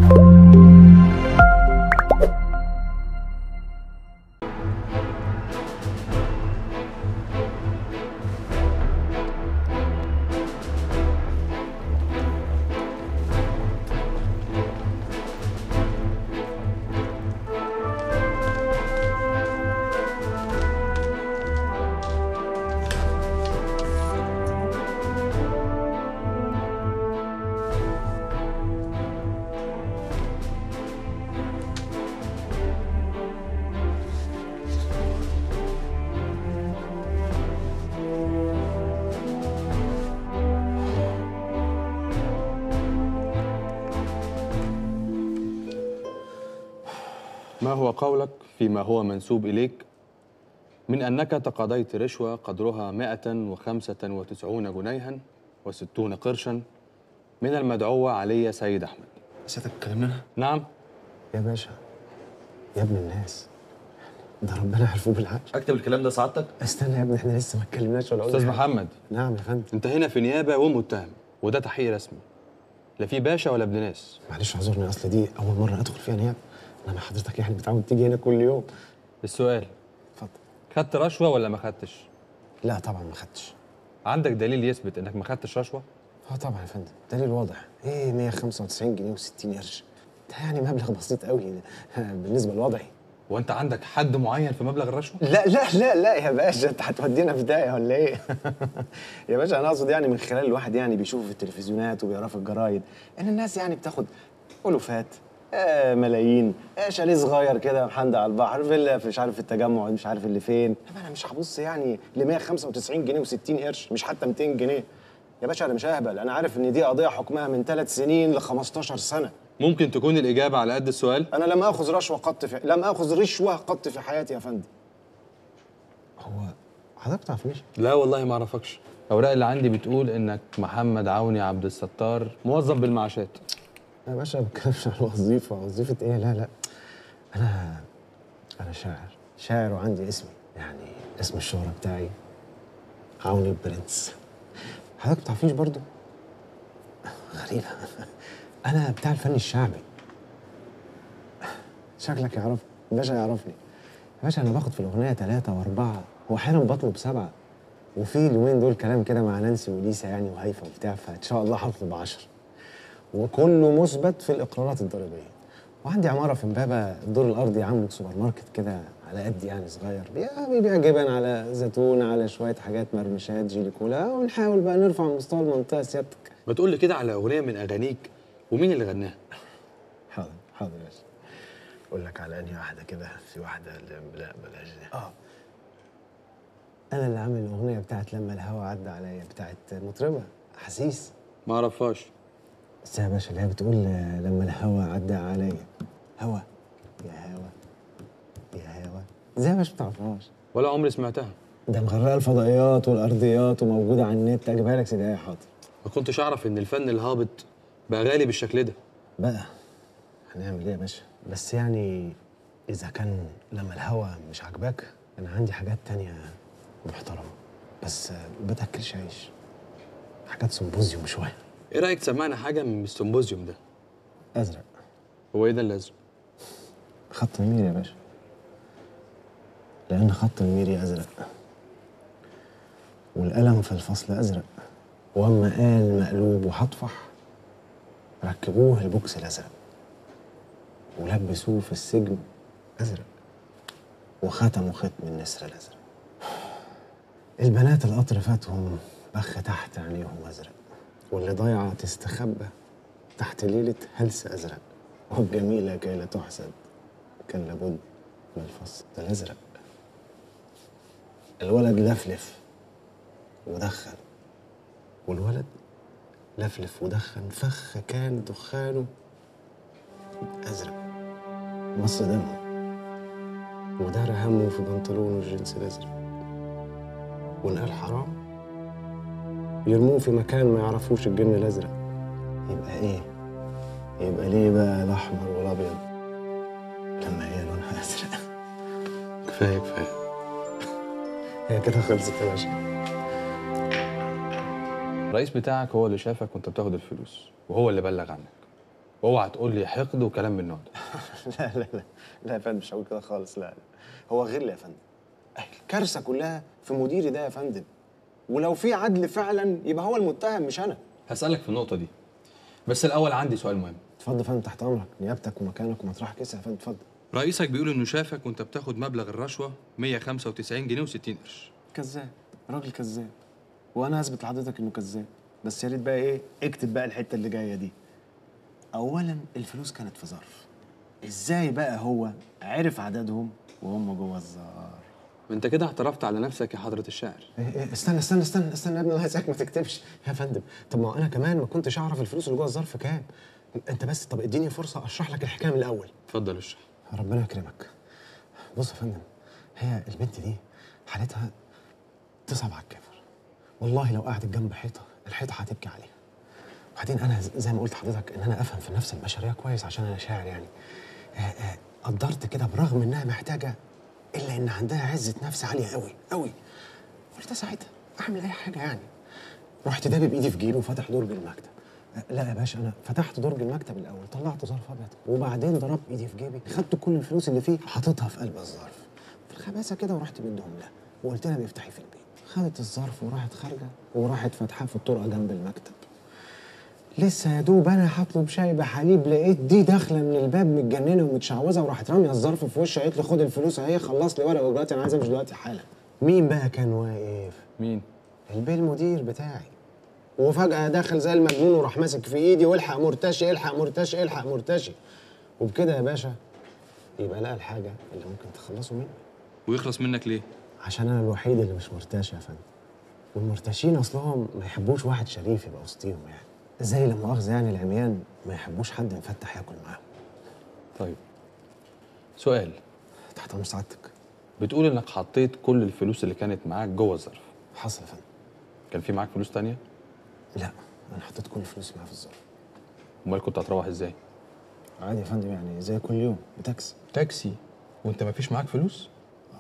ما هو قولك فيما هو منسوب إليك من أنك تقاضيت رشوة قدرها 195 جنيها و60 قرشا من المدعوة علي سيد أحمد؟ سيادتك بتكلمنا؟ نعم يا باشا، يا ابن الناس، ده ربنا يعرفوه بالعقل. اكتب الكلام ده سعادتك؟ استنى يا ابني، احنا لسه ما اتكلمناش ولا قلنا أستاذ حاجة. محمد. نعم يا فندم. أنت هنا في نيابة ومتهم، وده تحقيق رسمي، لا في باشا ولا ابن ناس. معلش اعذرني، اصل دي اول مره ادخل فيها نيابه. انما حضرتك يعني متعود تيجي هنا كل يوم. السؤال، اتفضل. خدت رشوة ولا ما خدتش؟ لا طبعا ما خدتش. عندك دليل يثبت إنك ما خدتش رشوة؟ اه طبعا يا فندم، دليل واضح. ايه 195 جنيه و60 قرش؟ ده يعني مبلغ بسيط قوي بالنسبه لوضعي. وأنت عندك حد معين في مبلغ الرشوة؟ لا لا لا لا يا باشا، انت هتودينا في داهيه ولا ايه؟ يا باشا انا اقصد يعني من خلال الواحد يعني بيشوفه في التلفزيونات وبيقراه في الجرايد ان الناس يعني بتاخد الوفات، ملايين، شاليه صغير كده محندق على البحر، فيلا في مش عارف في التجمع مش عارف اللي فين. طب انا مش هبص يعني ل 195 جنيه و60 قرش، مش حتى 200 جنيه. يا باشا انا مش ههبل، انا عارف ان دي قضيه حكمها من 3 سنين ل 15 سنه. ممكن تكون الإجابة على قد السؤال؟ انا لم اخذ رشوه قط في حياتي يا فندم. هو حضرتك تعرفنيش؟ لا والله ما اعرفكش. الاوراق اللي عندي بتقول انك محمد عوني عبد الستار، موظف بالمعاشات. يا باشا ما بتكلمش عن وظيفه ايه؟ لا لا، انا شاعر وعندي اسمي، يعني اسم الشهرة بتاعي عوني البرنس. حضرتك ما تعرفنيش برضه؟ غريبه. انا بتاع الفن الشعبي. شكلك يعرف باشا، يعرفني يا باشا. انا باخد في الاغنيه 3 و4 واحيانا بطلب 7، وفي اليومين دول كلام كده مع نانسي وليسا يعني وهيفا وبتاع، فان شاء الله هطلب 10، وكله مثبت في الاقرارات الضريبيه. وعندي عماره في امبابه الدور الارضي عامله سوبر ماركت كده على قد يعني صغير، بيبيع جبن على زيتون على شويه حاجات مرمشات جيلي كولا، ونحاول بقى نرفع مستوى المنطقه سيادتك. ما تقول لي كده على اغنيه من اغانيك ومين اللي غناها؟ حاضر يا باشا، اقول لك على انهي واحده كده. في واحده اللي لا بلاش دي. انا اللي عامل الاغنيه بتاعت لما الهوا عدى عليا، بتاعت مطربه حسيس. ما اعرفهاش. بس يا باشا اللي هي بتقول لما الهوا عدى عليا، هوا يا هوا يا هوا، ازاي يا باشا ما بتعرفهاش؟ ولا عمري سمعتها. ده مغرقه الفضائيات والارضيات وموجوده على النت، اجيبها لك سيدي. حاضر. ما كنتش اعرف ان الفن الهابط بقى غالي بالشكل ده. بقى هنعمل ايه يا باشا؟ بس يعني اذا كان لما الهوا مش عاجباك، انا عندي حاجات تانية محترمه، بس بتاكلش عيش، حاجات سمبوزيوم شويه. ايه رايك تسمعنا حاجه من السمبوزيوم ده؟ ازرق. هو ايه ده الازرق؟ خط الميري يا باشا، لان خط الميري ازرق، والقلم في الفصل ازرق، واما قال مقلوب وهطفح ركبوه البوكس الازرق، ولبسوه في السجن ازرق، وختموا ختم النسر الازرق. البنات القطر فاتهم بخ تحت عينيهم ازرق، واللي ضايعه تستخبى تحت ليله هلس ازرق، والجميله كي لا تحسد كان لابد من الفصل الازرق. الولد لفلف ودخن، والولد لفلف ودخن، فخ كان دخانه ازرق، مص دمه ودار همه في بنطلونه الجنس الازرق، ونقال حرام يرموه في مكان ما يعرفوش الجن الازرق. يبقى ايه؟ يبقى ليه بقى الاحمر والابيض لما هي لونها ازرق؟ كفايه. هي كده خلصت يا باشا. الرئيس بتاعك هو اللي شافك وانت بتاخد الفلوس، وهو اللي بلغ عنك. واوعى تقول لي حقد وكلام من النوع ده. لا لا لا لا يا فندم، مش هقول كده خالص، لا لا. هو غل يا فندم. الكارثه كلها في مديري ده يا فندم، ولو في عدل فعلا يبقى هو المتهم مش انا. هسألك في النقطة دي، بس الأول عندي سؤال مهم. اتفضل يا فندم، تحت امرك، نيابتك ومكانك ومطرحك، اسال يا فندم، اتفضل. رئيسك بيقول إنه شافك وأنت بتاخد مبلغ الرشوة 195 جنيه و60 قرش. كذاب، راجل كذاب، وانا اثبت لحضرتك انه كذاب. بس يا ريت بقى ايه، اكتب بقى الحته اللي جايه دي. اولا الفلوس كانت في ظرف، ازاي بقى هو عرف عددهم وهم جوه الظرف؟ أنت كده اعترفت على نفسك يا حضرة الشاعر. إيه، استنى استنى استنى استنى يا ابني، الله يسعدك ما تكتبش يا فندم. طب ما انا كمان ما كنتش اعرف الفلوس اللي جوه الظرف كام. انت بس طب اديني فرصه اشرح لك الحكايه من الاول. اتفضل اشرح. ربنا يكرمك. بص يا فندم، هي البنت دي حالتها تصعب على الكافر. والله لو قعدت جنب حيطه الحيطه هتبكي عليها. وبعدين انا زي ما قلت لحضرتك ان انا افهم في النفس البشريه كويس عشان انا شاعر يعني. قدرت كده برغم انها محتاجه الا ان عندها عزه نفس عاليه قوي قوي. قلت ساعتها اعمل اي حاجه يعني. رحت دابب بايدي في جيبي وفتح درج المكتب. لا يا باشا، انا فتحت درج المكتب الاول، طلعت ظرف ابيض، وبعدين ضربت ايدي في جيبي، خدت كل الفلوس اللي فيه حطيتها في قلب الظرف في الخباثه كده، ورحت مديهم لها وقلت لها بيفتحي في البيت. خدت الظرف وراحت خارجه وراحت فاتحاه في الطرقه جنب المكتب. لسه يا دوب انا هطلب شاي بحليب لقيت دي داخله من الباب متجننه ومتشعوذه، وراحت راميه الظرف في وشي، قالت لي خد الفلوس اهي، خلص لي ورق واجراتي، انا عايز امشي دلوقتي حالا. مين بقى كان واقف؟ مين؟ البيه المدير بتاعي. وفجأة دخل زي المجنون وراح ماسك في ايدي والحق مرتشي الحق مرتشي الحق مرتشي. وبكده يا باشا يبقى لقى الحاجة اللي ممكن تخلصوا مني. ويخلص منك ليه؟ عشان أنا الوحيد اللي مش مرتشي يا فندم. والمرتشين أصلهم ما يحبوش واحد شريف يبقى وسطيهم يعني. زي لا مؤاخذة يعني العميان ما يحبوش حد مفتح ياكل معاهم. طيب سؤال. تحت أمر سعادتك. بتقول إنك حطيت كل الفلوس اللي كانت معاك جوه الظرف. حصل يا فندم. كان في معاك فلوس تانية؟ لا، أنا حطيت كل فلوسي معايا في الظرف. أمال كنت هتروح إزاي؟ عادي يا فندم، يعني زي كل يوم بتاكسي. تاكسي؟ وأنت ما فيش معاك فلوس؟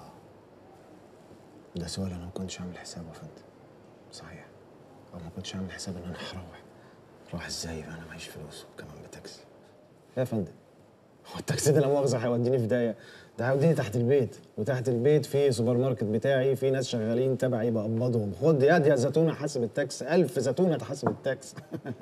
ده سؤال أنا ما كنتش عامل حسابه يا فندم. صحيح. أو ما كنتش عامل حساب إن أنا هروح إزاي بقى أنا معيش فلوس وكمان بتاكسي؟ يا فندم، هو التاكسي ده لا مؤاخذة هيوديني في داهية؟ ده هيوديني تحت البيت، وتحت البيت في سوبر ماركت بتاعي، في ناس شغالين تبعي بقبضهم. خد يد يا زيتونة حاسب التاكس، 1000 زيتونة تحاسب التاكس.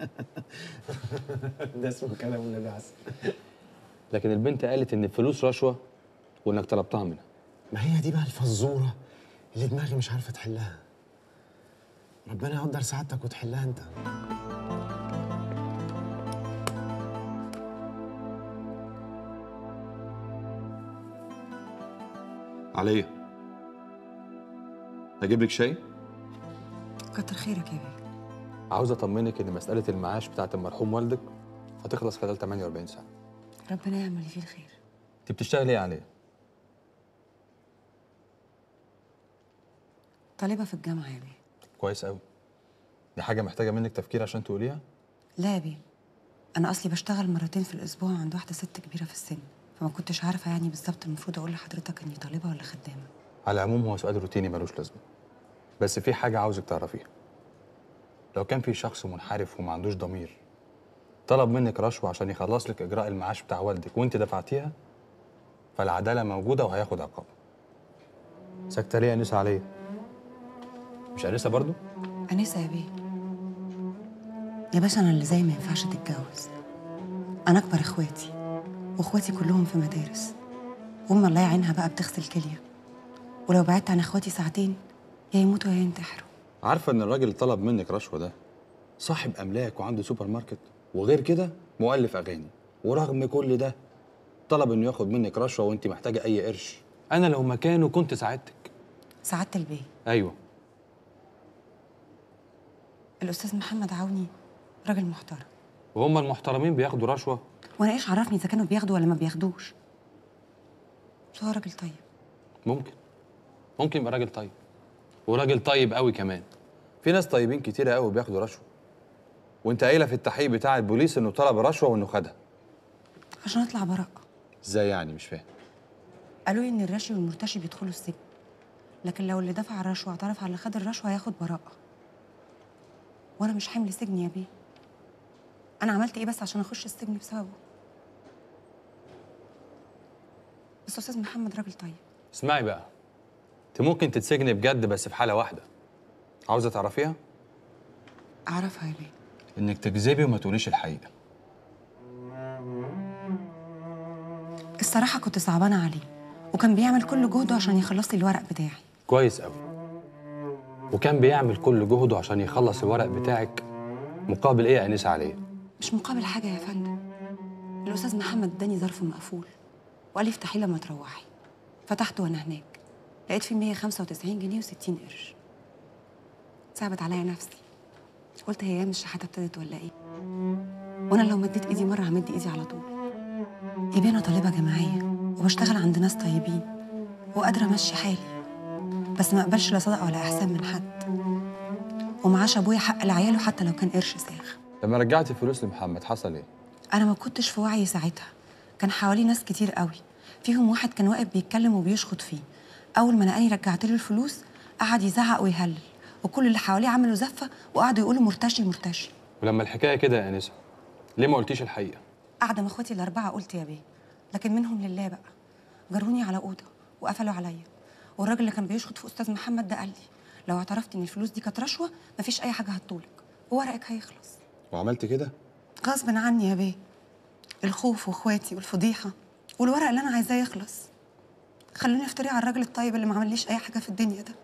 ده اسمه كلام النبي عسل. لكن البنت قالت إن الفلوس رشوة وإنك طلبتها منها. ما هي دي بقى الفزورة اللي دماغي مش عارفة تحلها. ربنا يقدر سعادتك وتحلها أنت. عليا أجيب لك شاي؟ كتر خيرك يا بيه. عاوز أطمنك إن مسألة المعاش بتاعت المرحوم والدك هتخلص خلال 48 ساعة. ربنا يعمل فيه الخير. أنت بتشتغلي إيه عليا؟ طالبة في الجامعة يا بيه. كويس قوي. دي حاجة محتاجة منك تفكير عشان تقوليها؟ لا يا بيه، أنا أصلي بشتغل مرتين في الأسبوع عند واحدة ست كبيرة في السن، فما كنتش عارفة يعني بالظبط المفروض أقول لحضرتك إني طالبة ولا خدامة. على العموم هو سؤال روتيني ملوش لازمة، بس في حاجة عاوزك تعرفيها. لو كان في شخص منحرف وما عندوش ضمير طلب منك رشوة عشان يخلص لك إجراء المعاش بتاع والدك وأنت دفعتيها، فالعدالة موجودة وهياخد عقاب. ساكتة ليه يا أنسة عليا؟ مش أنسة برضو؟ أنسة يا بيه. يا باشا أنا اللي زي ما ينفعش تتجوز. أنا أكبر إخواتي، وإخواتي كلهم في مدارس، وأمي الله يعينها بقى بتغسل كلية، ولو بعدت عن إخواتي ساعتين يا يموتوا يا ينتحروا. عارفة إن الراجل اللي طلب منك رشوة ده صاحب أملاك وعنده سوبر ماركت، وغير كده مؤلف أغاني، ورغم كل ده طلب إنه ياخد منك رشوة وأنت محتاجة أي قرش. أنا لو مكانه كنت ساعدتك. سعادة البيه. أيوه. الأستاذ محمد عوني راجل محترم. وهم المحترمين بياخدوا رشوة؟ وأنا إيش عرفني إذا كانوا بياخدوا ولا ما بياخدوش؟ بس هو راجل طيب. ممكن يبقى راجل طيب، وراجل طيب قوي كمان. في ناس طيبين كتيرة قوي بياخدوا رشوة، وانت قايله في التحقيق بتاع البوليس انه طلب رشوة وانه خدها. عشان أطلع براءة. ازاي يعني؟ مش فاهم. قالوا لي إن الراشي والمرتشي بيدخلوا السجن، لكن لو اللي دفع الرشوة اعترف على اللي خد الرشوة هياخد براءة. وأنا مش حمل سجن يا بيه. انا عملت ايه بس عشان اخش السجن بسببه؟ بس استاذ محمد راجل طيب. اسمعي بقى، انت ممكن تتسجني بجد بس في حاله واحده. عاوزه تعرفيها؟ اعرفها يا بيه. انك تكذبي وما تقوليش الحقيقه. الصراحه كنت صعبانه عليه، وكان بيعمل كل جهده عشان يخلص لي الورق بتاعي. كويس قوي. وكان بيعمل كل جهده عشان يخلص الورق بتاعك مقابل ايه يا انسه عليه؟ مش مقابل حاجه يا فندم. الاستاذ محمد اداني ظرف مقفول وقال لي افتحيه لما تروحي. فتحته وانا هناك لقيت فيه 195 جنيه و60 قرش. صعبت عليا نفسي، قلت هي ايام الشحاته ابتدت ولا ايه؟ وانا لو مديت ايدي مره همد ايدي على طول. يا بيه انا طالبه جامعيه وبشتغل عند ناس طيبين وقادره امشي حالي، بس ما اقبلش لا صدقه ولا احسان من حد. ومعاش ابويا حق لعياله حتى لو كان قرش ساغ. لما رجعتي الفلوس لمحمد حصل ايه؟ انا ما كنتش في وعي ساعتها. كان حوالي ناس كتير قوي، فيهم واحد كان واقف بيتكلم وبيشخط فيه. اول ما لقاني رجعت له الفلوس قعد يزعق ويهلل، وكل اللي حواليه عملوا زفه وقعدوا يقولوا مرتشي مرتشي. ولما الحكايه كده يا انسه ليه ما قلتيش الحقيقه؟ قاعده مع اخواتي الاربعه قلت يا بيه، لكن منهم لله بقى. جروني على اوضه وقفلوا عليا، والراجل اللي كان بيشخط في استاذ محمد ده قال لي لو اعترفت ان الفلوس دي كانت رشوه مفيش اي حاجه هتطولك وورقك هيخلص. وعملت كده؟ غصب عني يا بيه. الخوف واخواتي والفضيحه والورق اللي انا عايزاه يخلص خلوني افتري على الراجل الطيب اللي ما عمليش اي حاجه في الدنيا ده.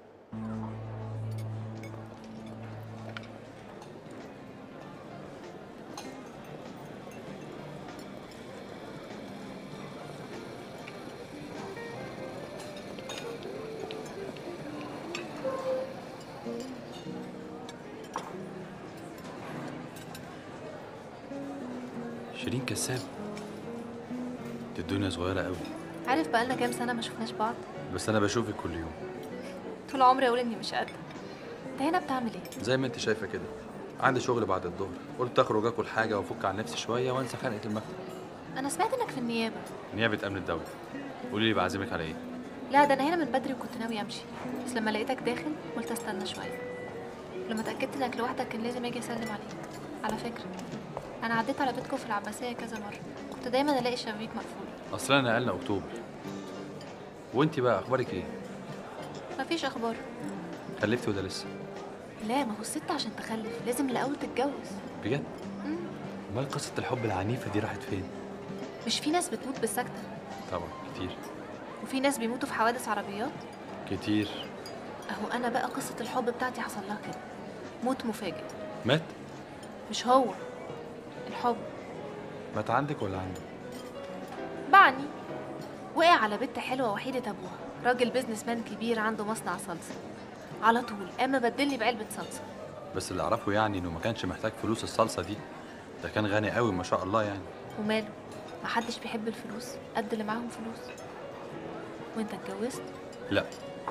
شيرين كساب، دي الدنيا صغيره قوي. عارف بقالنا كام سنة ما شفناش بعض؟ بس انا بشوفك كل يوم. طول عمري اقول اني مش قادرة. انت هنا بتعمل ايه؟ زي ما انت شايفه كده، عندي شغل بعد الظهر، قلت اخرج اكل حاجه وافك عن نفسي شويه وانسى خنقه المكتب. انا سمعت انك في النيابة. نيابه امن الدوله. قولي لي بعزمك على ايه؟ لا ده انا هنا من بدري وكنت ناوي امشي، بس لما لقيتك داخل قلت استنى شوية. ولما اتأكدت انك لوحدك كان لازم اجي اسلم عليك. على فكرة انا عديت على بيتكم في العباسية كذا مرة، كنت دايما الاقي الشبابيك مقفولة. اصلا نقلنا اكتوبر. وانت بقى اخبارك ايه؟ مفيش اخبار. خلفتي ولا لسه؟ لا ما هو الست عشان تخلف لازم الاول تتجوز. بجد؟ امال قصه الحب العنيفه دي راحت فين؟ مش في ناس بتموت بالسكتة؟ طبعا كتير. وفي ناس بيموتوا في حوادث عربيات؟ كتير. اهو انا بقى قصة الحب بتاعتي حصل لها كده، موت مفاجئ. مات؟ مش هو الحب. مات عندك ولا عنده؟ بعني وقع على بنت حلوة وحيدة ابوها، راجل بيزنس مان كبير عنده مصنع صلصة. على طول قام بدلني بعلبة صلصة. بس اللي اعرفه يعني انه ما كانش محتاج فلوس الصلصه دي، ده كان غني قوي ما شاء الله يعني. وماله، محدش بيحب الفلوس قد اللي معاهم فلوس. وانت اتجوزت؟ لا.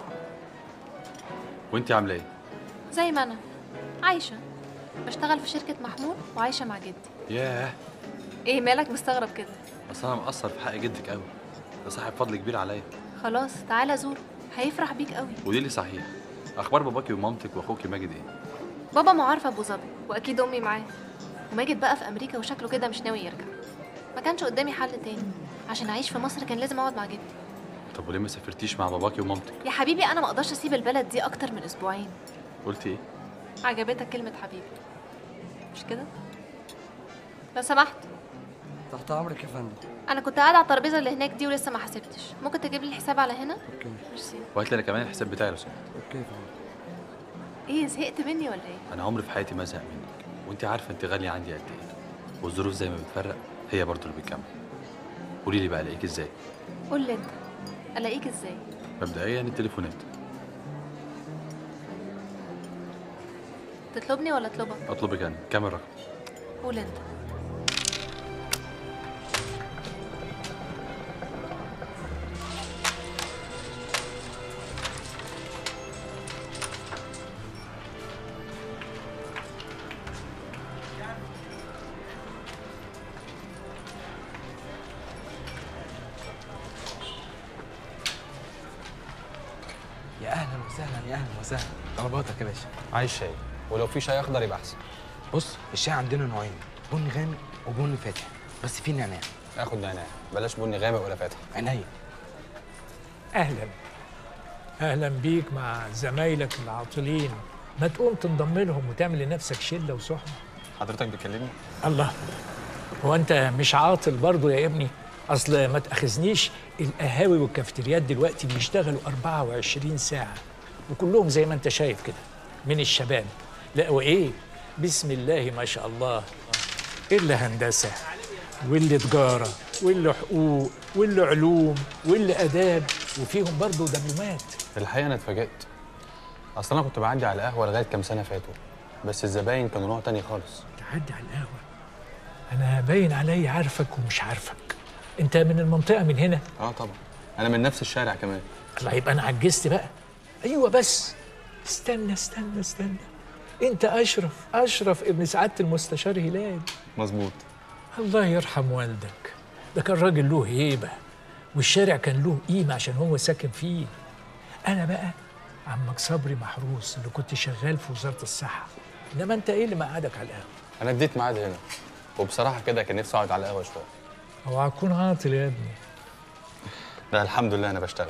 وانت عامله ايه؟ زي ما انا عايشة، بشتغل في شركة محمود وعايشة مع جدي. ياه. ايه مالك مستغرب كده؟ اصل انا مقصر في حق جدك قوي، ده صاحب فضل كبير عليا. خلاص تعالى زوره، هيفرح بيك قوي. قولي لي صحيح، اخبار باباكي ومامتك واخوكي ماجد ايه؟ بابا معارف ابو ظبي واكيد امي معاه، وماجد بقى في امريكا وشكله كده مش ناوي يرجع. ما كانش قدامي حل تاني، عشان اعيش في مصر كان لازم اقعد مع جدي. طب وليه ما سافرتيش مع باباكي ومامتك؟ يا حبيبي انا ما اقدرش اسيب البلد دي اكتر من اسبوعين. قلتي ايه؟ عجبتك كلمة حبيبي مش كده؟ لو سمحت. تحت امرك يا فندم. انا كنت قاعده على الترابيزه اللي هناك دي ولسه ما حسبتش، ممكن تجيب لي الحساب على هنا؟ اوكي. ميرسي. وهات لي انا كمان الحساب بتاعي لو سمحت. اوكي يا فندم. ايه زهقت مني ولا ايه؟ انا عمري في حياتي ما ازهق منك، وانت عارفه انت غاليه عندي قد ايه، والظروف زي ما بتفرق هي برضه اللي بتكمل. قولي لي بقى الاقيك ازاي؟ قول لي انت الاقيك ازاي؟ مبدئيا التليفونات. تطلبني ولا اطلبك؟ اطلبك انا، كام الرقم؟ قول انت. يا اهلا وسهلا يا اهلا وسهلا. طلباتك يا باشا. عايز شاي، ولو في شاي اخضر يبقى احسن. بص الشاي عندنا نوعين، بني غامق وبني فاتح، بس في نعناع. اخد نعناع، بلاش بني غامق ولا فاتح. عينيا. اهلا اهلا بيك مع زمايلك العاطلين. ما تقوم تنضم لهم وتعمل لنفسك شله وصحبه. حضرتك بتكلمني؟ الله، هو انت مش عاطل برضه يا ابني؟ اصل ما تاخذنيش، القهاوي والكافتريات دلوقتي بيشتغلوا 24 ساعه، وكلهم زي ما انت شايف كده من الشباب. لا وايه، بسم الله ما شاء الله، اللي هندسه واللي تجاره واللي حقوق واللي علوم واللي اداب، وفيهم برضه دبلومات. الحقيقه انا اتفاجئت. اصل انا كنت بعدي على القهوه لغايه كام سنه فاتوا، بس الزباين كانوا نوع تاني خالص. تعدي على القهوه؟ انا باين علي عارفك ومش عارفك. انت من المنطقه من هنا؟ طبعا، انا من نفس الشارع كمان. الله، يبقى انا عجزت بقى. ايوه بس استنى استنى استنى، انت اشرف ابن سعاده المستشار هلال. مظبوط. الله يرحم والدك، ده كان راجل له هيبه، والشارع كان له قيمه عشان هو ساكن فيه. انا بقى عمك صبري محروس اللي كنت شغال في وزاره الصحه، انما انت ايه اللي مقعدك على القهوه؟ انا اديت ميعاد هنا، وبصراحه كده كان نفسي اقعد على القهوه شويه. اوعى تكون عاطل يا ابني. لا الحمد لله انا بشتغل.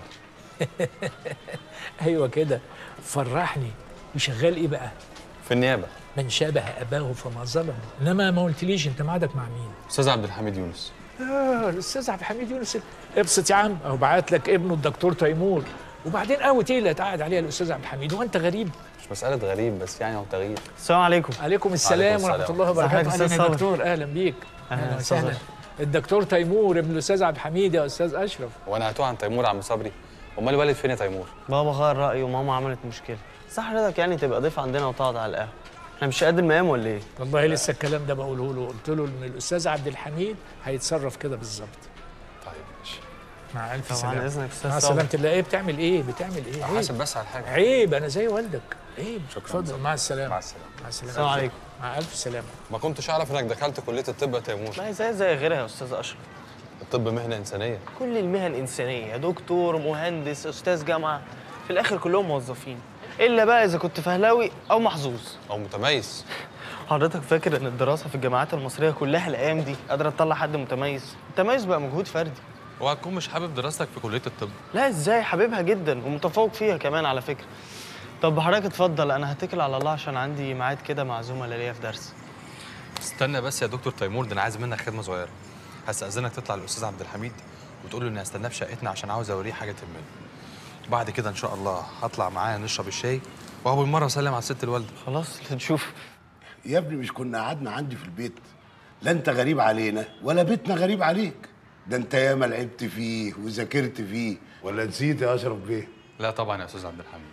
ايوه كده، فرحني. وشغال ايه بقى؟ في النيابه. من شابه اباه فما ظلم. انما ما قلتليش انت ميعادك مع مين؟ استاذ عبد الحميد يونس. الاستاذ عبد الحميد يونس. ابسط يا عم، اهو بعت لك ابنه الدكتور تيمور. وبعدين قهوه ايه اللي هتقعد عليها الاستاذ عبد الحميد؟ هو انت غريب؟ مش مساله غريب، بس يعني هو تغيير. السلام عليكم. عليكم السلام ورحمه الله وبركاته. اهلا يا دكتور، اهلا بيك. اهلا وسهلا. الدكتور تيمور ابن الاستاذ عبد الحميد يا استاذ اشرف. وانا هتوه عن تيمور عم صبري؟ امال الوالد فين يا تيمور؟ بابا غير رايه وماما عملت مشكله. صح حضرتك يعني تبقى ضيف عندنا وتقعد على القهوه؟ احنا مش قد المقام ولا ايه؟ والله لسه الكلام ده بقوله له، قلت له ان الاستاذ عبد الحميد هيتصرف كده بالظبط. طيب ماشي. مع الف طبعا سلامه. اذنك استاذ مع صابر. سلامه الله. ايه بتعمل ايه؟ بتعمل ايه؟ عيب. حاسب بس على حاجه. عيب، انا زي والدك. عيب. شكراً. اتفضل. مع السلامه. مع السلامه. مع السلامه. السلام عليكم. مع الف سلامه. ما كنتش اعرف انك دخلت كليه الطب يا تيمور. ما هي زي غيرها يا استاذ اشرف. الطب مهنه انسانيه. كل المهن انسانيه، دكتور، مهندس، استاذ جامعه، في الاخر كلهم موظفين، الا بقى اذا كنت فهلاوي او محظوظ او متميز. حضرتك فاكر ان الدراسه في الجامعات المصريه كلها الايام دي قادره تطلع حد متميز؟ التميز بقى مجهود فردي. وهتكون مش حابب دراستك في كليه الطب؟ لا ازاي، حاببها جدا ومتفوق فيها كمان على فكره. طب حضرتك اتفضل، انا هتكل على الله عشان عندي ميعاد كده مع زملاء ليا في درس. استنى بس يا دكتور تيمور، ده انا عايز منك خدمه صغيره. هستأذنك تطلع للاستاذ عبد الحميد وتقول له اني هستناه في شقتنا عشان عاوز اوريه حاجه تهمني. وبعد كده ان شاء الله هطلع معاه نشرب الشاي، وهو بالمره اسلم على الست الوالده. خلاص اللي تشوف. يا ابني مش كنا قعدنا عندي في البيت؟ لا انت غريب علينا ولا بيتنا غريب عليك. ده انت ياما لعبت فيه وذاكرت فيه، ولا نسيت يا اشرف بيه؟ لا طبعا يا استاذ عبد الحميد،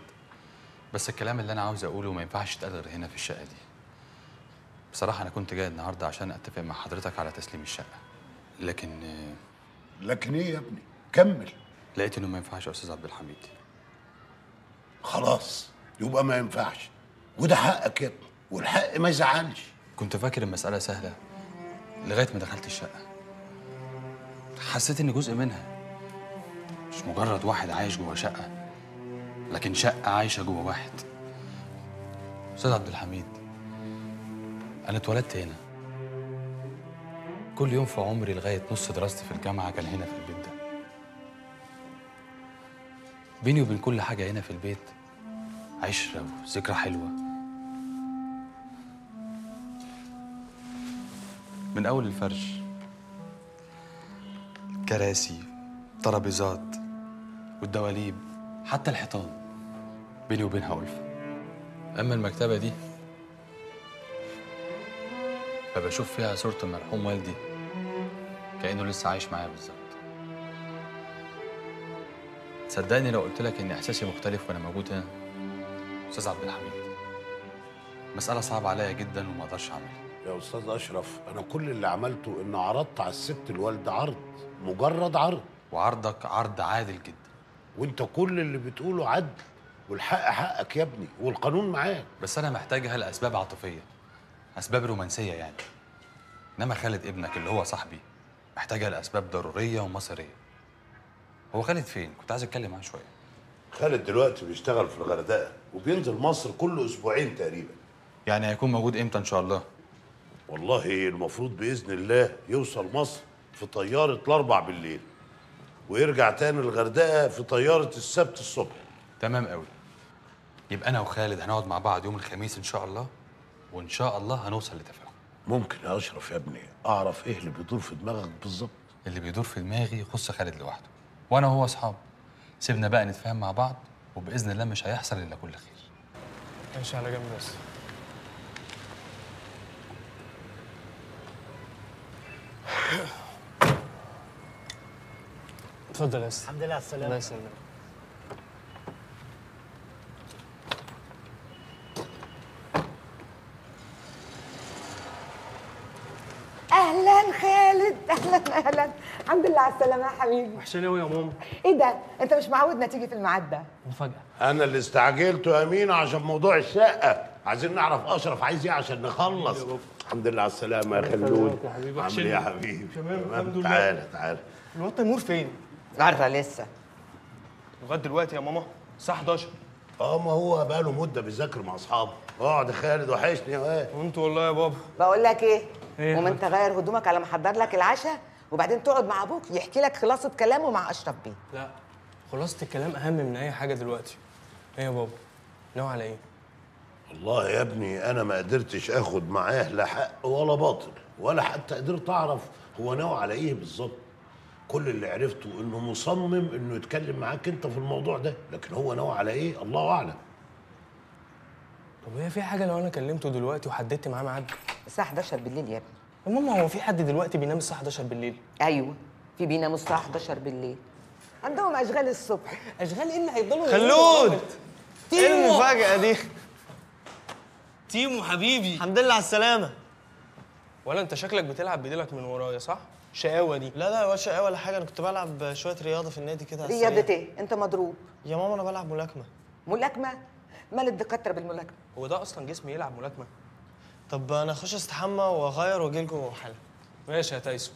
بس الكلام اللي انا عاوز اقوله ما ينفعش يتقال غير هنا في الشقه دي. بصراحه انا كنت جاي النهارده عشان اتفق مع حضرتك على تسليم الشقه، لكن ايه يا ابني؟ كمل. لقيت انه ما ينفعش يا استاذ عبد الحميد. خلاص يبقى ما ينفعش، وده حقك يا ابني، والحق ما يزعلش. كنت فاكر المساله سهله لغايه ما دخلت الشقه. حسيت اني جزء منها، مش مجرد واحد عايش جوه شقه، لكن شقه عايشه جوه واحد. استاذ عبد الحميد، انا اتولدت هنا. كل يوم في عمري لغايه نص دراستي في الجامعه كان هنا في البيت ده. بيني وبين كل حاجه هنا في البيت عشره وذكرى حلوه. من اول الفرش، الكراسي، الترابيزات والدواليب، حتى الحيطان بيني وبينها ألفة. أما المكتبة دي فبشوف فيها صورة المرحوم والدي كأنه لسه عايش معايا بالظبط. صدقني لو قلت لك إن إحساسي مختلف وأنا موجود هنا أستاذ عبد الحميد. مسألة صعبة عليا جدا وما أقدرش أعملها. يا استاذ اشرف، انا كل اللي عملته ان عرضت على الست الوالده عرض، مجرد عرض. وعرضك عرض عادل جدا. وانت كل اللي بتقوله عدل، والحق حقك يا ابني، والقانون معاك. بس أنا محتاجها لأسباب عاطفية، أسباب رومانسية يعني. إنما خالد ابنك اللي هو صاحبي محتاجها لأسباب ضرورية ومصيرية. هو خالد فين؟ كنت عايز أتكلم معاه شوية. خالد دلوقتي بيشتغل في الغردقه، وبينزل مصر كل اسبوعين تقريبا. يعني هيكون موجود إمتى إن شاء الله؟ والله المفروض باذن الله يوصل مصر في طياره الاربع بالليل، ويرجع تاني الغردقه في طياره السبت الصبح. تمام قوي. يبقى انا وخالد هنقعد مع بعض يوم الخميس ان شاء الله، وان شاء الله هنوصل لتفاهم. ممكن يا اشرف يا ابني اعرف ايه اللي بيدور في دماغك بالظبط؟ اللي بيدور في دماغي يخص خالد لوحده، وانا وهو اصحاب. سيبنا بقى نتفاهم مع بعض، وباذن الله مش هيحصل الا كل خير. ماشي على جنب بس. اتفضل يا اسطى. الحمد لله على السلامة. الله يسلمك. اهلا خالد، اهلا. الحمد لله على السلامة يا حبيبي. وحشاني قوي يا ماما. ايه ده؟ انت مش معودنا تيجي في الميعاد ده. مفاجأة. انا اللي استعجلته يا امينه عشان موضوع الشقه، عايزين نعرف اشرف عايز ايه عشان نخلص. الحمد لله على السلامه يا خلود. يا حبيبي عامل ايه يا حبيبي؟ تمام الحمد لله. تعالى. الواد تيمور فين؟ بره لسه. لغايه دلوقتي يا ماما الساعه 11. ما هو بقاله مده بيذاكر مع اصحابه. اقعد يا خالد، وحشني يا واد. وانت والله يا بابا. بقول لك ايه؟ ايه قوم انت غير هدومك على ما احضر لك العشاء، وبعدين تقعد مع ابوك يحكي لك خلاصه كلامه مع اشرف بيه. لا، خلاصة الكلام اهم من اي حاجه دلوقتي. ايه يا بابا؟ ناوي على ايه؟ والله يا ابني انا ما قدرتش اخد معاه لا حق ولا باطل، ولا حتى قدرت اعرف هو ناوي على ايه بالظبط. كل اللي عرفته انه مصمم انه يتكلم معاك انت في الموضوع ده، لكن هو ناوي على ايه الله اعلم. طب هي في حاجه لو انا كلمته دلوقتي وحددت معاه ميعاد؟ الساعه 11 بالليل يا ابني. يا ماما هو في حد دلوقتي بينام الساعه 11 بالليل؟ ايوه، في بيناموا الساعه 11 بالليل. عندهم اشغال الصبح. اشغال ايه اللي هيفضلوا خلود! ايه المفاجأة دي؟ تيمو حبيبي الحمد لله على السلامة. ولا انت شكلك بتلعب بديلك من ورايا صح؟ شقاوة دي. لا ولا شقاوة ولا حاجة، انا كنت بلعب شوية رياضة في النادي كده. رياضة ايه؟ انت مضروب. يا ماما انا بلعب ملاكمة. ملاكمة؟ مال الدكاترة بالملاكمة؟ هو ده اصلا جسمي يلعب ملاكمة؟ طب انا اخش استحمى واغير واجي لكم حالا. ماشي يا تايسو.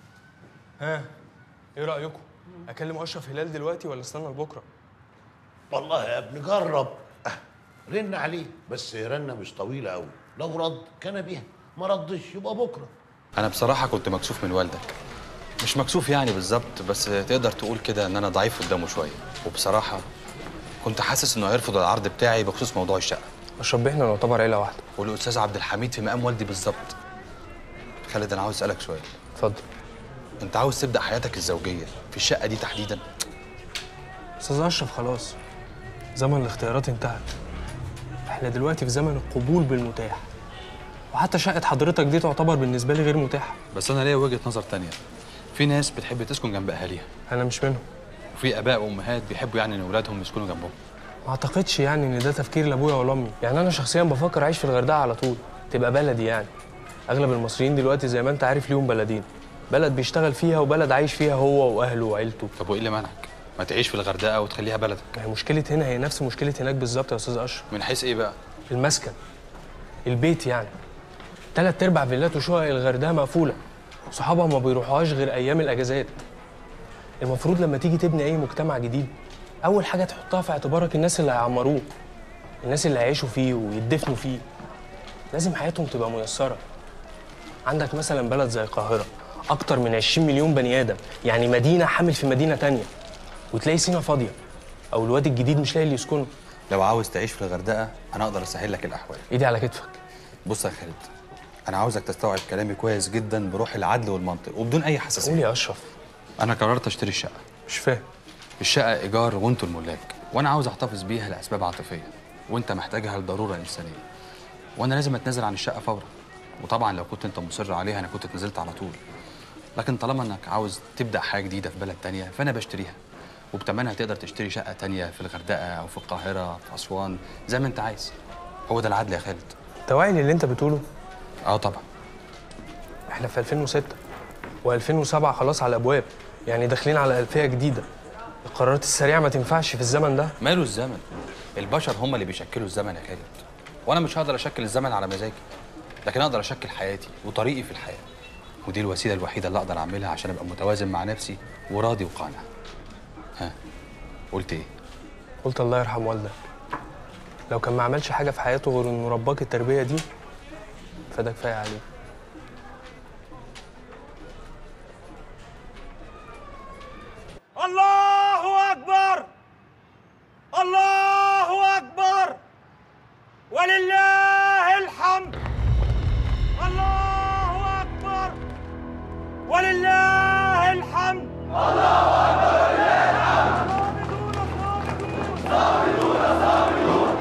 ها ايه رأيكم؟ اكلم اشرف هلال دلوقتي ولا استنى لبكره؟ والله يا ابني جرب. رن عليه، بس رنه مش طويله قوي، لو رد كان بيها، ما ردش يبقى بكره. انا بصراحه كنت مكسوف من والدك. مش مكسوف يعني بالظبط، بس تقدر تقول كده ان انا ضعيف قدامه شويه. وبصراحه كنت حاسس انه هيرفض العرض بتاعي بخصوص موضوع الشقه. اشرف بيه احنا نعتبر عيله واحده. والاستاذ عبد الحميد في مقام والدي بالظبط. خالد انا عاوز اسالك سؤال. اتفضل. انت عاوز تبدا حياتك الزوجيه في الشقه دي تحديدا؟ استاذ اشرف خلاص، زمن الاختيارات انتهت. احنا دلوقتي في زمن القبول بالمتاح، وحتى شقه حضرتك دي تعتبر بالنسبه لي غير متاحه. بس انا ليا وجهه نظر تانية. في ناس بتحب تسكن جنب اهاليها. انا مش منهم. وفي اباء وامهات بيحبوا يعني ان اولادهم يسكنوا جنبهم. ما اعتقدش يعني ان ده تفكير لابويا ولا امي. يعني انا شخصيا بفكر اعيش في الغردقه على طول، تبقى بلدي يعني. اغلب المصريين دلوقتي زي ما انت عارف ليهم بلدين، بلد بيشتغل فيها وبلد عايش فيها هو واهله وعيلته. طب وايه اللي منعك؟ ما تعيش في الغردقه وتخليها بلدك. ما هي مشكله هنا هي نفس مشكله هناك بالظبط يا استاذ اشرف. من حيث ايه بقى؟ المسكن، البيت يعني. 3/4 فيلات وشقق الغردقه مقفوله، صحابها ما بيروحوهاش غير ايام الاجازات. المفروض لما تيجي تبني اي مجتمع جديد، اول حاجه تحطها في اعتبارك الناس اللي هيعمروه، الناس اللي هيعيشوا فيه ويدفنوا فيه. لازم حياتهم تبقى ميسره. عندك مثلا بلد زي القاهره، اكتر من 20 مليون بني ادم، يعني مدينه حامل في مدينه تانية، وتلاقي سينا فاضيه او الواد الجديد مش لاقي اللي يسكنه. لو عاوز تعيش في الغردقه انا اقدر اسهل لك الاحوال. ايدي على كتفك. بص يا خالد، انا عاوزك تستوعب كلامي كويس جدا بروح العدل والمنطق وبدون اي حساسيه. قول يا اشرف. انا قررت اشتري الشقه. مش فاهم. الشقه ايجار وانتوا الملاك، وانا عاوز احتفظ بيها لاسباب عاطفيه، وانت محتاجها لضروره انسانيه. وانا لازم اتنازل عن الشقه فورا. وطبعا لو كنت انت مصر عليها انا كنت اتنازلت على طول. لكن طالما انك عاوز تبدا حاجه جديده في بلد تانية فانا بشتريها، وبتمنها تقدر تشتري شقه تانية في الغردقه او في القاهره في اسوان زي ما انت عايز. هو ده العدل يا خالد. انت واعي للي انت بتقوله؟ اه طبعا. احنا في 2006 و2007 خلاص على الابواب، يعني داخلين على ألفية جديده. القرارات السريعه ما تنفعش في الزمن ده. ماله الزمن؟ البشر هم اللي بيشكلوا الزمن يا خالد، وانا مش هقدر اشكل الزمن على مزاجي، لكن اقدر اشكل حياتي وطريقي في الحياه، ودي الوسيله الوحيده اللي اقدر اعملها عشان ابقى متوازن مع نفسي وراضي وقانع. ها قلت ايه؟ قلت الله يرحم والدك، لو كان ما عملش حاجه في حياته غير انه رباك التربيه دي فده كفايه عليه. الله أكبر ولله الحمد. الله أكبر ولله الحمد. الله أكبر ولله الحمد. صامدون صامدون.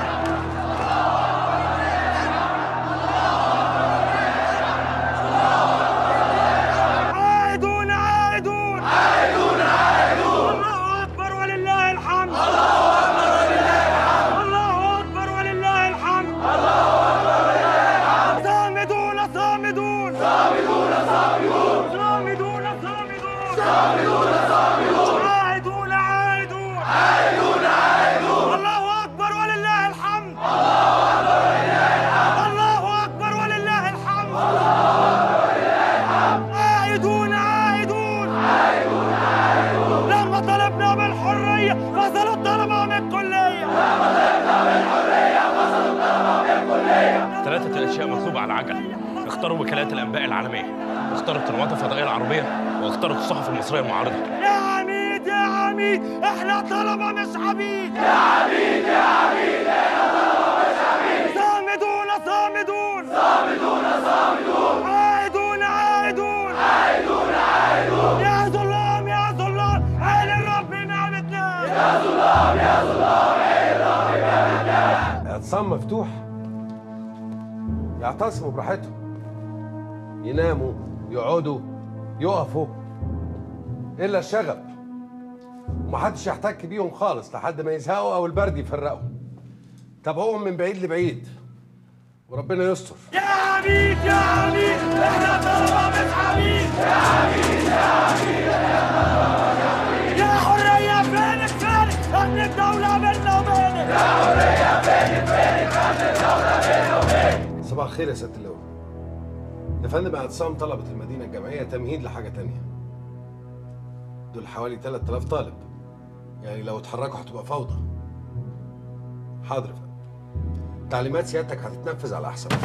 عائدون عائدون. عائدون عائدون. الله أكبر ولله الحمد. الله أكبر ولله الحمد. الله أكبر ولله الحمد. الله أكبر ولله الحمد. صامدون صامدون. صامدون صامدون. صامدون صامدون. صامدون صامدون. عائدون عائدون. عائدون عائدون. الله أكبر ولله الحمد. الله أكبر ولله الحمد. الله أكبر ولله الحمد. عائدون عائدون. عائدون عائدون. لما طلبنا بالحرية فصلوا الطلبة من الكلية. لما طلبنا بالحرية فصلوا الطلبة من الكلية. 3 أشياء مطلوبة على العجل. اختاروا وكالات الأنباء العالمية، واختاروا القنوات الفضائية العربية، واختاروا الصحف المصرية المعارضة. يا عميد يا عميد احنا طلبة مش عبيد. يا عميد يا عميد احنا طلبة مش عبيد. صامدون صامدون. صامدون صامدون. عائدون عائدون. عائدون عائدون. يا ظلام يا ظلام عين الرب ما بتنام. يا ظلام يا ظلام عين الرب ما بتنام. اعتصام مفتوح، يعتصموا براحتهم، يناموا يقعدوا يقفوا الا الشغب، ومحدش يحتك بيهم خالص لحد ما يزهقوا او البرد يفرقهم. تابعوهم من بعيد لبعيد وربنا يستر. يا عبيد يا عبيد احنا طلبة مش عبيد. يا عبيد يا عبيد احنا طلبة مش عبيد. يا حرية فينك فينك امن الدولة بيننا وبينك. يا حرية فينك فينك امن الدولة بيننا وبينك. صباح الخير يا سيادة اللواء. يا فندم اعتصام طلبة المدينة الجامعية تمهيد لحاجة تانية. دول حوالي 3000 طالب، يعني لو اتحركوا هتبقى فوضى. حاضر يا فندم. تعليمات سيادتك هتتنفذ على احسن.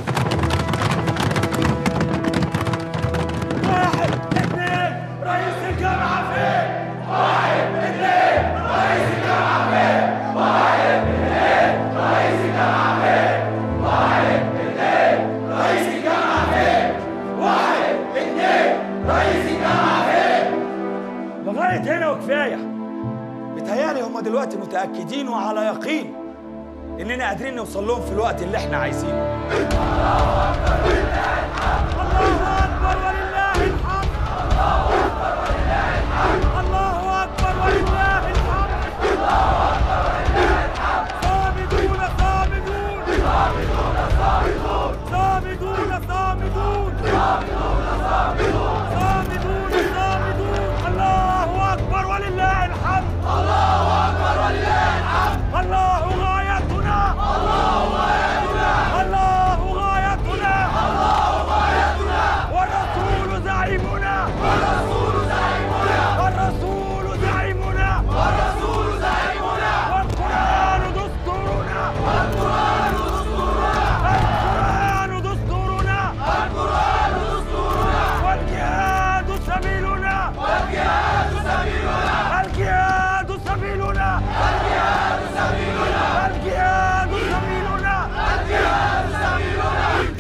1 2 رئيس الجامعة فين؟ 1 2 رئيس الجامعة فين؟ 1 2 رئيس الجامعة فين؟ 1 2 رئيس الجامعة فين؟ 1 2 رئيس الجامعة فين؟ لغاية هنا وكفاية. متهيألي هم دلوقتي متأكدين وعلى يقين إننا قادرين نوصل لهم في الوقت اللي إحنا عايزينه. الله أكبر ولله الحمد. الله أكبر ولله الحمد. الله أكبر ولله الحمد. الله أكبر ولله الحمد. الله أكبر ولله الحمد. صامدون صامدون. صامدون صامدون. صامدون صامدون. صامدون صامدون. صامدون صامدون. الله أكبر ولله الحمد. الله أكبر ولله الحمد. الله غايتنا. الله غايتنا. الله غايتنا. الله غايتنا. والرسول زعيمنا. والرسول زعيمنا. والرسول زعيمنا. والرسول زعيمنا. والقرآن دستورنا. والقرآن دستورنا. القرآن دستورنا. القرآن دستورنا. والجهاد سبيلنا. والجهاد سبيلنا. الجهاد سبيلنا. الجهاد سبيلنا. الجهاد سبيلنا. الجهاد سبيلنا.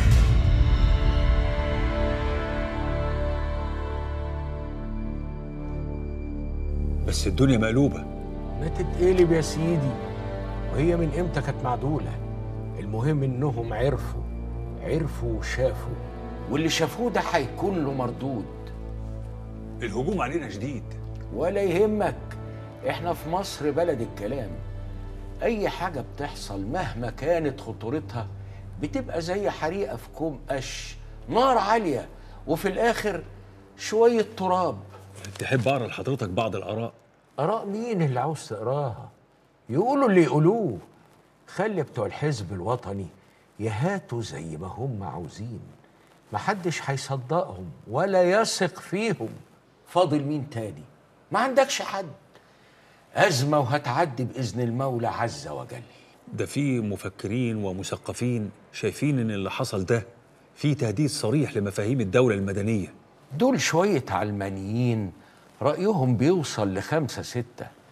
بس الدنيا مقلوبة. ما تتقلب يا سيدي، وهي من امتى كانت معدولة؟ المهم انهم عرفوا وشافوا، واللي شافوه ده هيكون له مردود. الهجوم علينا شديد. ولا يهمك، احنا في مصر بلد الكلام. اي حاجة بتحصل مهما كانت خطورتها بتبقى زي حريقة في كوم قش، نار عالية وفي الاخر شوية تراب. تحب اقرا لحضرتك بعض الاراء؟ اراء مين اللي عاوز تقراها؟ يقولوا اللي يقولوه. خلي بتوع الحزب الوطني يهاتوا زي ما هم عاوزين، محدش هيصدقهم ولا يثق فيهم. فاضل مين تاني؟ ما عندكش حد. أزمة وهتعدي بإذن المولى عز وجل. ده في مفكرين ومثقفين شايفين ان اللي حصل ده فيه تهديد صريح لمفاهيم الدولة المدنية. دول شوية علمانيين رأيهم بيوصل ل5 6.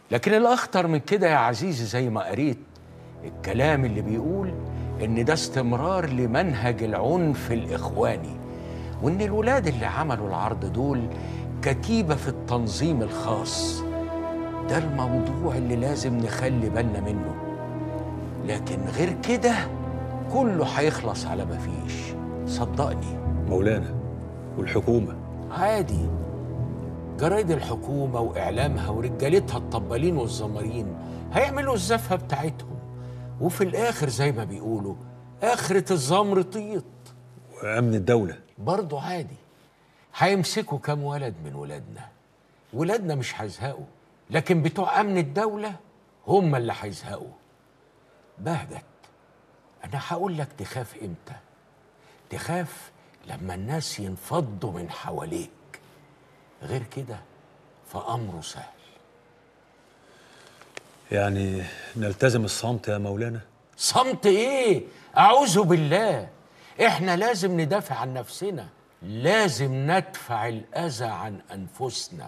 لكن الأخطر من كده يا عزيزي زي ما قريت الكلام اللي بيقول إن ده استمرار لمنهج العنف الإخواني، وإن الولاد اللي عملوا العرض دول كتيبة في التنظيم الخاص. ده الموضوع اللي لازم نخلي بالنا منه، لكن غير كده كله هيخلص على مفيش، صدقني. مولانا والحكومة عادي، جرايد الحكومة وإعلامها ورجالتها الطبالين والزمارين هيعملوا الزفة بتاعتهم، وفي الآخر زي ما بيقولوا آخرة الزمر طيط. وأمن الدولة برضه عادي، هيمسكوا كام ولد من ولادنا مش هيزهقوا، لكن بتوع أمن الدولة هم اللي هيزهقوا. بهجت، أنا هقول لك تخاف إمتى؟ تخاف لما الناس ينفضوا من حواليك، غير كده فأمره سهل. يعني نلتزم الصمت يا مولانا؟ صمت إيه؟ أعوذ بالله، إحنا لازم ندافع عن نفسنا، لازم ندفع الأذى عن أنفسنا.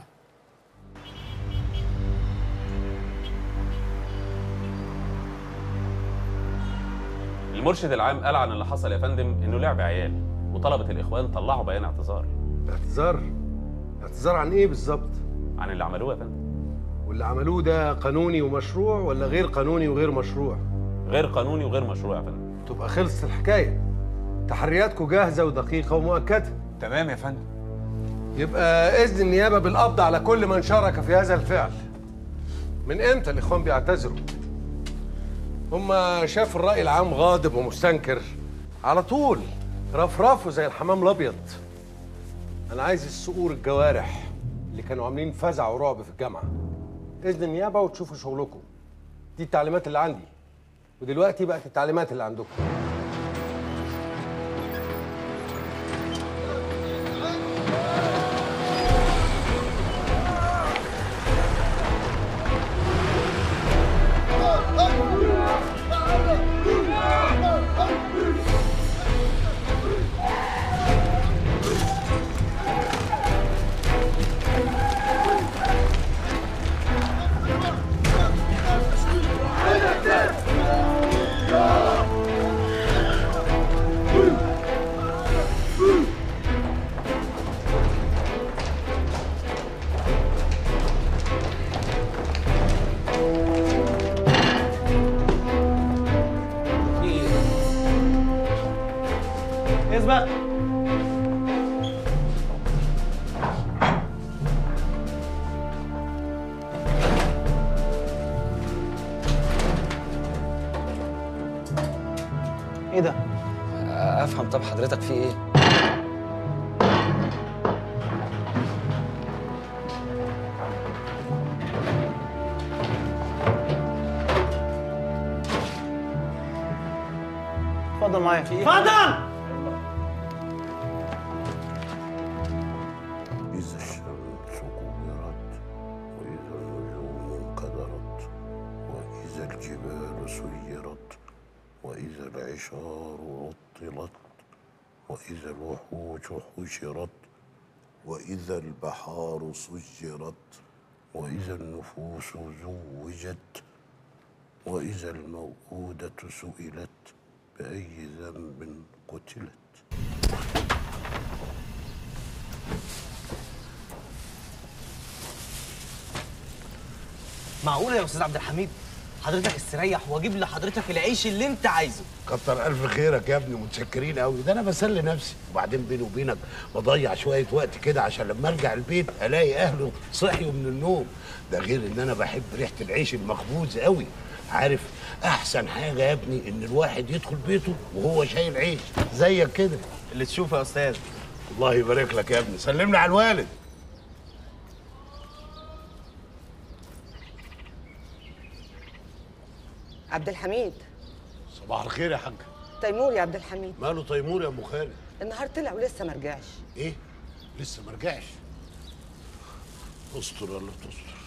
المرشد العام قال عن اللي حصل يا فندم انه لعب عيال، وطلبة الاخوان طلعوا بيان اعتذار. اعتذار عن ايه بالظبط؟ عن اللي عملوه يا فندم. واللي عملوه ده قانوني ومشروع ولا غير قانوني وغير مشروع؟ غير قانوني وغير مشروع يا فندم. تبقى خلصت الحكايه، تحرياتكم جاهزه ودقيقه ومؤكده. تمام يا فندم. يبقى اذن النيابه بالقبض على كل من شارك في هذا الفعل. من امتى الاخوان بيعتذروا؟ هما شافوا الرأي العام غاضب ومستنكر على طول رفرفوا زي الحمام الأبيض. أنا عايز الصقور الجوارح اللي كانوا عاملين فزع ورعب في الجامعة. إذن النيابة وتشوفوا شغلكم. دي التعليمات اللي عندي، ودلوقتي بقت التعليمات اللي عندكم. اثبت. ايه ده؟ افهم. طب حضرتك في ايه؟ اتفضل معايا. اتفضل. إذا الشمس كورت وإذا النجوم انكدرت وإذا الجبال سيرت وإذا العشار عطلت وإذا الوحوش حشرت وإذا البحار سجرت وإذا النفوس زوجت وإذا الموءودة سئلت بأي ذنب قتلت. معقولة يا أستاذ عبد الحميد؟ حضرتك استريح واجيب لحضرتك العيش اللي أنت عايزه. كتر ألف خيرك يا ابني، متشكرين قوي. ده أنا بسلي نفسي، وبعدين بيني وبينك بضيع شوية وقت كده عشان لما أرجع البيت ألاقي أهله صحيوا من النوم. ده غير إن أنا بحب ريحة العيش المخبوز قوي. عارف أحسن حاجة يا ابني إن الواحد يدخل بيته وهو شايل عيش زيك كده. اللي تشوفه يا أستاذ. الله يبارك لك يا ابني، سلمنا على الوالد. عبد الحميد. صباح الخير يا حاج. تيمور يا عبد الحميد. ماله تيمور يا ابو خالد؟ النهار طلع ولسه ما رجعش. ايه؟ لسه ما رجعش؟ استر يا الله تستر.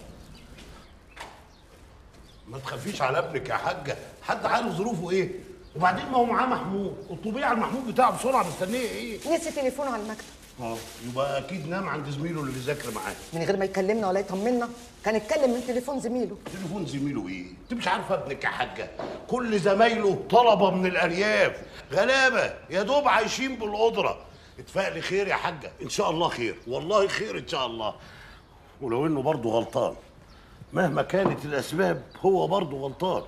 ما تخافيش على ابنك يا حاجه، حد عارف ظروفه ايه؟ وبعدين ما هو معاه محمود، اطلبيه على المحمود بتاعه بسرعه، مستنيه ايه؟ نسي تليفونه على المكتب. يبقى اكيد نام عند زميله اللي بيذاكر معاه. من غير ما يكلمنا ولا يطمنا، كان اتكلم من تليفون زميله. تليفون زميله ايه؟ انت مش عارفه ابنك يا حاجه، كل زمايله طلبه من الارياف، غلابه يا دوب عايشين بالقدره. اتفائلي خير يا حاجه، ان شاء الله خير، والله خير ان شاء الله. ولو انه برضه غلطان، مهما كانت الاسباب هو برضه غلطان.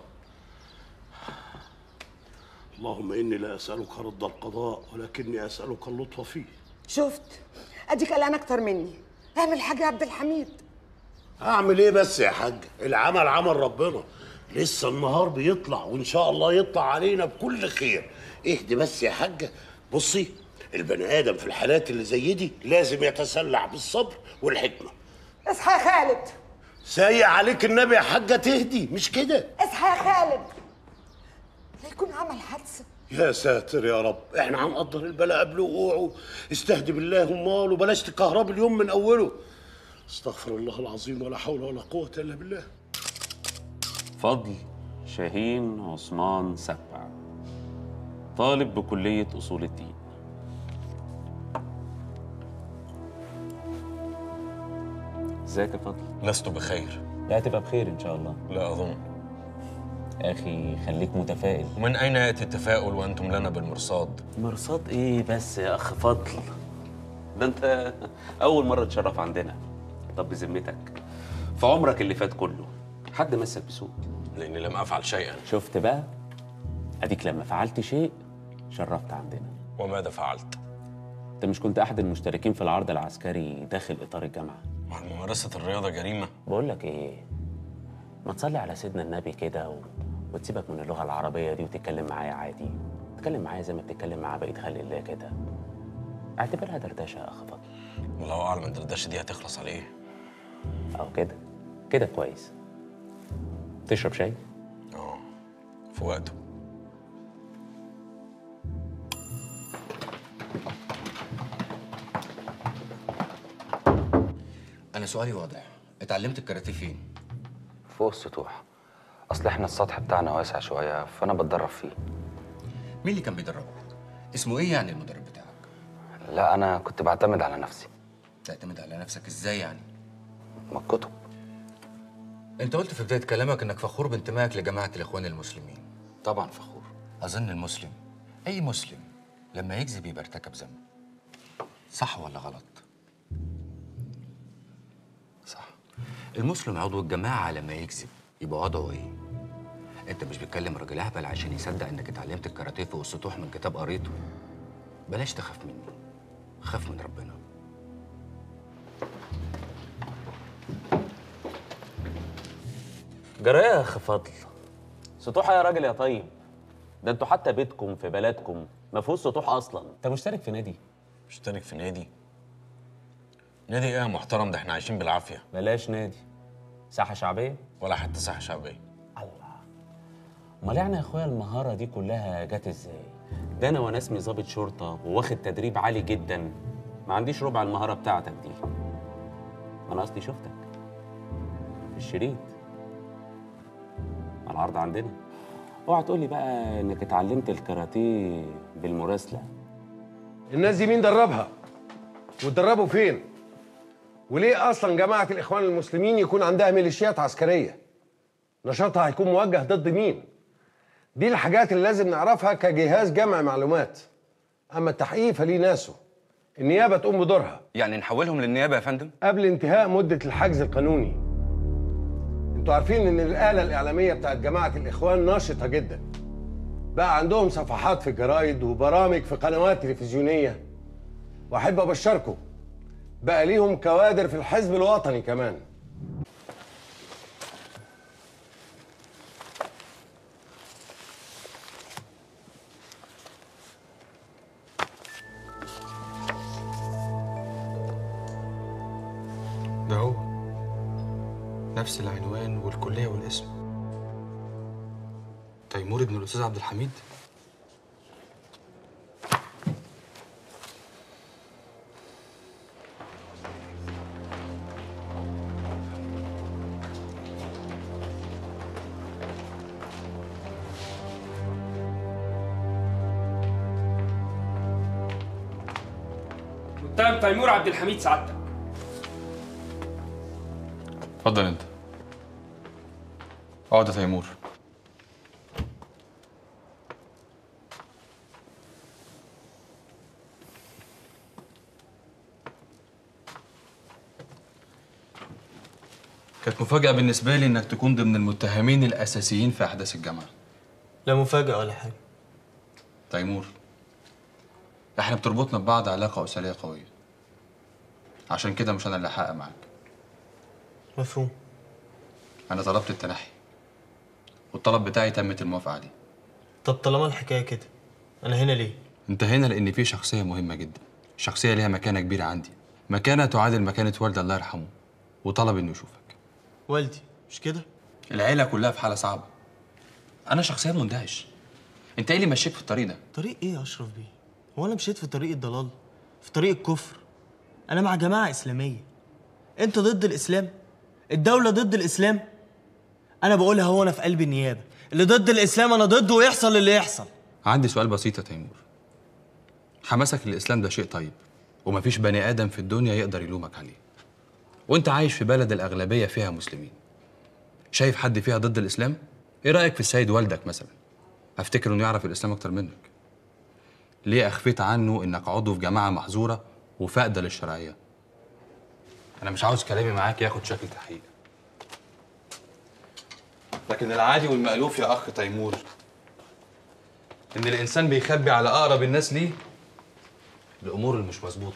اللهم اني لا اسالك رد القضاء ولكني اسالك اللطف فيه. شفت؟ اديك قلقان اكتر مني. اعمل حاجه يا عبد الحميد. اعمل ايه بس يا حاج؟ العمل عمل ربنا، لسه النهار بيطلع وان شاء الله يطلع علينا بكل خير. اهدي بس يا حاجه. بصي، البني ادم في الحالات اللي زي دي لازم يتسلح بالصبر والحكمه. اصحى يا خالد. سايق عليك النبي يا حاجه تهدي، مش كده؟ اصحى يا خالد، لا يكون عمل حادثه. يا ساتر يا رب، احنا هنقدر البلاء قبل وقوعه. استهدي بالله امال وبلاش تكهرب اليوم من اوله. استغفر الله العظيم ولا حول ولا قوه الا بالله. فضل شاهين عثمان سبع، طالب بكلية أصول الدين. ازيك يا فضل؟ لست بخير. لا تبقى بخير إن شاء الله. لا أظن. أخي خليك متفائل. ومن أين يأتي التفاؤل وأنتم لنا بالمرصاد؟ مرصاد إيه بس يا أخ فضل؟ ده أنت أول مرة تشرف عندنا. طب بذمتك، في عمرك اللي فات كله حد مسك بسوء؟ لأني لم أفعل شيئا. شفت بقى؟ أديك لما فعلت شيء شرفت عندنا. وماذا فعلت؟ أنت مش كنت أحد المشتركين في العرض العسكري داخل إطار الجامعة؟ ممارسة الرياضة جريمة؟ بقول لك إيه، ما تصلي على سيدنا النبي كده وتسيبك من اللغة العربية دي وتتكلم معايا عادي. تتكلم معايا زي ما بتتكلم مع بقية خلق الله كده. اعتبرها دردشة يا أخ فضل. والله أعلم الدردشة دي هتخلص على إيه؟ أو كده كده كويس. تشرب شاي؟ في وقته. أنا سؤالي واضح، اتعلمت الكاراتيه فين؟ فوق السطوح. اصل احنا السطح بتاعنا واسع شويه فانا بتدرب فيه. مين اللي كان بيدربك؟ اسمه ايه يعني المدرب بتاعك؟ لا انا كنت بعتمد على نفسي. تعتمد على نفسك ازاي يعني؟ ما الكتب. انت قلت في بدايه كلامك انك فخور بانتمائك لجماعه الاخوان المسلمين. طبعا فخور. اظن المسلم، اي مسلم، لما يكذب يبقى ارتكب ذنب. صح ولا غلط؟ صح. المسلم عضو الجماعه لما يكذب يبقى وضعه ايه؟ انت مش بتكلم راجل اهبل عشان يصدق انك اتعلمت الكاراتيه فوق السطوح من كتاب قريته. بلاش تخاف مني، خاف من ربنا. جرايه يا اخ فضل، سطوحه يا راجل يا طيب. ده انتوا حتى بيتكم في بلدكم ما فيهوش سطوح اصلا. انت مشترك في نادي؟ مشترك في نادي؟ نادي ايه يا محترم؟ ده احنا عايشين بالعافيه. بلاش نادي، ساحه شعبيه؟ ولا حتى ساحه شعبيه. امال يعني يا اخويا المهاره دي كلها جت ازاي؟ ده انا وانا اسمي ضابط شرطه وواخد تدريب عالي جدا ما عنديش ربع المهاره بتاعتك دي. انا اصلي شفتك في الشريط على العرض عندنا. اوعى تقول لي بقى انك اتعلمت الكاراتيه بالمراسله. الناس دي مين دربها؟ وتدربوا فين؟ وليه اصلا جماعه الاخوان المسلمين يكون عندها ميليشيات عسكريه؟ نشاطها هيكون موجه ضد مين؟ دي الحاجات اللي لازم نعرفها كجهاز جمع معلومات. اما التحقيق فليه ناسه، النيابه تقوم بدورها. يعني نحولهم للنيابه يا فندم؟ قبل انتهاء مده الحجز القانوني. انتوا عارفين ان الاله الاعلاميه بتاعت جماعه الاخوان ناشطه جدا. بقى عندهم صفحات في الجرايد وبرامج في قنوات تلفزيونيه. واحب ابشركم بقى ليهم كوادر في الحزب الوطني كمان. ده هو نفس العنوان والكلية والاسم. تيمور ابن الأستاذ عبد الحميد. متهم تيمور عبد الحميد سعادتك. اتفضل انت. اقعد يا تيمور. كانت مفاجأة بالنسبة لي إنك تكون ضمن المتهمين الأساسيين في أحداث الجامعة. لا مفاجأة ولا حاجة. تيمور، إحنا بتربطنا ببعض علاقة أسرية قوية. عشان كده مش أنا اللي هحقق معاك. مفهوم. أنا طلبت التنحي، والطلب بتاعي تمت الموافقة عليه. طب طالما الحكاية كده، أنا هنا ليه؟ أنت هنا لأن في شخصية مهمة جدا، شخصية ليها مكانة كبيرة عندي، مكانة تعادل مكانة والدي الله يرحمه، وطلب إنه يشوفك. والدي، مش كده؟ العيلة كلها في حالة صعبة. أنا شخصيا مندهش. أنت إيه اللي مشيك في الطريق ده؟ طريق إيه يا أشرف بيه؟ هو أنا مشيت في طريق الضلال؟ في طريق الكفر؟ أنا مع جماعة إسلامية. أنت ضد الإسلام؟ الدولة ضد الإسلام؟ أنا بقولها هو أنا في قلب النيابة، اللي ضد الإسلام أنا ضده ويحصل اللي يحصل. عندي سؤال بسيط يا تيمور. حماسك للإسلام ده شيء طيب، ومفيش بني آدم في الدنيا يقدر يلومك عليه. وأنت عايش في بلد الأغلبية فيها مسلمين. شايف حد فيها ضد الإسلام؟ إيه رأيك في السيد والدك مثلا؟ أفتكر إنه يعرف الإسلام أكتر منك. ليه أخفيت عنه إنك عضو في جماعة محظورة وفاقدة للشرعية؟ أنا مش عاوز كلامي معاك ياخد شكل تحقيق. لكن العادي والمألوف يا أخ تيمور إن الإنسان بيخبي على أقرب الناس ليه الأمور اللي مش مظبوطة.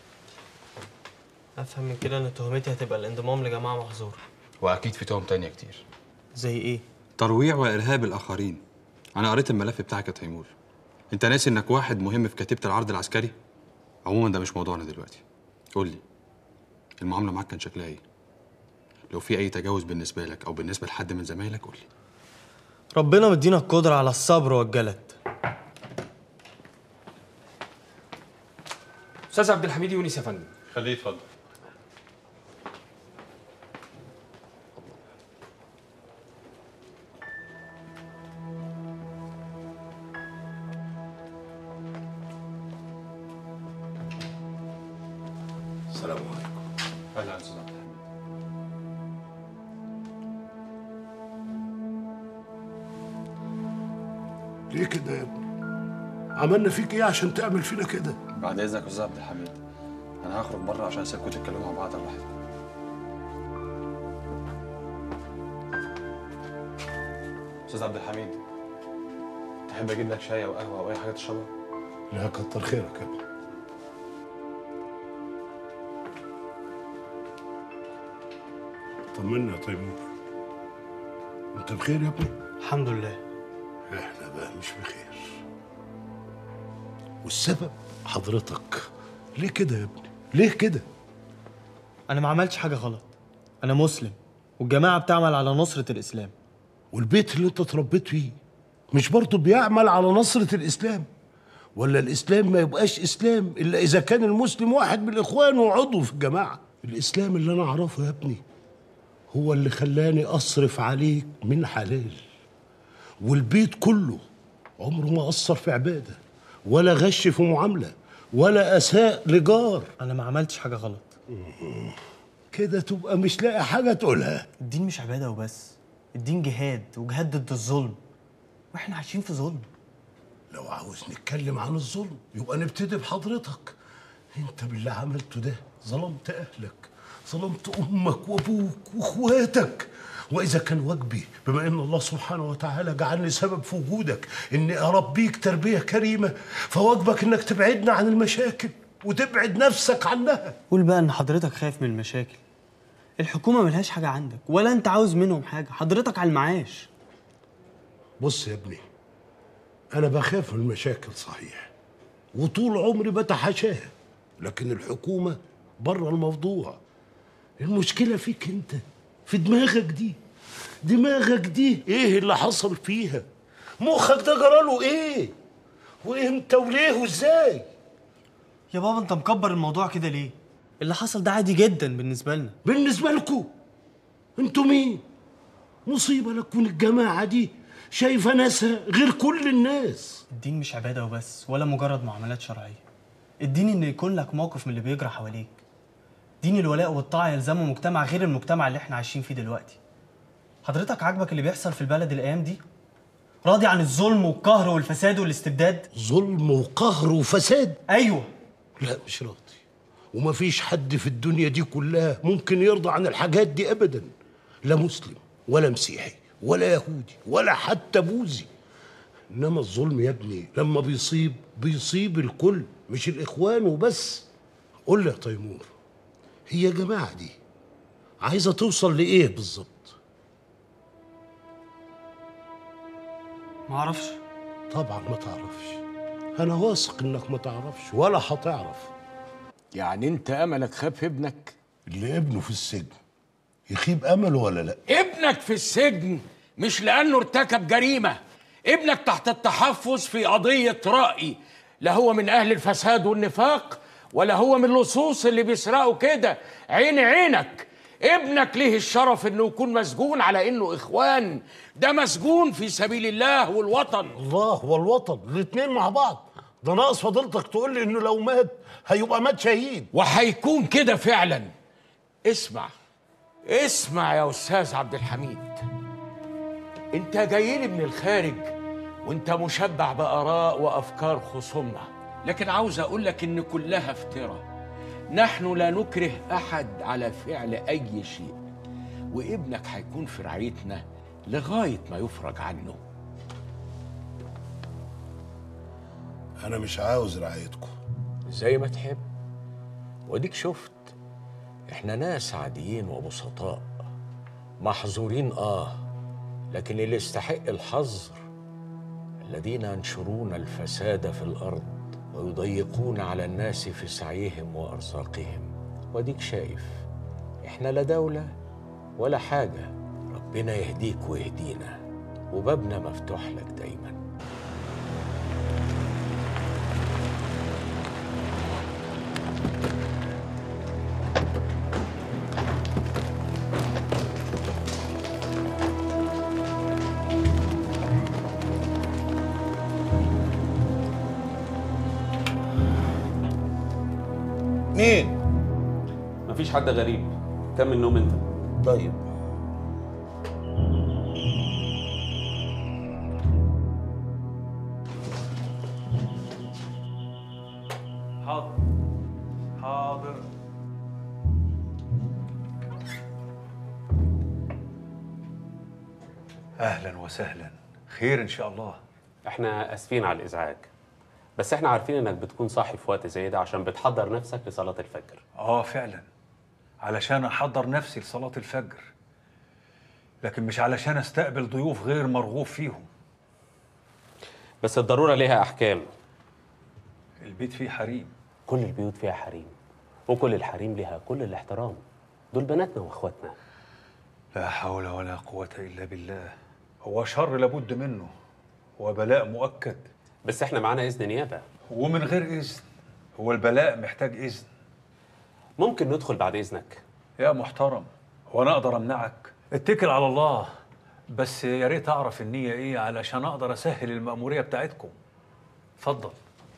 أفهم من كده إن تهمتي هتبقى الانضمام لجماعة محظورة. وأكيد في تهم تانية كتير. زي إيه؟ ترويع وإرهاب الآخرين. أنا قريت الملف بتاعك يا تيمور. أنت ناسي إنك واحد مهم في كتيبة العرض العسكري؟ عموما ده مش موضوعنا دلوقتي. قول لي المعاملة معاك كان شكلها إيه؟ لو في أي تجاوز بالنسبة لك أو بالنسبة لحد من زمايلك قول لي. ربنا مدينا القدرة على الصبر والجلد. استاذ عبد الحميد يونس يا فندم. خليه يتفضل. السلام عليكم. أهلا أستاذ عبد الحميد. ليه كده يا ابني؟ عملنا فيك ايه عشان تعمل فينا كده؟ بعد إذنك يا أستاذ عبد الحميد، أنا هخرج بره عشان أسيبكم تتكلموا مع بعض براحتكم. أستاذ عبد الحميد، تحب أجيب لك شاي أو قهوة أو أي حاجة تشربها؟ لا كتر خيرك يا ابني. طمنا يا تيمور. أنت بخير يا ابني؟ الحمد لله. إحنا بقى مش بخير. والسبب حضرتك. ليه كده يا ابني؟ ليه كده؟ أنا ما عملتش حاجة غلط. أنا مسلم، والجماعة بتعمل على نصرة الإسلام. والبيت اللي أنت اتربيت فيه مش برضه بيعمل على نصرة الإسلام؟ ولا الإسلام ما يبقاش إسلام إلا إذا كان المسلم واحد من الإخوان وعضو في الجماعة؟ الإسلام اللي أنا أعرفه يا ابني هو اللي خلاني أصرف عليك من حلال. والبيت كله عمره ما قصر في عبادة ولا غش في معاملة ولا أساء لجار. أنا ما عملتش حاجة غلط. كده تبقى مش لاقي حاجة تقولها. الدين مش عبادة وبس، الدين جهاد، وجهاد ضد الظلم، واحنا عايشين في ظلم. لو عاوز نتكلم عن الظلم يبقى نبتدي بحضرتك. انت باللي عملته ده ظلمت اهلك، ظلمت امك وابوك واخواتك. واذا كان واجبي بما ان الله سبحانه وتعالى جعلني سبب في وجودك اني اربيك تربيه كريمه، فواجبك انك تبعدنا عن المشاكل وتبعد نفسك عنها. قول بقى ان حضرتك خايف من المشاكل. الحكومه ملهاش حاجه عندك ولا انت عاوز منهم حاجه، حضرتك على المعاش. بص يا ابني، انا بخاف من المشاكل صحيح وطول عمري بتحاشاها، لكن الحكومه بره الموضوع. المشكله فيك انت، في دماغك دي ايه اللي حصل فيها؟ مخك ده جراله ايه؟ وامتى وليه وازاي؟ يا بابا انت مكبر الموضوع كده ليه؟ اللي حصل ده عادي جدا بالنسبه لنا. بالنسبه لكم انتوا مين؟ مصيبه لكم الجماعه دي شايفه ناسها غير كل الناس. الدين مش عباده وبس ولا مجرد معاملات شرعيه. اديني ان يكون لك موقف من اللي بيجرى حواليك. اديني الولاء والطاعه يلزموا مجتمع غير المجتمع اللي احنا عايشين فيه دلوقتي. حضرتك عاجبك اللي بيحصل في البلد الايام دي؟ راضي عن الظلم والقهر والفساد والاستبداد؟ ظلم وقهر وفساد؟ ايوه. لا مش راضي، ومفيش حد في الدنيا دي كلها ممكن يرضى عن الحاجات دي ابدا، لا مسلم ولا مسيحي ولا يهودي ولا حتى بوذي. انما الظلم يا ابني لما بيصيب الكل، مش الاخوان وبس. قول لي يا تيمور، هي الجماعه دي عايزه توصل لايه بالظبط؟ ما اعرفش. طبعا ما تعرفش، انا واثق انك ما تعرفش ولا هتعرف. يعني انت املك خاب في ابنك؟ اللي ابنه في السجن يخيب امله ولا لا؟ ابنك في السجن مش لانه ارتكب جريمه، ابنك تحت التحفظ في قضيه رأي، لا هو من اهل الفساد والنفاق ولا هو من اللصوص اللي بيسرقوا كده. عينك ابنك ليه الشرف انه يكون مسجون على انه اخوان، ده مسجون في سبيل الله والوطن. الله والوطن الاتنين مع بعض، ده ناقص فضيلتك تقول لي انه لو مات هيبقى مات شهيد. وهيكون كده فعلا. اسمع يا استاذ عبد الحميد، انت جاي لي من الخارج وانت مشبع باراء وافكار خصومنا، لكن عاوز اقول لك ان كلها افتراء. نحن لا نكره احد على فعل اي شيء، وابنك هيكون في رعايتنا لغايه ما يفرج عنه. انا مش عاوز رعايتكم. زي ما تحب. وديك شفت، احنا ناس عاديين وبسطاء محظورين لكن اللي يستحق الحظر الذين ينشرون الفساد في الارض ويضيقون على الناس في سعيهم وارزاقهم. وديك شايف، احنا لا دوله ولا حاجه. ربنا يهديك ويهدينا، وبابنا مفتوح لك دايما. مين؟ مفيش حد غريب. كم النوم انت؟ طيب. حاضر. اهلا وسهلا، خير ان شاء الله. احنا اسفين على الازعاج، بس احنا عارفين انك بتكون صاحي في وقت زي ده عشان بتحضر نفسك لصلاة الفجر. فعلا، علشان احضر نفسي لصلاة الفجر، لكن مش علشان استقبل ضيوف غير مرغوب فيهم. بس الضرورة ليها احكام. البيت فيه حريم. كل البيوت فيها حريم، وكل الحريم لها كل الاحترام. دول بناتنا واخواتنا. لا حول ولا قوة الا بالله. هو شر لابد منه، هو بلاء مؤكد. بس احنا معانا اذن نيابه. ومن غير اذن؟ هو البلاء محتاج اذن. ممكن ندخل بعد اذنك؟ يا محترم، هو انا اقدر امنعك؟ اتكل على الله، بس يا ريت اعرف النيه ايه علشان اقدر اسهل المأمورية بتاعتكم. اتفضل.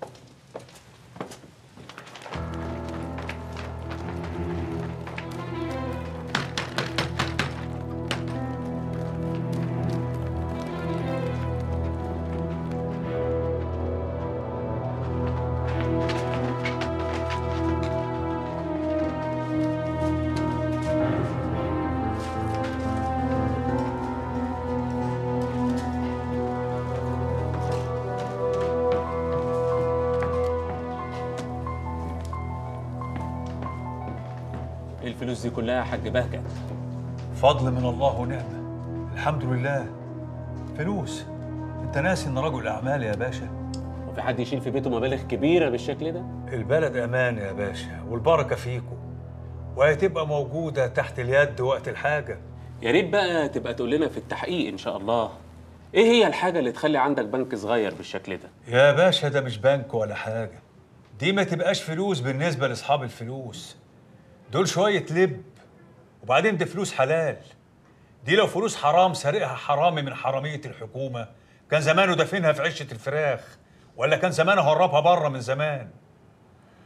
الفلوس دي كلها يا حاج بهجت؟ فضل من الله ونعمة، الحمد لله. فلوس؟ انت ناسي ان رجل اعمال يا باشا. وفي حد يشيل في بيته مبالغ كبيرة بالشكل ده؟ البلد امان يا باشا، والبركة فيكم، وهتبقى موجودة تحت اليد وقت الحاجة. يا ريت بقى تبقى تقول لنا في التحقيق ان شاء الله، ايه هي الحاجة اللي تخلي عندك بنك صغير بالشكل ده؟ يا باشا ده مش بنك ولا حاجة، دي ما تبقاش فلوس بالنسبة لاصحاب الفلوس، دول شوية لب، وبعدين دي فلوس حلال. دي لو فلوس حرام سارقها حرامي من حرامية الحكومة كان زمانه دافنها في عشة الفراخ، ولا كان زمانه هربها بره من زمان.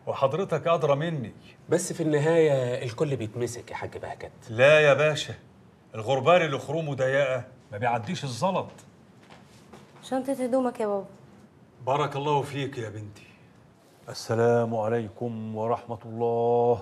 وحضرتك ادرى مني. بس في النهايه الكل بيتمسك يا حاج بهجت. لا يا باشا، الغربال اللي خرومه ضيقه ما بيعديش الزلط. شنطة هدومك يا بابا. بارك الله فيك يا بنتي. السلام عليكم ورحمة الله.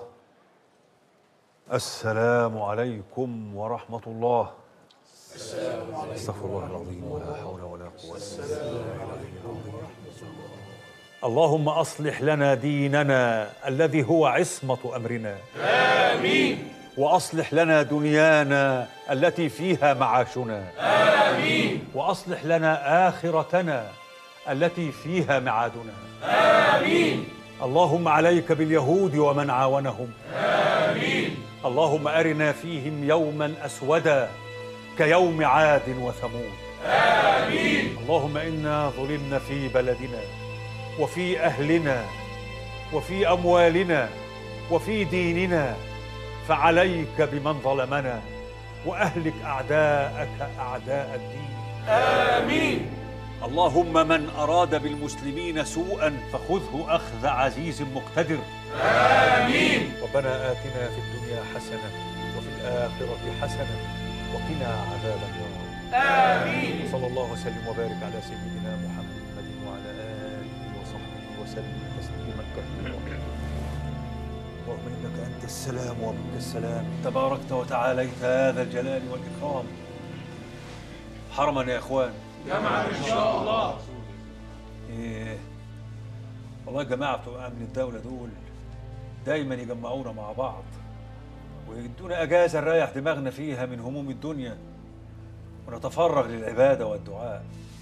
السلام عليكم ورحمة الله. السلام عليكم. استغفر الله العظيم ولا حول ولا قوة إلا بالله. اللهم أصلح لنا ديننا الذي هو عصمة أمرنا. آمين. وأصلح لنا دنيانا التي فيها معاشنا. آمين. وأصلح لنا آخرتنا التي فيها معادنا. آمين. اللهم عليك باليهود ومن عاونهم. آمين. اللهم أرنا فيهم يوما أسودا كيوم عاد وثمود. آمين. اللهم إنا ظلمنا في بلدنا وفي أهلنا وفي أموالنا وفي ديننا، فعليك بمن ظلمنا وأهلك أعداءك أعداء الدين. آمين. اللهم من أراد بالمسلمين سوءا فخذه أخذ عزيز مقتدر. آمين. ربنا آتنا في الدنيا حسنة وفي الآخرة حسنة وقنا عذاب النار. آمين. صلى الله وسلم وبارك على سيدنا محمد وعلى آله وصحبه وسلم تسليما كثيرا. اللهم إنك أنت السلام ومنك السلام، تباركت وتعاليت هذا الجلال والإكرام. حرما يا إخوان. جمعا إن شاء الله. إيه والله يا جماعة بتوع أمن الدولة دول دايما يجمعونا مع بعض ويدونا أجازة نريح دماغنا فيها من هموم الدنيا ونتفرغ للعبادة والدعاء.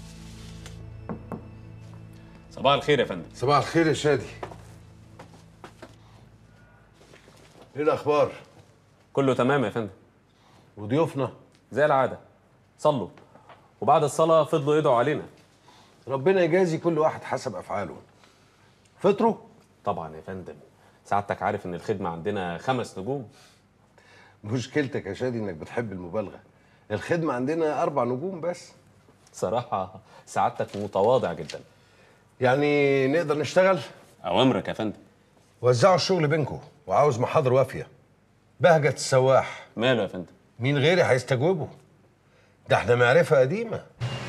صباح الخير يا فندم. صباح الخير يا شادي. ايه الاخبار؟ كله تمام يا فندم. وضيوفنا؟ زي العاده صلوا، وبعد الصلاه فضلوا يدعوا علينا. ربنا يجازي كل واحد حسب افعاله. فطروا؟ طبعا يا فندم، سعادتك عارف ان الخدمه عندنا 5 نجوم. مشكلتك يا شادي انك بتحب المبالغه. الخدمه عندنا 4 نجوم بس. صراحه سعادتك متواضع جدا. يعني نقدر نشتغل؟ اوامرك يا فندم. وزعوا الشغل بينكم، وعاوز محاضر وافيه. بهجت السواح ماله يا فندم؟ مين غيري هيستجوبه؟ ده احنا معرفه قديمه.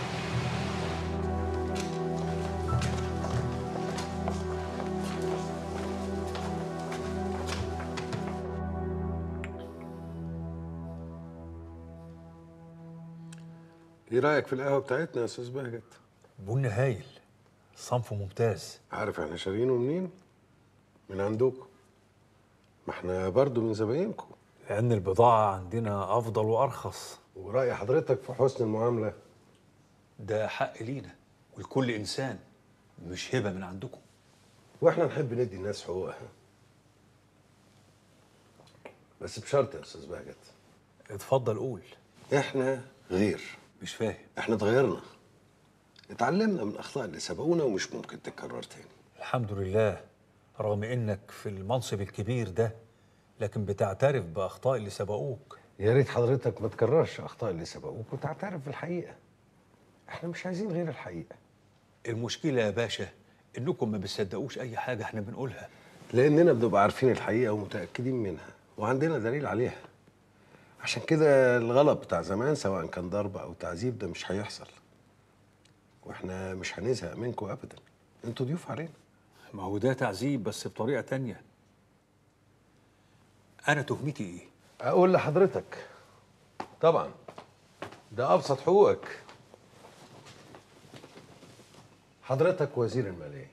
ايه رايك في القهوه بتاعتنا يا استاذ بهجت؟ بن هايل، صنفه ممتاز. عارف احنا شارينه منين؟ من عندكم. ما احنا برضو من زباينكم. لأن البضاعة عندنا أفضل وأرخص. ورأي حضرتك في حسن المعاملة؟ ده حق لينا ولكل إنسان، مش هبة من عندكم. واحنا نحب ندي الناس حقوقها، بس بشرط يا استاذ بهجت. اتفضل قول. احنا غير. مش فاهم. احنا اتغيرنا، اتعلمنا من الاخطاء اللي سبقونا ومش ممكن تتكرر تاني. الحمد لله، رغم انك في المنصب الكبير ده لكن بتعترف باخطاء اللي سبقوك. يا ريت حضرتك ما تكررش اخطاء اللي سبقوك وتعترف بالحقيقه. احنا مش عايزين غير الحقيقه. المشكله يا باشا انكم ما بتصدقوش اي حاجه احنا بنقولها، لاننا بنبقى عارفين الحقيقه ومتاكدين منها وعندنا دليل عليها. عشان كده الغلط بتاع زمان سواء كان ضرب او تعذيب ده مش هيحصل، واحنا مش هنزهق منكم ابدا. انتوا ضيوف علينا. ما هو ده تعذيب بس بطريقه تانية. انا تهمتي ايه؟ اقول لحضرتك طبعا ده ابسط حقوقك. حضرتك وزير الماليه.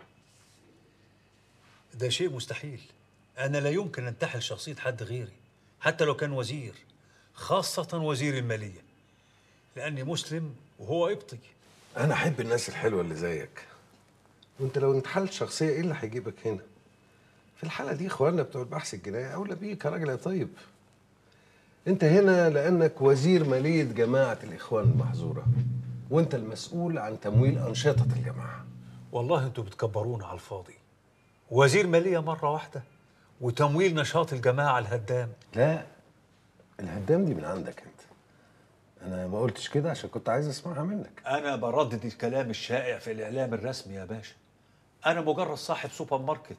ده شيء مستحيل. انا لا يمكن انتحل شخصيه حد غيري حتى لو كان وزير، خاصه وزير الماليه، لاني مسلم وهو قبطي. انا احب الناس الحلوه اللي زيك. وانت لو انتحلت شخصيه ايه اللي هيجيبك هنا؟ في الحاله دي اخواننا بتوع البحث الجنائي اولى بيك يا راجل يا طيب. انت هنا لانك وزير ماليه جماعه الاخوان المحظوره، وانت المسؤول عن تمويل انشطه الجماعه. والله انتوا بتكبرونا على الفاضي. وزير ماليه مره واحده وتمويل نشاط الجماعه الهدام. لا، الهدام دي من عندك انت. انا ما قلتش كده عشان كنت عايز اسمعها منك. انا بردد الكلام الشائع في الاعلام الرسمي يا باشا. انا مجرد صاحب سوبر ماركت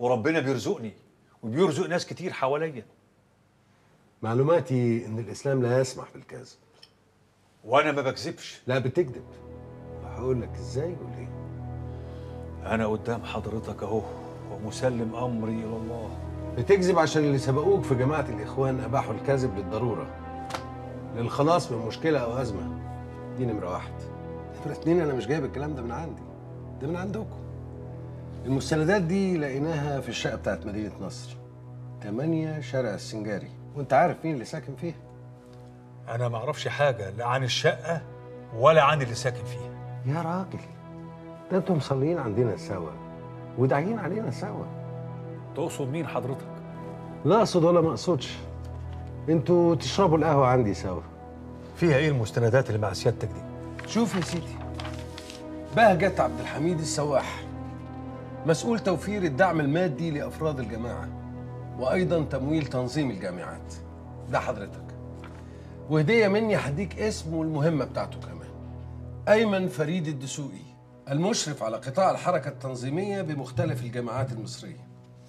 وربنا بيرزقني وبيرزق ناس كتير حواليا. معلوماتي ان الاسلام لا يسمح بالكذب. وانا ما بكذبش. لا بتكذب. هقول لك ازاي وليه. انا قدام حضرتك اهو ومسلم امري الى الله. بتكذب عشان اللي سبقوك في جماعه الاخوان اباحوا الكذب للضروره، للخلاص من مشكله او ازمه. دي نمره واحد. نمره اتنين، انا مش جايب الكلام ده من عندي، ده من عندكم. المستندات دي لقيناها في الشقه بتاعت مدينه نصر 8 شارع السنجاري، وانت عارف مين اللي ساكن فيها. انا ما اعرفش حاجه لا عن الشقه ولا عن اللي ساكن فيها. يا راجل، ده انتوا مصلين عندنا سوا وداعيين علينا سوا. تقصد مين حضرتك؟ لا اقصد ولا ما اقصدش. انتوا تشربوا القهوه عندي سوا. فيها ايه المستندات اللي مع سيادتك دي؟ شوف يا سيدي، بهجت عبد الحميد السواح مسؤول توفير الدعم المادي لافراد الجماعه، وايضا تمويل تنظيم الجامعات. ده حضرتك. وهديه مني هديك اسمه والمهمه بتاعته كمان. ايمن فريد الدسوقي، المشرف على قطاع الحركه التنظيميه بمختلف الجامعات المصريه.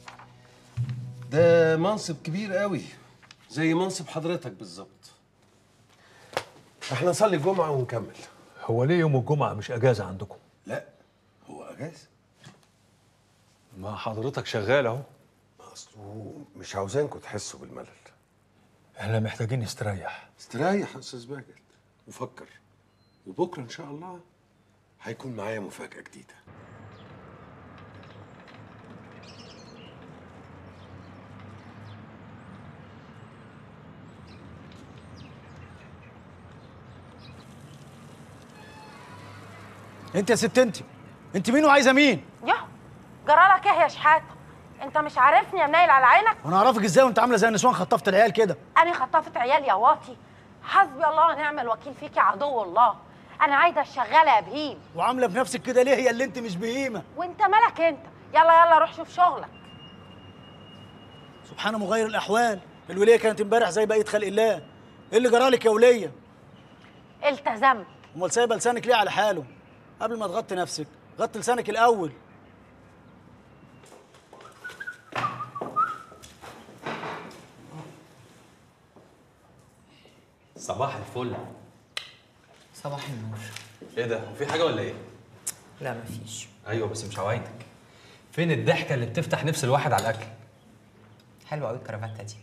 ده منصب كبير قوي زي منصب حضرتك بالظبط. احنا نصلي الجمعه ونكمل. هو ليه يوم الجمعه مش اجازه عندكم؟ لا هو اجازه. ما حضرتك شغال اهو. اصله مش عاوزينكم تحسوا بالملل. احنا محتاجين نستريح. استريح يا استاذ باجت وفكر، وبكره ان شاء الله هيكون معايا مفاجاه جديده. انت يا ست انت مين وعايزه مين؟ يا جرالك ايه يا شحاته؟ انت مش عارفني يا منيل على عينك؟ وانا اعرفك ازاي وانت عامله زي النسوان خطفت العيال كده؟ انا خطفت عيال يا واطي؟ حسبي الله ونعم الوكيل فيك يا عدو الله. انا عايزه الشغاله يا بهيم. وعامله بنفسك كده ليه يا اللي انت مش بهيمه؟ وانت مالك انت؟ يلا روح شوف شغلك. سبحان مغير الاحوال. الوليه كانت امبارح زي بقيه خلق الله. ايه اللي جرالك يا وليه؟ التزمت. امال سايبه لسانك ليه على حاله؟ قبل ما تغطي نفسك غطي لسانك الاول. صباح الفل. صباح النور. ايه ده؟ هو في حاجه ولا ايه؟ لا مفيش. ايوه بس مش عوايدك. فين الضحكه اللي بتفتح نفس الواحد على الاكل؟ حلوه قوي الكرافته دي.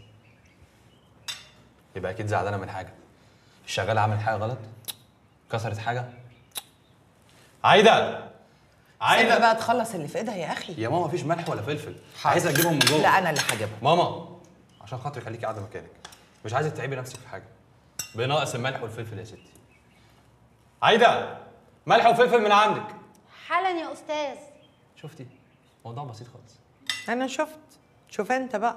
يبقى اكيد زعلانه من حاجه. الشغاله عملت حاجه غلط؟ كسرت حاجه؟ عايده سيبها بقى تخلص اللي في ايدها يا اخي. يا ماما مفيش ملح ولا فلفل. عايزه اجيبهم من جوه. لا انا اللي هجيبهم. ماما عشان خاطري خليكي قاعده مكانك. مش عايزه تتعبي نفسك في حاجه. بناقص الملح والفلفل يا ستي. عايده ملح وفلفل من عندك. حالا يا استاذ. شفتي؟ موضوع بسيط خالص. انا شفت. شوف انت بقى.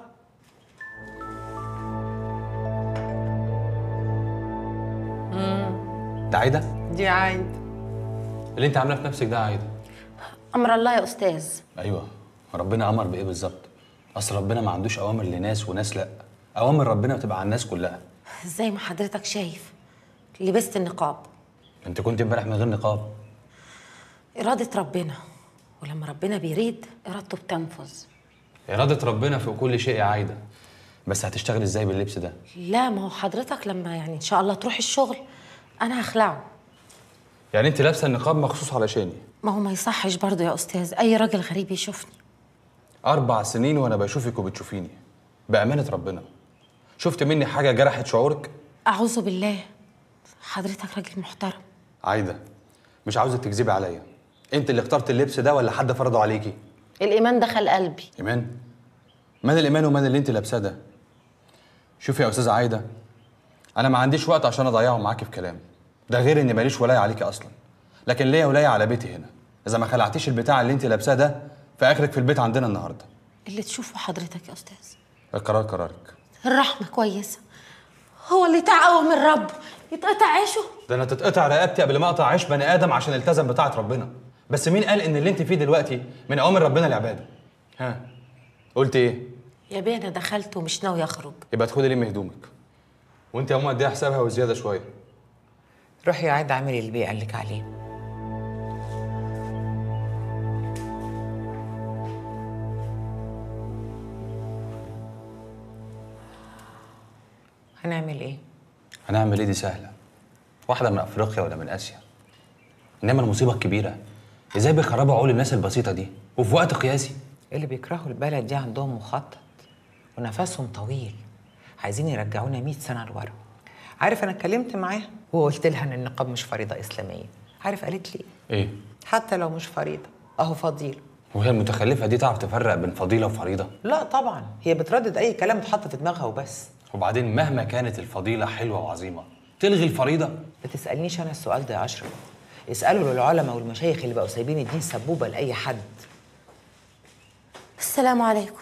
ده عايده؟ دي عايده. اللي انت عاملاه في نفسك ده عايده. امر الله يا استاذ. ايوه ربنا امر بايه بالظبط؟ اصل ربنا ما عندوش اوامر لناس وناس لا. اوامر ربنا بتبقى على الناس كلها. زي ما حضرتك شايف لبست النقاب. انت كنت امبارح من غير نقاب. إرادة ربنا، ولما ربنا بيريد إرادته بتنفذ. إرادة ربنا في كل شيء يا عايدة. بس هتشتغل ازاي باللبس ده؟ لا ما هو حضرتك لما يعني إن شاء الله تروح الشغل أنا هخلعه. يعني انت لابسه النقاب مخصوص علشاني؟ ما هو ما يصحش برضه يا أستاذ أي راجل غريب يشوفني. 4 سنين وأنا بشوفك وبتشوفيني. بأمانة ربنا. شفت مني حاجة جرحت شعورك؟ أعوذ بالله. حضرتك راجل محترم. عايدة مش عاوزك تكذبي عليا. انت اللي اخترت اللبس ده ولا حد فرضه عليكي؟ الإيمان دخل قلبي. إيمان؟ مال الإيمان ومال اللي انت لابساه ده؟ شوفي يا أستاذة عايدة، أنا ما عنديش وقت عشان أضيعه معاكي في كلام. ده غير إني ماليش ولاية عليكي أصلا. لكن ليا ولاية على بيتي هنا. إذا ما خلعتيش البتاع اللي انت لابساه ده فآخرك في البيت عندنا النهارده. اللي تشوفه حضرتك يا أستاذ. القرار قرارك. الرحمة كويسة. هو اللي تعقه من رب يتقطع عيشه. ده انا تتقطع رقبتي قبل ما اقطع عيش بني ادم عشان التزم بطاعه ربنا. بس مين قال ان اللي انت فيه دلوقتي من اوامر ربنا لعباده؟ ها قلت ايه؟ يا بيه انا دخلت ومش ناوي اخرج. يبقى ادخلي لمي هدومك. وانت يا ماما اديها حسابها وزياده شويه. روحي يا عايده اعملي اللي بيه قال لك عليه. هنعمل ايه؟ هنعمل ايه؟ دي سهله، واحده من افريقيا ولا من اسيا. انما المصيبه الكبيره ازاي بيخربوا عقول الناس البسيطه دي وفي وقت قياسي. اللي بيكرهوا البلد دي عندهم مخطط ونفسهم طويل، عايزين يرجعونا 100 سنه لورا. عارف انا اتكلمت معاها وقلت لها ان النقاب مش فريضه اسلاميه. عارف قالت لي ايه؟ حتى لو مش فريضه اهو فضيله. وهي المتخلفه دي تعرف تفرق بين فضيله وفريضه؟ لا طبعا، هي بتردد اي كلام اتحط في دماغها وبس. وبعدين مهما كانت الفضيله حلوه وعظيمه تلغي الفريضه؟ ما تسالنيش انا السؤال ده يا اشرف، اسالوا للعلماء والمشايخ اللي بقوا سايبين الدين سبوبه لاي حد. السلام عليكم.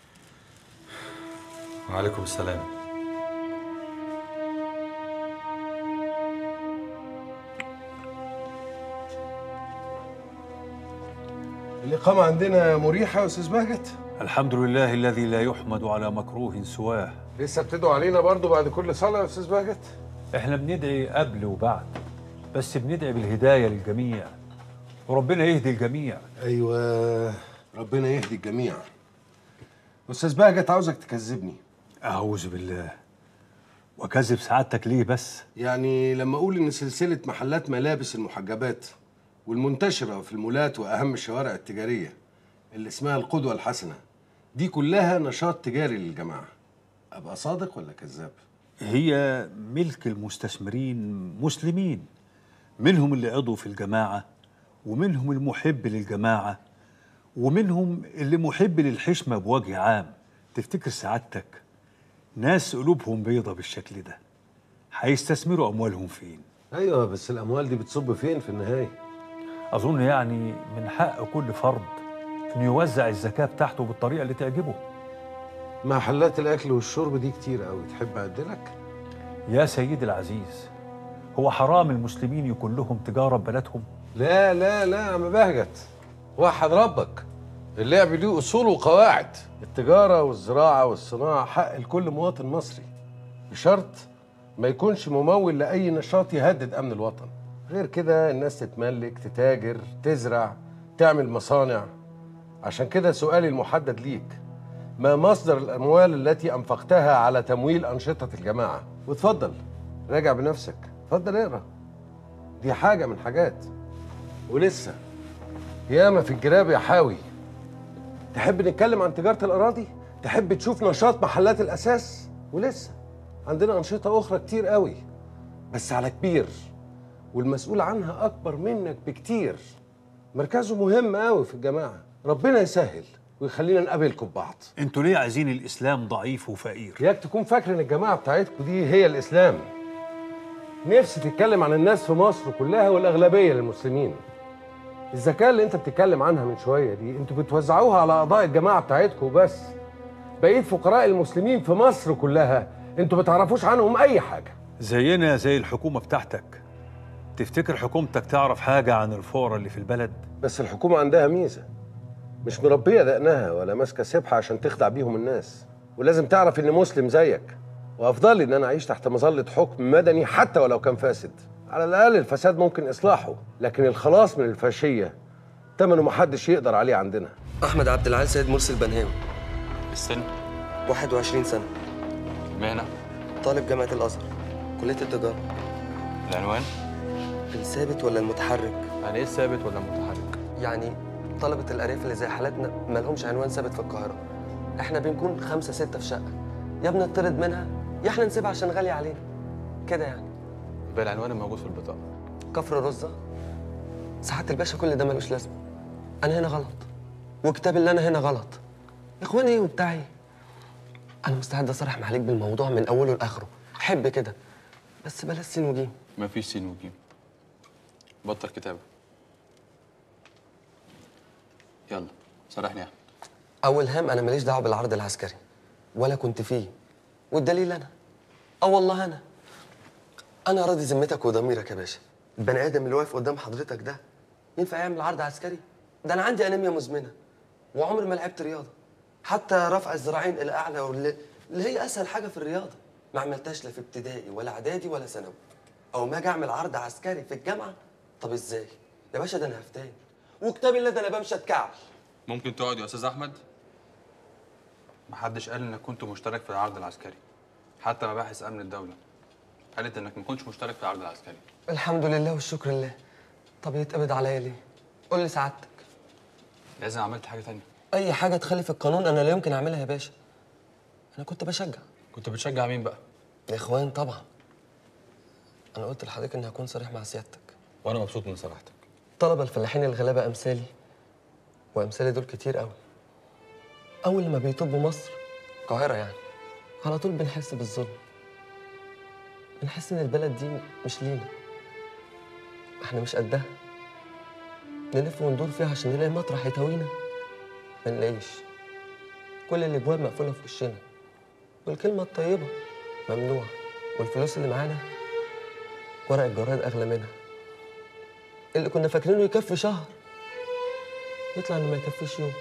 وعليكم السلام. الإقامة عندنا مريحة يا أستاذ بهجت؟ الحمد لله الذي لا يحمد على مكروه سواه. لسه بتدعوا علينا برضو بعد كل صلاة يا أستاذ بهجت؟ احنا بندعي قبل وبعد، بس بندعي بالهداية للجميع وربنا يهدي الجميع. أيوة، ربنا يهدي الجميع. أستاذ بهجت عاوزك تكذبني. أعوذ بالله. وكذب سعادتك ليه بس؟ يعني لما أقول إن سلسلة محلات ملابس المحجبات والمنتشرة في المولات وأهم الشوارع التجارية اللي اسمها القدوة الحسنة دي كلها نشاط تجاري للجماعة، أبقى صادق ولا كذاب؟ هي ملك المستثمرين مسلمين، منهم اللي عضو في الجماعة ومنهم المحب للجماعة ومنهم اللي محب للحشمة بوجه عام. تفتكر سعادتك ناس قلوبهم بيضة بالشكل ده هيستثمروا أموالهم فين؟ أيوة، بس الأموال دي بتصب فين في النهاية؟ أظن يعني من حق كل فرد إنه يوزع الزكاة بتاعته بالطريقة اللي تعجبه. محلات الأكل والشرب دي كتير أوي، تحب أعدلك؟ يا سيدي العزيز، هو حرام المسلمين يكون لهم تجارة ببلدهم؟ لا لا لا يا عم بهجت، وحد ربك. اللعب ليه أصول وقواعد. التجارة والزراعة والصناعة حق لكل مواطن مصري، بشرط ما يكونش ممول لأي نشاط يهدد أمن الوطن. غير كده الناس تتملك، تتاجر، تزرع، تعمل مصانع. عشان كده سؤالي المحدد ليك، ما مصدر الأموال التي أنفقتها على تمويل أنشطة الجماعة؟ وتفضل راجع بنفسك، اتفضل اقرا. دي حاجة من حاجات. ولسه ياما في الجراب يا حاوي. تحب نتكلم عن تجارة الأراضي؟ تحب تشوف نشاط محلات الأساس؟ ولسه عندنا أنشطة أخرى كتير قوي، بس على كبير، والمسؤول عنها أكبر منك بكتير. مركزه مهم قوي في الجماعة. ربنا يسهل ويخلينا نقابلكم ببعض. انتوا ليه عايزين الإسلام ضعيف وفقير؟ ياك تكون فاكر إن الجماعة بتاعتكم دي هي الإسلام. نفسي تتكلم عن الناس في مصر كلها والأغلبية للمسلمين. الزكاة اللي انت بتتكلم عنها من شوية دي انتوا بتوزعوها على أعضاء الجماعة بتاعتكم بس. بقية فقراء المسلمين في مصر كلها انتوا بتعرفوش عنهم أي حاجة. زينا زي الحكومة بتاعتك. تفتكر حكومتك تعرف حاجة عن الفقراء اللي في البلد؟ بس الحكومة عندها ميزة، مش مربية دقنها ولا ماسكة سبحة عشان تخدع بيهم الناس. ولازم تعرف إني مسلم زيك، وأفضل لي إن أنا أعيش تحت مظلة حكم مدني حتى ولو كان فاسد. على الأقل الفساد ممكن إصلاحه، لكن الخلاص من الفاشية ثمنه محدش يقدر عليه عندنا. أحمد عبد العال سيد مرسي البنهاوي. السن؟ 21 سنة. المهنة؟ طالب جامعة الأزهر، كلية التجارة. العنوان؟ الثابت ولا المتحرك؟ يعني إيه الثابت ولا المتحرك؟ يعني طلبة الأرياف اللي زي حالاتنا ما لهمش عنوان ثابت في القاهرة. إحنا بنكون 5 6 في شقة، يا بنطرد منها يا إحنا نسيبها عشان غالية علينا. كده يعني. يبقى العنوان الموجود في البطاقة كفر رزة. سعادة الباشا كل ده ملوش لازمة. أنا هنا غلط، وكتاب اللي أنا هنا غلط. إخواني إيه وبتاعي؟ أنا مستعد أصرح معاليك بالموضوع من أوله لآخره، حب كده، بس بلاش سين وجيم. مفيش سين وجيم. بطل كتابة. يلا صرحني يا أحمد. أول هام أنا ماليش دعوة بالعرض العسكري ولا كنت فيه، والدليل أنا. والله أنا راضي ذمتك وضميرك يا باشا. البني آدم اللي واقف قدام حضرتك ده ينفع يعمل عرض عسكري؟ ده أنا عندي أنيميا مزمنة وعمري ما لعبت رياضة، حتى رفع الذراعين إلى أعلى اللي هي أسهل حاجة في الرياضة ما عملتهاش لا في ابتدائي ولا إعدادي ولا ثانوي. أو ما أجي أعمل عرض عسكري في الجامعة؟ طب إزاي؟ يا باشا ده أنا هفتان، وكتاب الله ده أنا بمشي أتكعبل. ممكن تقعد يا أستاذ أحمد؟ محدش قال إنك كنت مشترك في العرض العسكري. حتى مباحث امن الدوله قالت انك ما كنتش مشترك في العرض العسكري. الحمد لله والشكر لله. طب يتقبض عليا ليه؟ قول لي سعادتك. لازم عملت حاجه تانية. اي حاجه تخالف القانون انا لا يمكن اعملها يا باشا. انا كنت بشجع. كنت بتشجع مين بقى؟ الاخوان طبعا. انا قلت لحضرتك اني هكون صريح مع سيادتك. وانا مبسوط من صراحتك. طلبه الفلاحين الغلابه امثالي وامثالي دول كتير قوي. اول ما بيطبوا مصر القاهره يعني على طول بنحس بالظلم. بنحس ان البلد دي مش لينا، احنا مش قدها. نلف وندور فيها عشان نلاقي مطرح يتوينا، ما نلاقيش. كل الابواب مقفوله في وشنا، والكلمه الطيبه ممنوع، والفلوس اللي معانا ورق الجراد اغلى منها. اللي كنا فاكرينه يكفي شهر يطلع انه ما يكفيش يوم.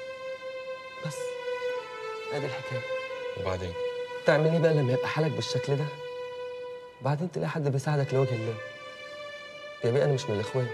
بس ادي الحكايه. وبعدين تعمل ايه بقى لما يبقى حالك بالشكل ده؟ وبعدين تلاقي حد بيساعدك لوجه الله. يا بيه انا مش من الاخوان،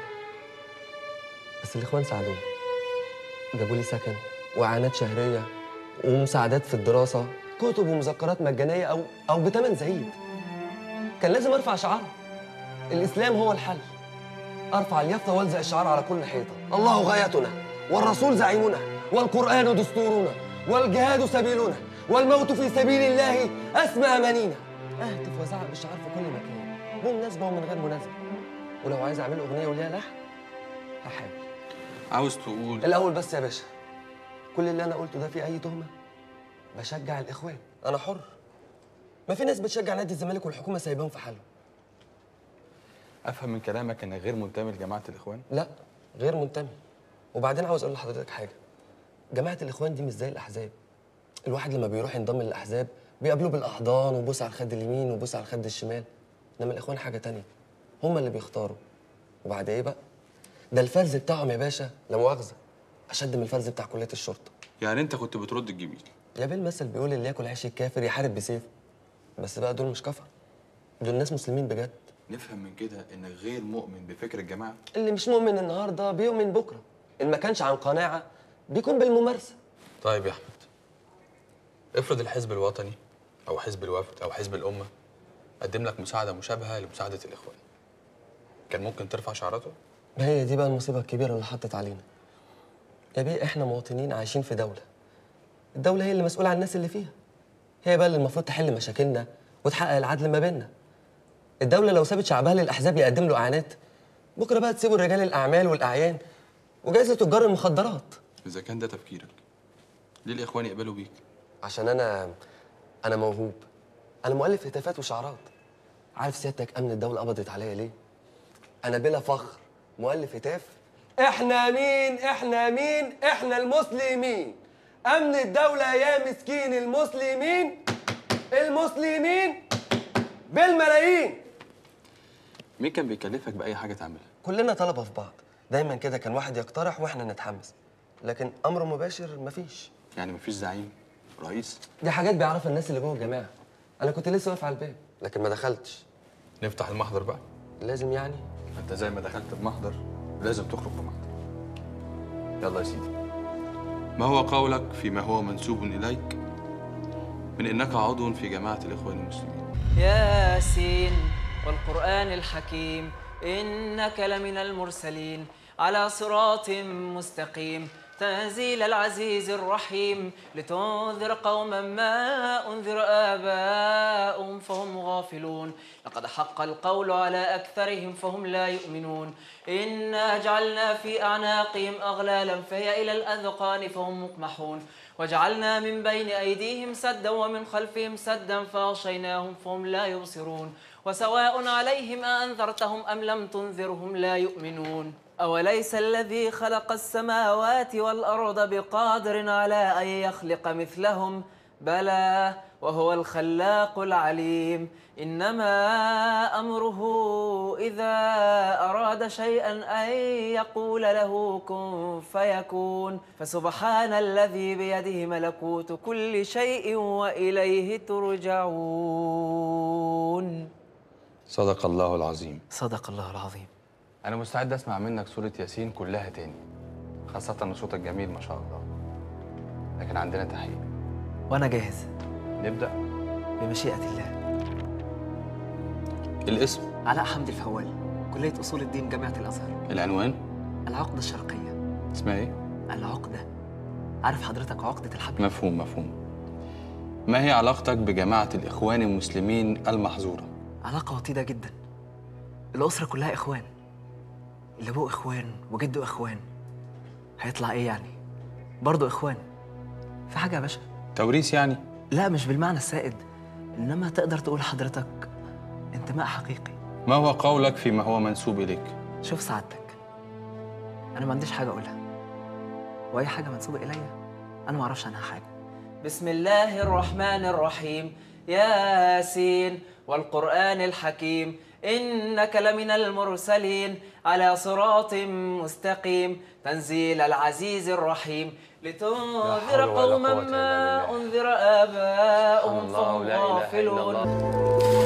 بس الاخوان ساعدوني. جابوا لي سكن واعانات شهريه ومساعدات في الدراسه، كتب ومذكرات مجانيه او بثمن زهيد. كان لازم ارفع شعار الاسلام هو الحل. ارفع اليافطه والزق الشعار على كل حيطه: الله غايتنا والرسول زعيمنا والقران دستورنا والجهاد سبيلنا والموت في سبيل الله اسمى امانينا. اهتف وازعق بالشعار في كل مكان، بمناسبه ومن غير مناسبه. ولو عايز اعمل اغنيه وليها لحن هحاول. عاوز تقول الاول بس يا باشا، كل اللي انا قلته ده فيه اي تهمه؟ بشجع الاخوان، انا حر. ما في ناس بتشجع نادي الزمالك والحكومه سايباهم في حالهم. افهم من كلامك انك غير منتمي لجماعه الاخوان؟ لا غير منتمي. وبعدين عاوز اقول لحضرتك حاجه، جماعه الاخوان دي مش زي الاحزاب. الواحد لما بيروح ينضم للاحزاب بيقابلوه بالاحضان وبوس على الخد اليمين وبوس على الخد الشمال، انما الاخوان حاجه تانية، هم اللي بيختاروا. وبعد ايه بقى؟ ده الفرز بتاعهم يا باشا لا مؤاخذه اشد من الفرز بتاع كليه الشرطه. يعني انت كنت بترد الجميل؟ يا بيه المثل بيقول اللي ياكل عيش الكافر يحارب بسيفه. بس بقى دول مش كفر، دول ناس مسلمين بجد. نفهم من كده انك غير مؤمن بفكر الجماعه؟ اللي مش مؤمن النهارده بيؤمن بكره، ان ما كانش عن قناعه بيكون بالممارسه. طيب يا احمد، افرض الحزب الوطني او حزب الوفد او حزب الامه قدم لك مساعده مشابهه لمساعده الاخوان، كان ممكن ترفع شعاراته؟ ما هي دي بقى المصيبه الكبيره اللي حطت علينا. يا بيه احنا مواطنين عايشين في دوله، الدوله هي اللي مسؤوله عن الناس اللي فيها، هي بقى اللي المفروض تحل مشاكلنا وتحقق العدل ما بيننا. الدوله لو سابت شعبها للاحزاب يقدم له اعانات، بكره بقى تسيبوا رجال الاعمال والاعيان وجايزه تجار المخدرات. اذا كان ده تفكيرك، ليه الاخوان يقبلوا بيك؟ عشان انا موهوب، انا مؤلف هتافات وشعارات. عارف سيادتك امن الدوله قبضت عليا ليه؟ انا بلا فخر مؤلف هتاف: احنا مين احنا مين احنا المسلمين، امن الدوله يا مسكين المسلمين، المسلمين بالملايين. مين كان بيكلفك باي حاجه تعملها؟ كلنا طلبه في بعض، دايما كده كان واحد يقترح واحنا نتحمس، لكن امر مباشر مفيش. يعني مفيش زعيم رئيس؟ دي حاجات بيعرفها الناس اللي جوه الجماعه. انا كنت لسه واقف على الباب لكن ما دخلتش. نفتح المحضر بقى؟ لازم يعني؟ انت زي ما دخلت بمحضر لازم تخرج بمحضر. يلا يا سيدي، ما هو قولك فيما هو منسوب اليك من انك عضو في جماعه الاخوان المسلمين؟ ياسين والقرآن الحكيم إنك لمن المرسلين على صراط مستقيم تنزيل العزيز الرحيم لتنذر قوما ما أنذر آباؤهم فهم غافلون لقد حق القول على أكثرهم فهم لا يؤمنون إنا جعلنا في أعناقهم أغلالا فهي إلى الأذقان فهم مقمحون وجعلنا من بين أيديهم سدا ومن خلفهم سدا فأغشيناهم فهم لا يبصرون وسواء عليهم أأنذرتهم أم لم تنذرهم لا يؤمنون أوليس الذي خلق السماوات والأرض بقادر على أن يخلق مثلهم بلى وهو الخلاق العليم إنما أمره إذا أراد شيئا أن يقول له كن فيكون فسبحان الذي بيده ملكوت كل شيء وإليه ترجعون. صدق الله العظيم. صدق الله العظيم. أنا مستعد أسمع منك سورة ياسين كلها تاني، خاصة إن صوتك جميل ما شاء الله. لكن عندنا تحقيق. وأنا جاهز. نبدأ؟ بمشيئة الله. الاسم؟ علاء حمدي الفوال، كلية أصول الدين جامعة الأزهر. العنوان؟ العقدة الشرقية. اسمها ايه؟ العقدة. عارف حضرتك عقدة الحبل؟ مفهوم مفهوم. ما هي علاقتك بجماعة الإخوان المسلمين المحظورة؟ علاقة وطيدة جدا. الأسرة كلها إخوان. اللي أبوه إخوان وجده إخوان. هيطلع إيه يعني؟ برضه إخوان. في حاجة يا باشا؟ توريث يعني؟ لا مش بالمعنى السائد، إنما تقدر تقول حضرتك انتماء حقيقي. ما هو قولك فيما هو منسوب إليك؟ شوف سعادتك، أنا ما عنديش حاجة أقولها، وأي حاجة منسوبة إليا أنا ما أعرفش عنها حاجة. بسم الله الرحمن الرحيم. ياسين والقرآن الحكيم إنك لمن المرسلين على صراط مستقيم تنزيل العزيز الرحيم لتنذر قوما ما أنذر آباؤهم فهم غافلون.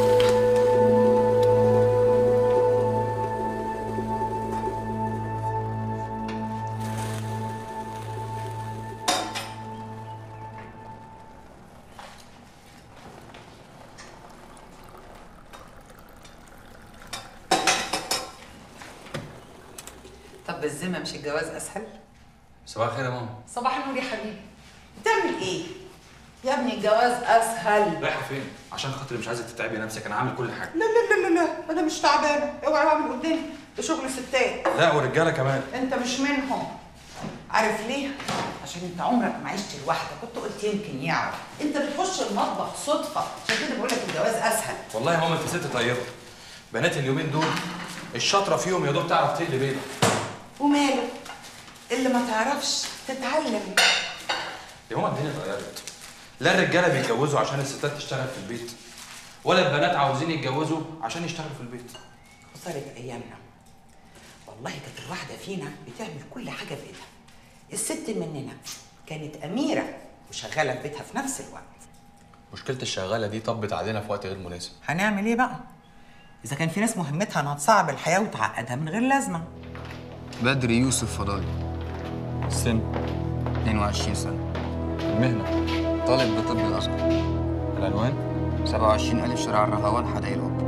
طب بالذمة مش الجواز أسهل؟ صباح الخير يا ماما. صباح النور يا حبيبي. بتعمل إيه؟ يا ابني الجواز أسهل. رايحة فين؟ عشان خاطري مش عايزك تتعبي نفسك، أنا عامل كل حاجة. لا لا لا لا لا، أنا مش تعبانة، اوعي اعمل قدامي، ده شغل ستات. لا ورجالة كمان. أنت مش منهم. عارف ليه؟ عشان أنت عمرك ما عشت لوحدك، كنت قلت يمكن يعرف، أنت بتخش المطبخ صدفة، عشان كده بقول لك الجواز أسهل. والله يا ماما أنت ست طيبة. بنات اليومين دول الشاطرة فيهم يا دوب تعرف تقلي بيضة. وماله؟ اللي ما تعرفش تتعلم. يا ماما الدنيا اتغيرت. لا الرجالة بيتجوزوا عشان الستات تشتغل في البيت، ولا البنات عاوزين يتجوزوا عشان يشتغلوا في البيت. وصارت أيامنا والله كانت الواحدة فينا بتعمل كل حاجة بإيدها. الست مننا كانت أميرة وشغالة في بيتها في نفس الوقت. مشكلة الشغالة دي طبت علينا في وقت غير مناسب. هنعمل إيه بقى؟ إذا كان في ناس مهمتها إنها تصعب الحياة وتعقدها من غير لازمة. بدري يوسف فضالي. السن؟ 22 سنة. المهنة؟ طالب بطب الأزهر. العنوان؟ 27 ألف شارع الرهوان حدائق القبة.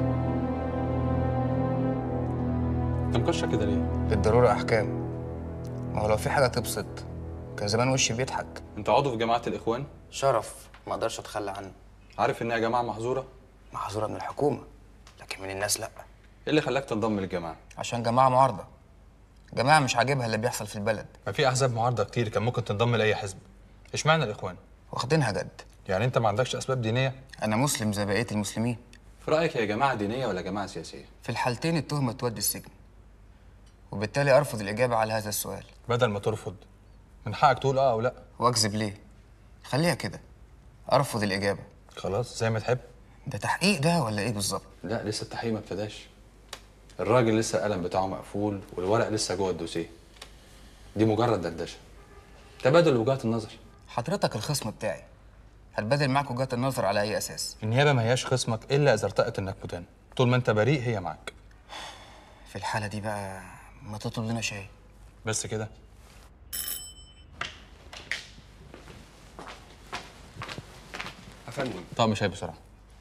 أنت مكشر كده ليه؟ الضرورة أحكام. ما هو لو في حاجة تبسط كان زمان وشي بيضحك. أنت عضو في جماعة الإخوان؟ شرف ما أقدرش أتخلى عنه. عارف إنها جماعة محظورة؟ محظورة من الحكومة، لكن من الناس لأ. إيه اللي خلاك تنضم للجماعة؟ عشان جماعة معارضة. جماعة مش عاجبها اللي بيحصل في البلد. ما في أحزاب معارضة كتير كان ممكن تنضم لأي حزب. إشمعنى الإخوان؟ واخدينها جد. يعني أنت ما عندكش أسباب دينية؟ أنا مسلم زي بقية المسلمين. في رأيك هي جماعة دينية ولا جماعة سياسية؟ في الحالتين التهمة تودي السجن. وبالتالي أرفض الإجابة على هذا السؤال. بدل ما ترفض من حقك تقول أو لأ. وأكذب ليه؟ خليها كده. أرفض الإجابة. خلاص زي ما تحب. ده تحقيق ده ولا إيه بالظبط؟ لا لسه التحقيق ما ابتداش. الراجل لسه القلم بتاعه مقفول والورق لسه جوه الدوسيه. دي مجرد دردشه. تبادل وجهات النظر. حضرتك الخصم بتاعي. هتبادل معاك وجهات النظر على أي أساس؟ النيابة ما هياش خصمك إلا إذا ارتأت إنك مدان. طول ما أنت بريء هي معاك. في الحالة دي بقى ما تطلب لنا شاي. بس كده؟ يا فندم. طعم شاي بسرعة.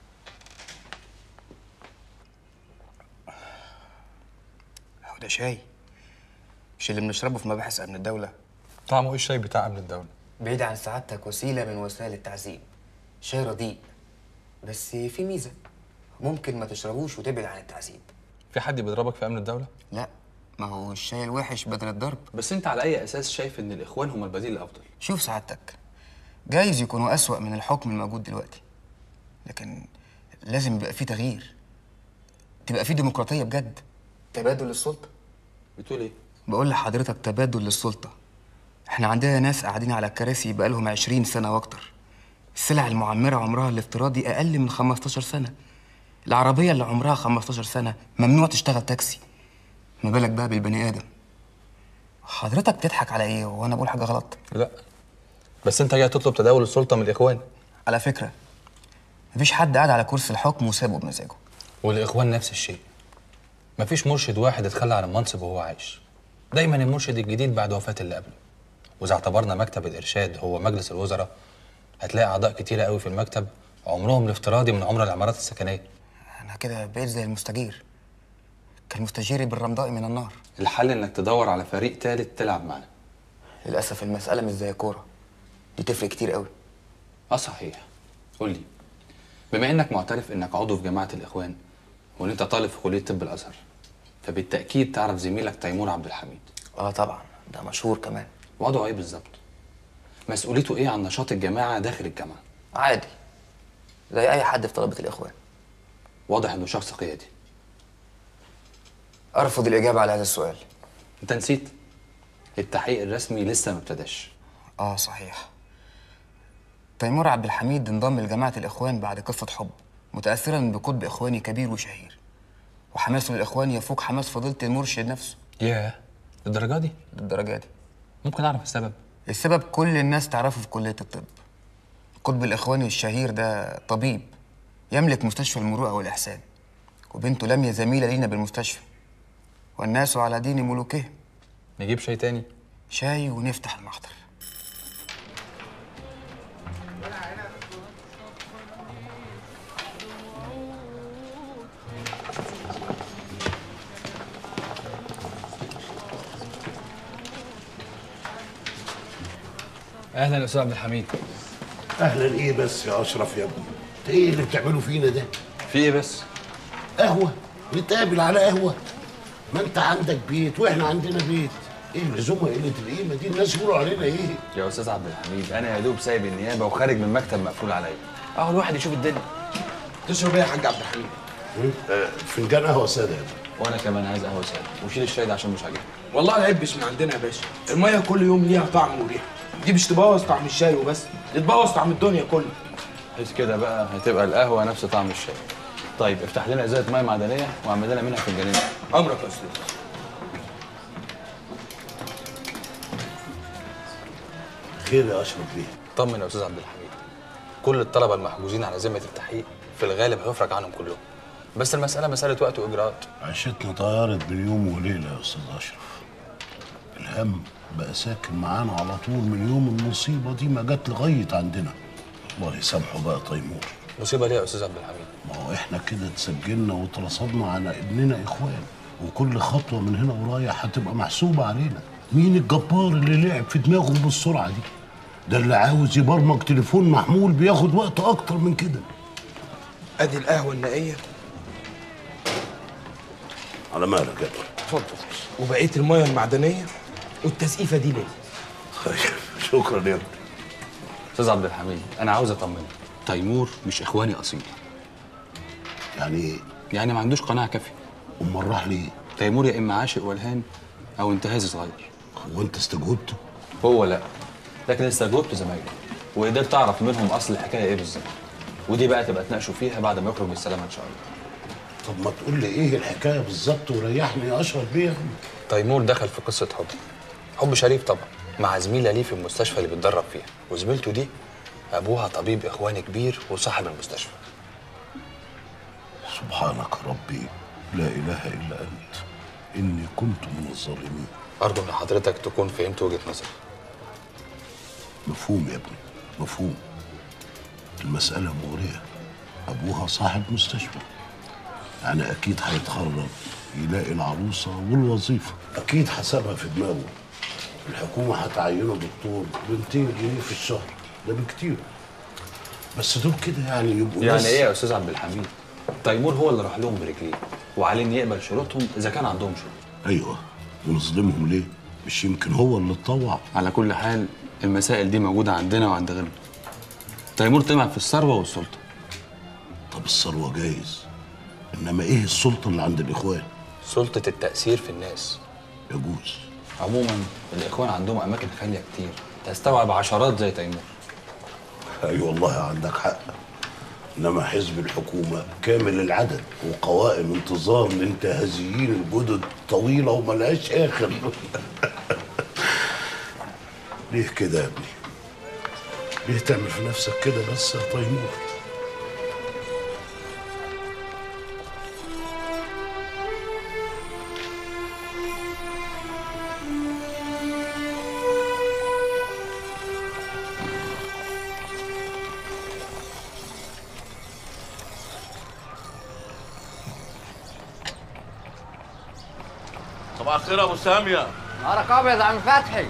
هو ده شاي؟ مش اللي بنشربه في مباحث أمن الدولة؟ طعمه إيه الشاي بتاع أمن الدولة؟ بعيد عن سعادتك وسيلة من وسائل التعذيب. شاي رديء بس في ميزة، ممكن ما تشربوش وتبعد عن التعذيب. في حد بيضربك في أمن الدولة؟ لا، ما هو الشاي الوحش بدل الضرب. بس أنت على أي أساس شايف إن الإخوان هم البديل الأفضل؟ شوف سعادتك، جايز يكونوا أسوأ من الحكم الموجود دلوقتي، لكن لازم يبقى في تغيير، تبقى في ديمقراطية بجد، تبادل للسلطة. بتقول إيه؟ بقول لحضرتك تبادل للسلطة. احنا عندنا ناس قاعدين على الكراسي بقالهم 20 سنة واكتر. السلع المعمرة عمرها الافتراضي أقل من 15 سنة. العربية اللي عمرها 15 سنة ممنوع تشتغل تاكسي. ما بالك بقى بالبني آدم. حضرتك بتضحك على إيه وأنا بقول حاجة غلط؟ لا بس أنت جاي تطلب تداول السلطة من الإخوان. على فكرة مفيش حد قاعد على كرسي الحكم وسابه بمزاجه. والإخوان نفس الشيء. مفيش مرشد واحد اتخلى عن المنصب وهو عايش. دايما المرشد الجديد بعد وفاة اللي قبله. وإذا اعتبرنا مكتب الإرشاد هو مجلس الوزراء، هتلاقي أعضاء كتيرة قوي في المكتب عمرهم الافتراضي من عمر العمارات السكنيه. انا كده بقيت زي المستجير، كالمستجير بالرمضاء من النار. الحل انك تدور على فريق تالت تلعب معنا. للاسف المساله مش زي كوره، دي تفرق كتير قوي. صحيح. قول لي، بما انك معترف انك عضو في جماعه الاخوان وان انت طالب في كليه طب الازهر، فبالتاكيد تعرف زميلك تيمور عبد الحميد. طبعا، ده مشهور كمان. وضعه ايه بالظبط؟ مسؤوليته ايه عن نشاط الجماعه داخل الجامعه؟ عادي زي اي حد في طلبه الاخوان. واضح انه شخص قيادي. ارفض الاجابه على هذا السؤال. انت نسيت التحقيق الرسمي لسه ما ابتداش. صحيح. تيمور عبد الحميد انضم لجماعه الاخوان بعد قصه حب، متاثرا بقطب اخواني كبير وشهير، وحماسه للاخوان يفوق حماس فضيله المرشد نفسه. ياه، للدرجه دي؟ للدرجه دي. ممكن اعرف السبب؟ السبب كل الناس تعرفه في كليه الطب. القطب الاخواني الشهير ده طبيب يملك مستشفى المروءه والاحسان، وبنته لميا زميله لينا بالمستشفى، والناس على دين ملوكهم. نجيب شاي تاني؟ شاي ونفتح المحضر. اهلا يا استاذ عبد الحميد. اهلا ايه بس يا اشرف يا ابني؟ انت ايه اللي بتعمله فينا ده؟ في ايه بس؟ قهوه؟ نتقابل على قهوه؟ ما انت عندك بيت واحنا عندنا بيت، ايه اللزومه قله القيمه دي؟ الناس يقولوا علينا ايه؟ يا استاذ عبد الحميد، انا يا دوب سايب النيابه وخارج من مكتب مقفول عليا، اهو الواحد يشوف الدنيا. تشرب ايه يا حاج عبد الحميد؟ فنجان قهوه ساده يا ابني. وانا كمان عايز قهوه ساده، وشيل الشاي ده عشان مش عاجبني. والله العيب من عندنا يا باشا، الميه كل يوم ليها طعم وريحه، دي مش تبوظ طعم الشاي وبس، دي تبوظ طعم الدنيا كلها. حيث كده بقى هتبقى القهوه نفس طعم الشاي. طيب افتح لنا ازازه ميه معدنيه واعمل لنا منها فنجانين. امرك يا استاذ. خير يا اشرف بيه؟ طمن يا استاذ عبد الحميد، كل الطلبه المحجوزين على ذمه التحقيق في الغالب هيفرج عنهم كلهم، بس المساله مساله وقت واجراءات. عيشتنا طيرت بين يوم وليله يا استاذ اشرف. الهم بقى ساكن معانا على طول من يوم المصيبه دي ما جت لغايه عندنا. الله يسامحه بقى تيمور. مصيبه ليه يا استاذ عبد الحميد؟ ما هو احنا كده اتسجلنا واترصدنا على اننا اخوان، وكل خطوه من هنا ورايح هتبقى محسوبه علينا. مين الجبار اللي لعب في دماغه بالسرعه دي؟ ده اللي عاوز يبرمج تليفون محمول بياخد وقت اكتر من كده. ادي القهوه النقيه. على مالك يا ابني؟ اتفضل. وبقيه الميه المعدنيه والتسقيفه دي ليه؟ طيب شكرا يا ابني. استاذ عبد الحميد، انا عاوز اطمنك، تيمور مش اخواني اصيل. يعني ايه؟ يعني ما عندوش قناعه كافيه. امال راح ليه؟ تيمور يا اما عاشق ولهان او انتهازي صغير. هو انت استجوبته؟ هو لا، لكن استجوبت زمايله وقدرت اعرف منهم اصل الحكايه ايه بالظبط، ودي بقى تبقى تناقشوا فيها بعد ما يخرج بالسلامه ان شاء الله. طب ما تقول لي ايه الحكايه بالظبط وريحني يا اشرف بيه. تيمور دخل في قصه حب شريف طبعا، مع زميله ليه في المستشفى اللي بيتدرب فيها، وزميلته دي ابوها طبيب اخواني كبير وصاحب المستشفى. سبحانك ربي، لا اله الا انت، اني كنت من الظالمين. ارجو ان حضرتك تكون فهمت وجهه نظري. مفهوم يا ابني، مفهوم. المساله مغريه، ابوها صاحب مستشفى، يعني اكيد هيتخرج يلاقي العروسه والوظيفه، اكيد حسبها في دماغه. الحكومه هتعينه دكتور ب 200 جنيه في الشهر، ده بكتير. بس دول كده يعني يبقوا يعني ناس. ايه يا استاذ عبد الحميد؟ تيمور هو اللي راح لهم برجليه، وعليه ان يقبل شروطهم اذا كان عندهم شروط. ايوه، ونظلمهم ليه؟ مش يمكن هو اللي اتطوع؟ على كل حال المسائل دي موجوده عندنا وعند غيرنا. تيمور طمع في الثروه والسلطه. طب الثروه جايز، انما ايه السلطه اللي عند الاخوان؟ سلطه التاثير في الناس. يجوز. عموما الاخوان عندهم اماكن خاليه كتير تستوعب عشرات زي تيمور. اي والله عندك حق، انما حزب الحكومه كامل العدد وقوائم انتظار لانتهازيين الجدد طويله وملهاش اخر. ليه كده يا ابني؟ ليه تعمل في نفسك كده بس يا تيمور؟ صباح الخير يا ابو ساميه. نهارك ابيض يا عم فتحي.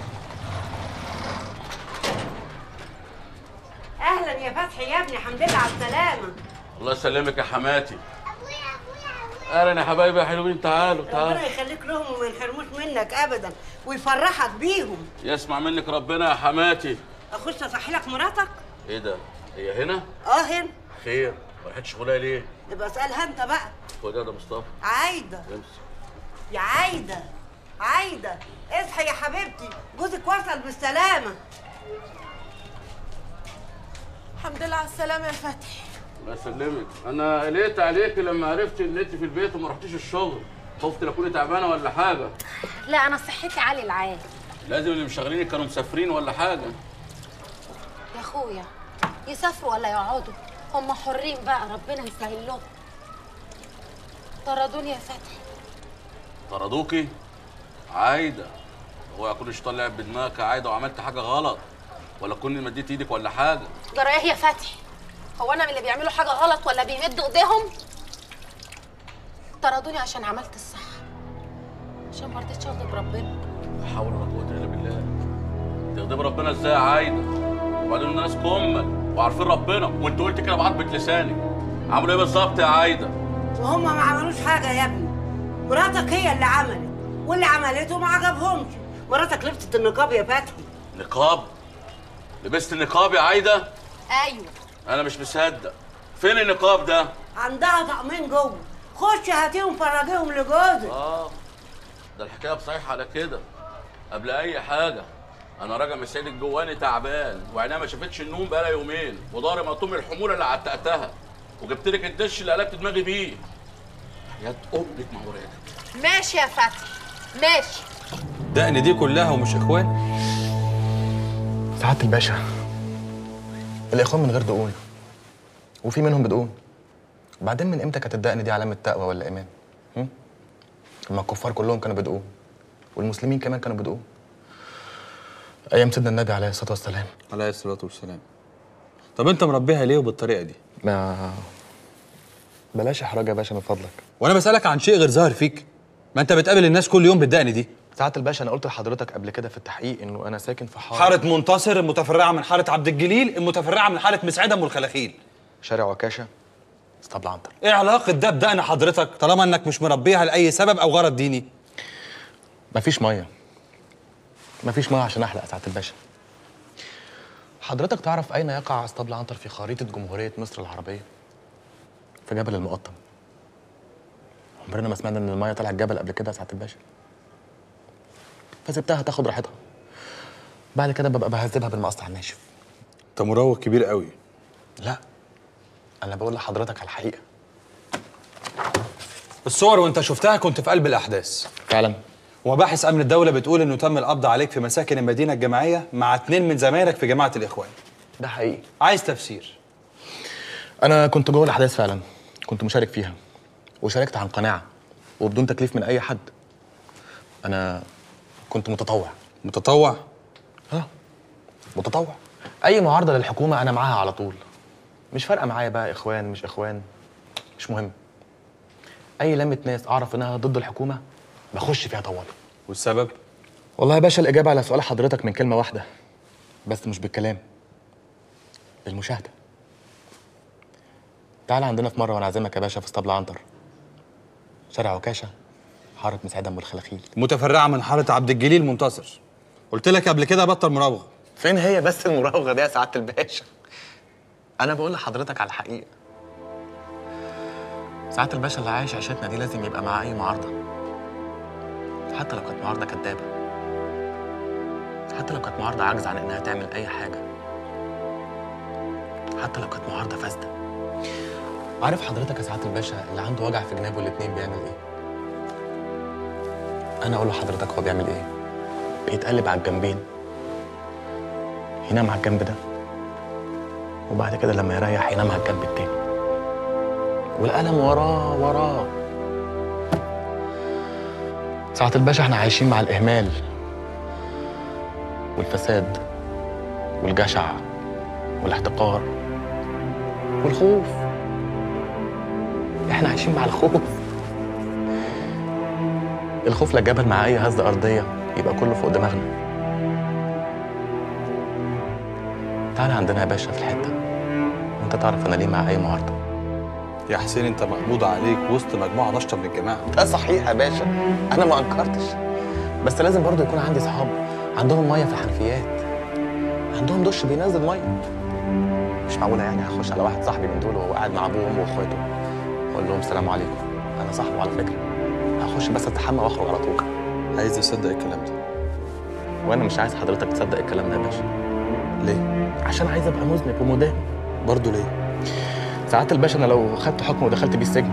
اهلا يا فتحي يا ابني، الحمد لله على السلامه. الله يسلمك يا حماتي. اهلا يا حبايبي يا حلوين، تعالوا تعالوا. ربنا يخليك لهم وما ينحرموش منك ابدا ويفرحك بيهم. يسمع منك ربنا يا حماتي. اخش اصحي لك مراتك؟ ايه ده؟ هي هنا؟ هنا. خير، ما راحتش شغلها ليه؟ يبقى اسالها انت بقى. خد يا مصطفى. عايده. امسك. يا عايده عايده اصحي يا حبيبتي، جوزك وصل بالسلامه. الحمد لله على السلامه يا فتحي. الله يسلمك. انا قلقت عليك لما عرفت ان انت في البيت وما رحتيش الشغل، خفت لا تكوني تعبانه ولا حاجه. لا انا صحتي عالي العال. لازم اللي مشغلينك كانوا مسافرين ولا حاجه. يا اخويا يسافروا ولا يقعدوا هم حرين بقى، ربنا يسهل لهم. طردوني يا فتحي. طردوكي؟ عايده، هو يكون الشيطان لعب بدماغك يا عايده وعملت حاجه غلط، ولا تكوني مديت ايدك ولا حاجه؟ جرى ايه يا فتحي؟ هو انا من اللي بيعملوا حاجه غلط ولا بيمدوا ايديهم؟ طردوني عشان عملت الصح، عشان ما رضيتش اغضب ربنا. لا حول ولا قوه الا بالله. تغضب ربنا ازاي يا عايده؟ وبعدين الناس كمل وعارفين ربنا، وانت قلت كده بعضبة لسانك. عملوا ايه بالظبط يا عايده؟ وهم ما عملوش حاجه يا ابني، مراتك هي اللي عملت، واللي عملته ما عجبهمش. مراتك لبست النقاب يا فتحي. نقاب؟ لبست النقاب يا عايده؟ ايوه. انا مش مصدق. فين النقاب ده؟ عندها طقمين جوه، خش هاتيهم فرجيهم لجوزك. ده الحكايه بصحيح على كده. قبل اي حاجه انا راجع من سيدك جواني تعبان وعينيها ما شافتش النوم بقالها يومين، وضهري مقطوم من الحموله اللي عتقتها، وجبت لك الدش اللي قلبت دماغي بيه. حياه امك ما وراك. ماشي يا فتحي ماشي. دقن دي كلها ومش اخوان؟ سعادة الباشا، الاخوان من غير دقون، وفي منهم بدقون. وبعدين من امتى كانت الدقن دي علامه تقوى ولا ايمان؟ لما الكفار كلهم كانوا بدقون، والمسلمين كمان كانوا بدقون. ايام سيدنا النبي عليه الصلاه والسلام. عليه الصلاه والسلام. طب انت مربيها ليه وبالطريقه دي؟ ما بلاش احراج يا باشا من فضلك. وانا بسالك عن شيء غير ظاهر فيك. ما انت بتقابل الناس كل يوم بالدقن دي. سعادة الباشا انا قلت لحضرتك قبل كده في التحقيق انه انا ساكن في حاره منتصر المتفرعه من حاره عبد الجليل المتفرعه من حاره مسعده ام الخلاخيل. شارع وكاشه اسطبل عنتر. ايه علاقه ده بدقن حضرتك طالما انك مش مربيها لاي سبب او غرض ديني؟ مفيش ميه عشان احلق سعادة الباشا. حضرتك تعرف اين يقع اسطبل عنتر في خريطه جمهوريه مصر العربيه؟ في جبل المقطم. عمرنا ما سمعنا ان الميه طلعت جبل قبل كده يا سعادة الباشا. فسبتها تاخد راحتها. بعد كده ببقى بهذبها بالمقص على الناشف. انت مراوغ كبير قوي. لا انا بقول لحضرتك على الحقيقه. الصور وانت شفتها كنت في قلب الاحداث فعلا. ومباحث امن الدوله بتقول انه تم القبض عليك في مساكن المدينه الجامعيه مع 2 من زمايلك في جماعه الاخوان. ده حقيقي. عايز تفسير؟ انا كنت جوه الاحداث فعلا، كنت مشارك فيها وشاركت عن قناعه وبدون تكليف من اي حد. انا كنت متطوع. متطوع؟ متطوع. اي معارضه للحكومه انا معاها على طول، مش فارقه معايا بقى اخوان مش اخوان، مش مهم. اي لمه ناس اعرف انها ضد الحكومه بخش فيها طوال. والسبب؟ والله يا باشا الاجابه على سؤال حضرتك من كلمه واحده بس، مش بالكلام، بالمشاهده. تعال عندنا في مره وانا عازمك يا باشا في اسطبل عنتر، شارع عكاشه، حاره مسعده ام الخلاخيل، متفرعه من حاره عبد الجليل منتصر. قلت لك قبل كده بطل مراوغه. فين هي بس المراوغه دي يا سعاده الباشا؟ انا بقول لحضرتك على الحقيقه. سعاده الباشا اللي عايش عيشتنا دي لازم يبقى معاه اي معارضه، حتى لو كانت معارضه كدابه، حتى لو كانت معارضه عاجزه عن انها تعمل اي حاجه، حتى لو كانت معارضه فاسده. عارف حضرتك يا سعاده الباشا اللي عنده وجع في جنابه الاتنين بيعمل ايه؟ انا اقول لحضرتك هو بيعمل ايه؟ بيتقلب على الجنبين، ينام على الجنب ده، وبعد كده لما يريح ينام على الجنب التاني، والقلم وراه. سعاده الباشا احنا عايشين مع الاهمال والفساد والجشع والاحتقار والخوف. احنا عايشين مع الخوف. الخوف لا جبل مع اي هزه ارضيه يبقى كله فوق دماغنا. تعالى عندنا يا باشا في الحته وانت تعرف انا ليه مع اي معارضه. يا حسين انت مقبوض عليك وسط مجموعه نشطه من الجماعه. ده صحيح يا باشا، انا ما انكرتش، بس لازم برضو يكون عندي صحاب عندهم ميه في الحنفيات، عندهم دش بينزل ميه. مش معقوله يعني هخش على واحد صاحبي من دول وهو قاعد مع ابوه وامه واخواته اقول لهم السلام عليكم انا صاحبه على فكره، هخش بس استحمى واخرج على طول. عايز تصدق الكلام ده؟ وانا مش عايز حضرتك تصدق الكلام ده يا باشا. ليه؟ عشان عايز ابقى مذنب ومدان. برضه ليه؟ ساعات الباشا انا لو خدت حكم ودخلت بيه السجن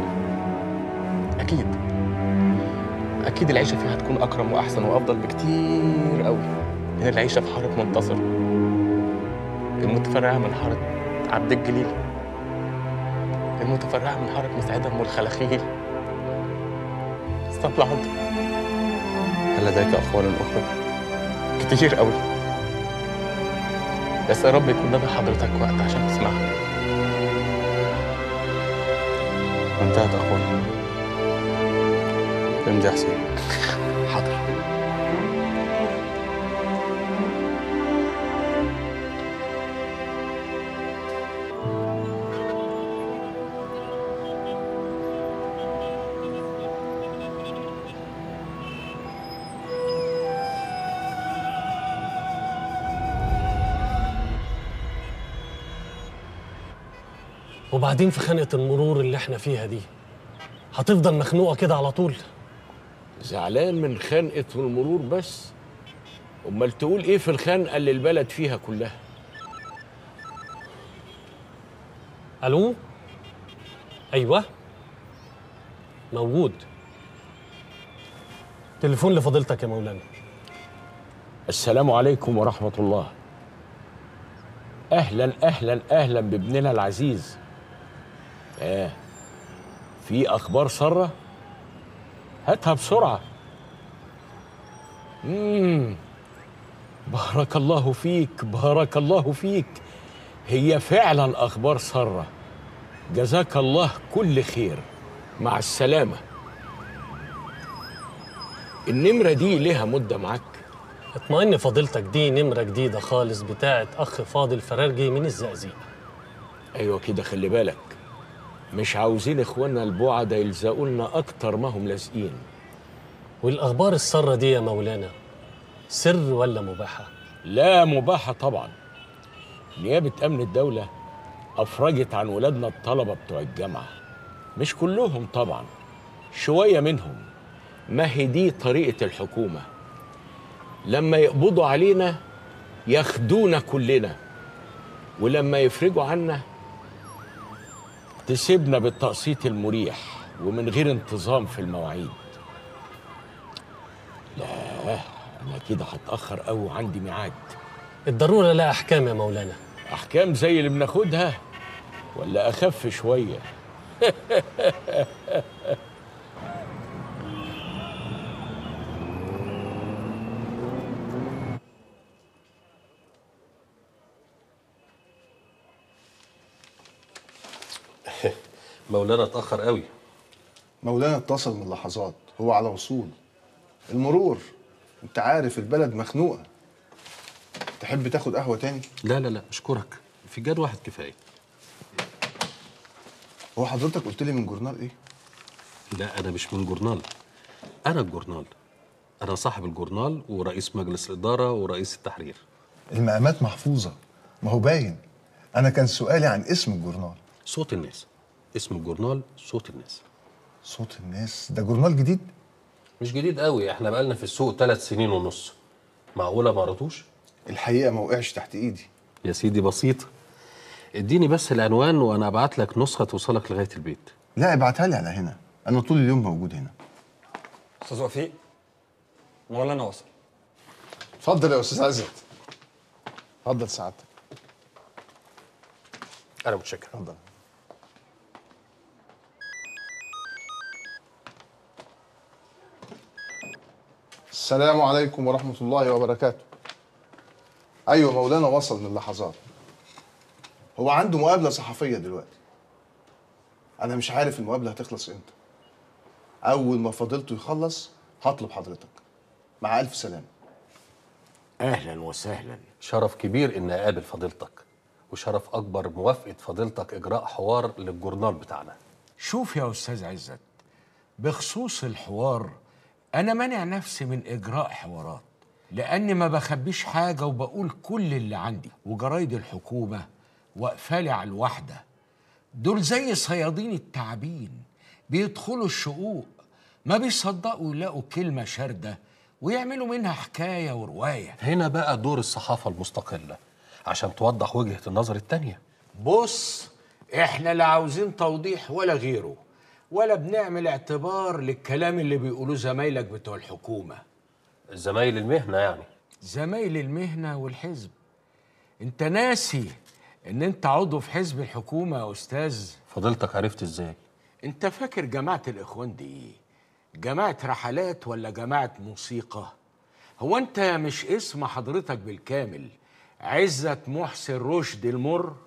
اكيد العيشه فيها هتكون اكرم واحسن وافضل بكتير قوي من العيشه في حاره منتصر المتفرعه من حاره عبد الجليل المتفرعه من حاره مسعده ام الخلاخيل. اسطبل عمده. هل لديك اقوال اخرى؟ كتير قوي، بس يا رب يكون ده حضرتك وقت عشان تسمعها. انتهت اقوالي. امضي يا حسين. حاضر. وبعدين في خانقة المرور اللي احنا فيها دي هتفضل مخنوقة كده على طول؟ زعلان من خنقة المرور بس؟ امال تقول ايه في الخنقة اللي البلد فيها كلها؟ الو؟ ايوه موجود. تليفون لفضيلتك يا مولانا. السلام عليكم ورحمة الله. اهلا اهلا اهلا بابننا العزيز. في اخبار ساره؟ هاتها بسرعه. بارك الله فيك بارك الله فيك، هي فعلا اخبار ساره. جزاك الله كل خير. مع السلامه. النمره دي ليها مده معاك؟ اطمئن فضيلتك، دي نمرة جديدة خالص بتاعت أخ فاضل فرارجي من الزقازيق. أيوة كده، خلي بالك مش عاوزين إخواننا البعدة يلزقوا لنا أكتر ما هم لازقين. والأخبار السارة دي يا مولانا سر ولا مباحة؟ لا مباحة طبعا. نيابة أمن الدولة أفرجت عن ولادنا الطلبة بتوع الجامعة، مش كلهم طبعا، شوية منهم. ما هي دي طريقة الحكومة، لما يقبضوا علينا ياخدونا كلنا، ولما يفرجوا عنا تسيبنا بالتقسيط المريح ومن غير انتظام في المواعيد. لا انا كده هتأخر قوي وعندي ميعاد. الضرورة لها أحكام يا مولانا. أحكام زي اللي بناخدها ولا أخف شوية؟ مولانا اتأخر قوي. مولانا اتصل من لحظات، هو على وصول. المرور انت عارف البلد مخنوقة. تحب تاخد قهوة تاني؟ لا لا لا اشكرك، فنجان واحد كفاية. هو حضرتك قلت لي من جورنال ايه؟ لا أنا مش من جورنال، أنا الجورنال. أنا صاحب الجورنال ورئيس مجلس الإدارة ورئيس التحرير. المقامات محفوظة، ما هو باين. أنا كان سؤالي عن اسم الجورنال. صوت الناس. اسم الجورنال صوت الناس. صوت الناس ده جورنال جديد؟ مش جديد قوي، احنا بقالنا في السوق 3 سنين ونص. معقولة ما قريتوش؟ الحقيقة ما وقعش تحت ايدي. يا سيدي بسيط، اديني بس العنوان وانا ابعت لك نسخة توصلك لغاية البيت. لا ابعتها لي على هنا، أنا طول اليوم موجود هنا. أستاذ وفيق، مولانا وصل. اتفضل يا أستاذ عزت. اتفضل سعادتك. أنا متشكر. اتفضل. السلام عليكم ورحمة الله وبركاته. أيوة مولانا وصل من لحظات. هو عنده مقابلة صحفية دلوقتي. أنا مش عارف المقابلة هتخلص إمتى. أول ما فضيلته يخلص هطلب حضرتك. مع الف سلامه. اهلا وسهلا. شرف كبير إن أقابل فضيلتك، وشرف أكبر موافقة فضيلتك إجراء حوار للجورنال بتاعنا. شوف يا أستاذ عزت، بخصوص الحوار أنا مانع نفسي من إجراء حوارات، لأني ما بخبيش حاجة وبقول كل اللي عندي، وجرايد الحكومة واقفالي على الواحدة. دول زي صيادين التعابين، بيدخلوا الشقوق ما بيصدقوا يلاقوا كلمة شاردة ويعملوا منها حكاية ورواية. هنا بقى دور الصحافة المستقلة عشان توضح وجهة النظر التانية. بص، احنا لا عاوزين توضيح ولا غيره، ولا بنعمل اعتبار للكلام اللي بيقولوه زمايلك بتوع الحكومة. زمايل المهنة يعني؟ زمايل المهنة والحزب. انت ناسي ان انت عضو في حزب الحكومة يا استاذ؟ فضيلتك عرفت ازاي؟ انت فاكر جماعة الاخوان دي ايه؟ جماعة رحلات ولا جماعة موسيقى؟ هو انت مش اسم حضرتك بالكامل عزت محسن رشدي المر؟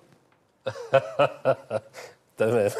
تمام.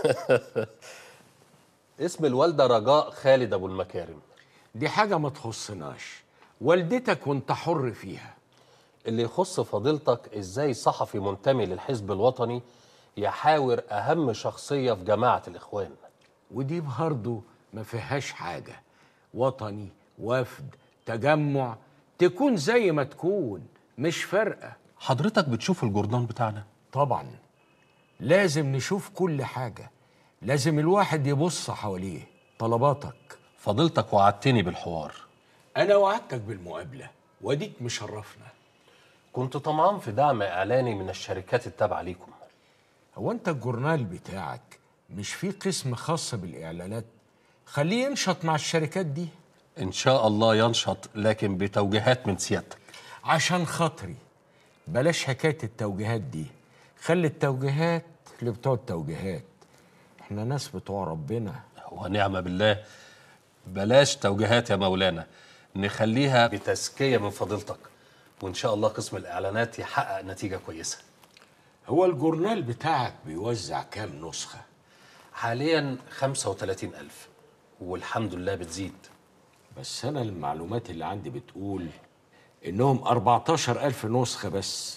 اسم الوالدة رجاء خالد أبو المكارم. دي حاجة ما تخصناش، والدتك وانت حر فيها. اللي يخص فضيلتك ازاي صحفي منتمي للحزب الوطني يحاور أهم شخصية في جماعة الإخوان. ودي برضه ما فيهاش حاجة، وطني، وفد، تجمع، تكون زي ما تكون، مش فارقة. حضرتك بتشوف الجورنال بتاعنا؟ طبعا لازم نشوف كل حاجة، لازم الواحد يبص حواليه. طلباتك؟ فضيلتك وعدتني بالحوار. أنا وعدتك بالمقابلة، وديك مشرفنا. كنت طمعان في دعم إعلاني من الشركات التابعة ليكم. هو أنت الجورنال بتاعك مش فيه قسم خاص بالإعلانات؟ خليه ينشط مع الشركات دي. إن شاء الله ينشط، لكن بتوجيهات من سيادتك. عشان خاطري بلاش حكاية التوجيهات دي، خلي التوجيهات لبتوع التوجيهات، احنا ناس بتوع ربنا. ونعم بالله. بلاش توجيهات يا مولانا، نخليها بتزكية من فضيلتك، وإن شاء الله قسم الإعلانات يحقق نتيجة كويسة. هو الجورنال بتاعك بيوزع كام نسخة؟ حالياً 35,000، والحمد لله بتزيد. بس أنا المعلومات اللي عندي بتقول إنهم 14,000 نسخة بس.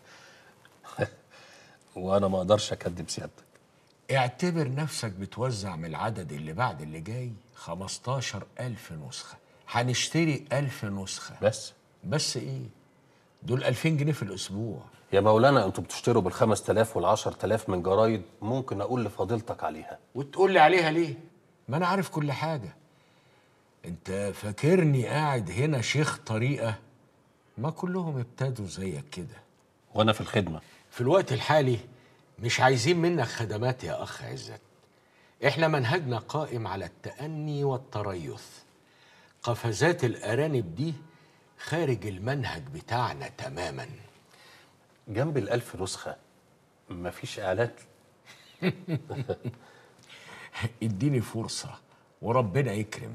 وأنا ما أقدرش أكدب سيادتك. اعتبر نفسك بتوزع من العدد اللي بعد اللي جاي 15,000 نسخة. هنشتري 1000 نسخة بس إيه؟ دول 2000 جنيه في الأسبوع. يا مولانا أنتوا بتشتروا بال5000 وال10,000 من جرايد ممكن أقول لفضيلتك عليها. وتقول لي عليها ليه؟ ما أنا عارف كل حاجة. أنت فاكرني قاعد هنا شيخ طريقة؟ ما كلهم ابتدوا زيك كده. وأنا في الخدمة. في الوقت الحالي مش عايزين منك خدمات يا أخ عزت. إحنا منهجنا قائم على التأني والتريث. قفزات الأرانب دي خارج المنهج بتاعنا تماما. جنب ال1000 نسخة مفيش إعلان؟ اديني فرصة وربنا يكرم.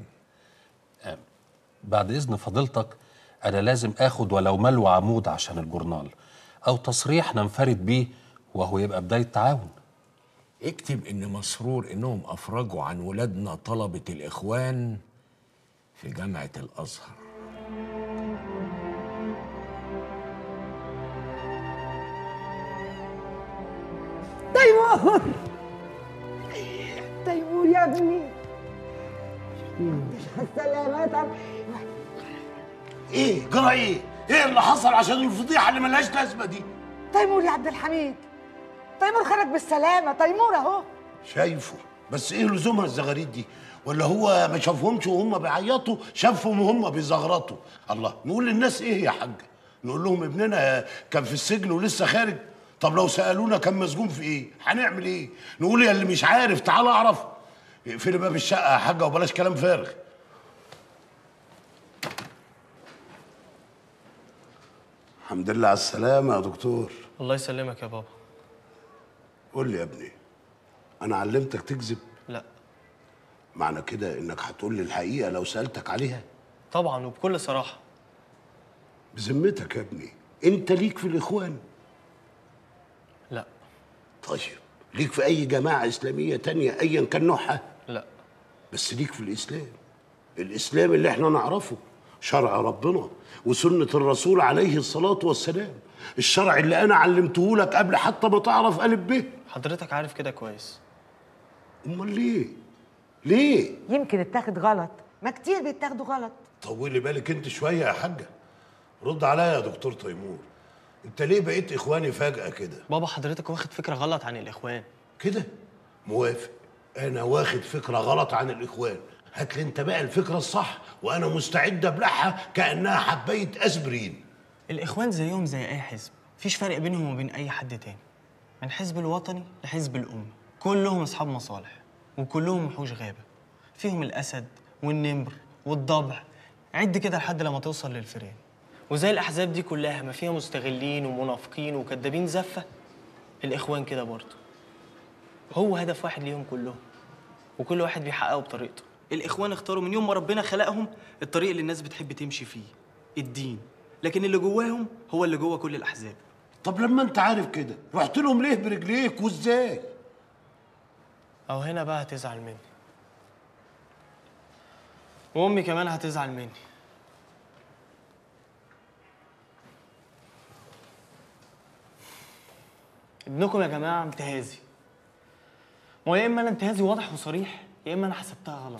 بعد إذن فضيلتك أنا لازم آخد ولو ملو عمود عشان الجورنال، أو تصريح ننفرد بيه وهو يبقى بداية تعاون. اكتب إن مسرور إنهم أفرجوا عن ولادنا طلبة الإخوان في جامعة الأزهر. تيمور تيمور يا ابني، السلامات. ايه جرى ايه؟ ايه اللي حصل عشان الفضيحه اللي ملهاش لازمه دي؟ تيمور يا عبد الحميد، تيمور خرج بالسلامه. تيمور اهو. شايفه، بس ايه لزومها الزغاريد دي؟ ولا هو ما شافهمش وهم بيعيطوا، شافهم وهم بيزغرطوا؟ الله، نقول للناس ايه يا حاجه؟ نقول لهم ابننا كان في السجن ولسه خارج؟ طب لو سالونا كان مسجون في ايه؟ هنعمل ايه؟ نقول يا اللي مش عارف تعال اعرف؟ اقفلي باب الشقه يا حاجه وبلاش كلام فارغ. الحمد لله على السلامه يا دكتور. الله يسلمك يا بابا. قول لي يا ابني، انا علمتك تكذب؟ لا. معنى كده انك هتقول لي الحقيقه لو سالتك عليها؟ طبعا وبكل صراحه. بذمتك يا ابني انت ليك في الاخوان؟ لا. طيب ليك في اي جماعه اسلاميه تانية ايا كان نوعها؟ لا. بس ليك في الاسلام؟ الاسلام اللي احنا نعرفه، شرع ربنا وسنه الرسول عليه الصلاه والسلام، الشرع اللي انا علمته لك قبل حتى ما تعرف الف ب. حضرتك عارف كده كويس. امال ليه؟ ليه؟ يمكن اتاخد غلط، ما كتير بيتاخدوا غلط. طولي بالك انت شويه يا حاجه. رد عليا يا دكتور تيمور، انت ليه بقيت اخواني فجاه كده؟ بابا حضرتك واخد فكره غلط عن الاخوان. كده؟ موافق، انا واخد فكره غلط عن الاخوان. هات لي انت بقى الفكره الصح وانا مستعد ابلعها كانها حبايه اسبرين. الاخوان زيهم زي اي حزب، مفيش فرق بينهم وبين اي حد تاني. من حزب الوطني لحزب الامه، كلهم اصحاب مصالح وكلهم وحوش غابه. فيهم الاسد والنمر والضبع، عد كده لحد لما توصل للفئران. وزي الاحزاب دي كلها ما فيها مستغلين ومنافقين وكدابين زفه، الاخوان كده برضه. هو هدف واحد ليهم كلهم، وكل واحد بيحققه بطريقته. الاخوان اختاروا من يوم ما ربنا خلقهم الطريق اللي الناس بتحب تمشي فيه، الدين. لكن اللي جواهم هو اللي جوه كل الاحزاب. طب لما انت عارف كده رحت لهم ليه برجليك وازاي؟ او هنا بقى هتزعل مني، وامي كمان هتزعل مني. ابنكم يا جماعه انتهازي، هو يا اما انا انتهازي واضح وصريح يا اما انا حسبتها غلط.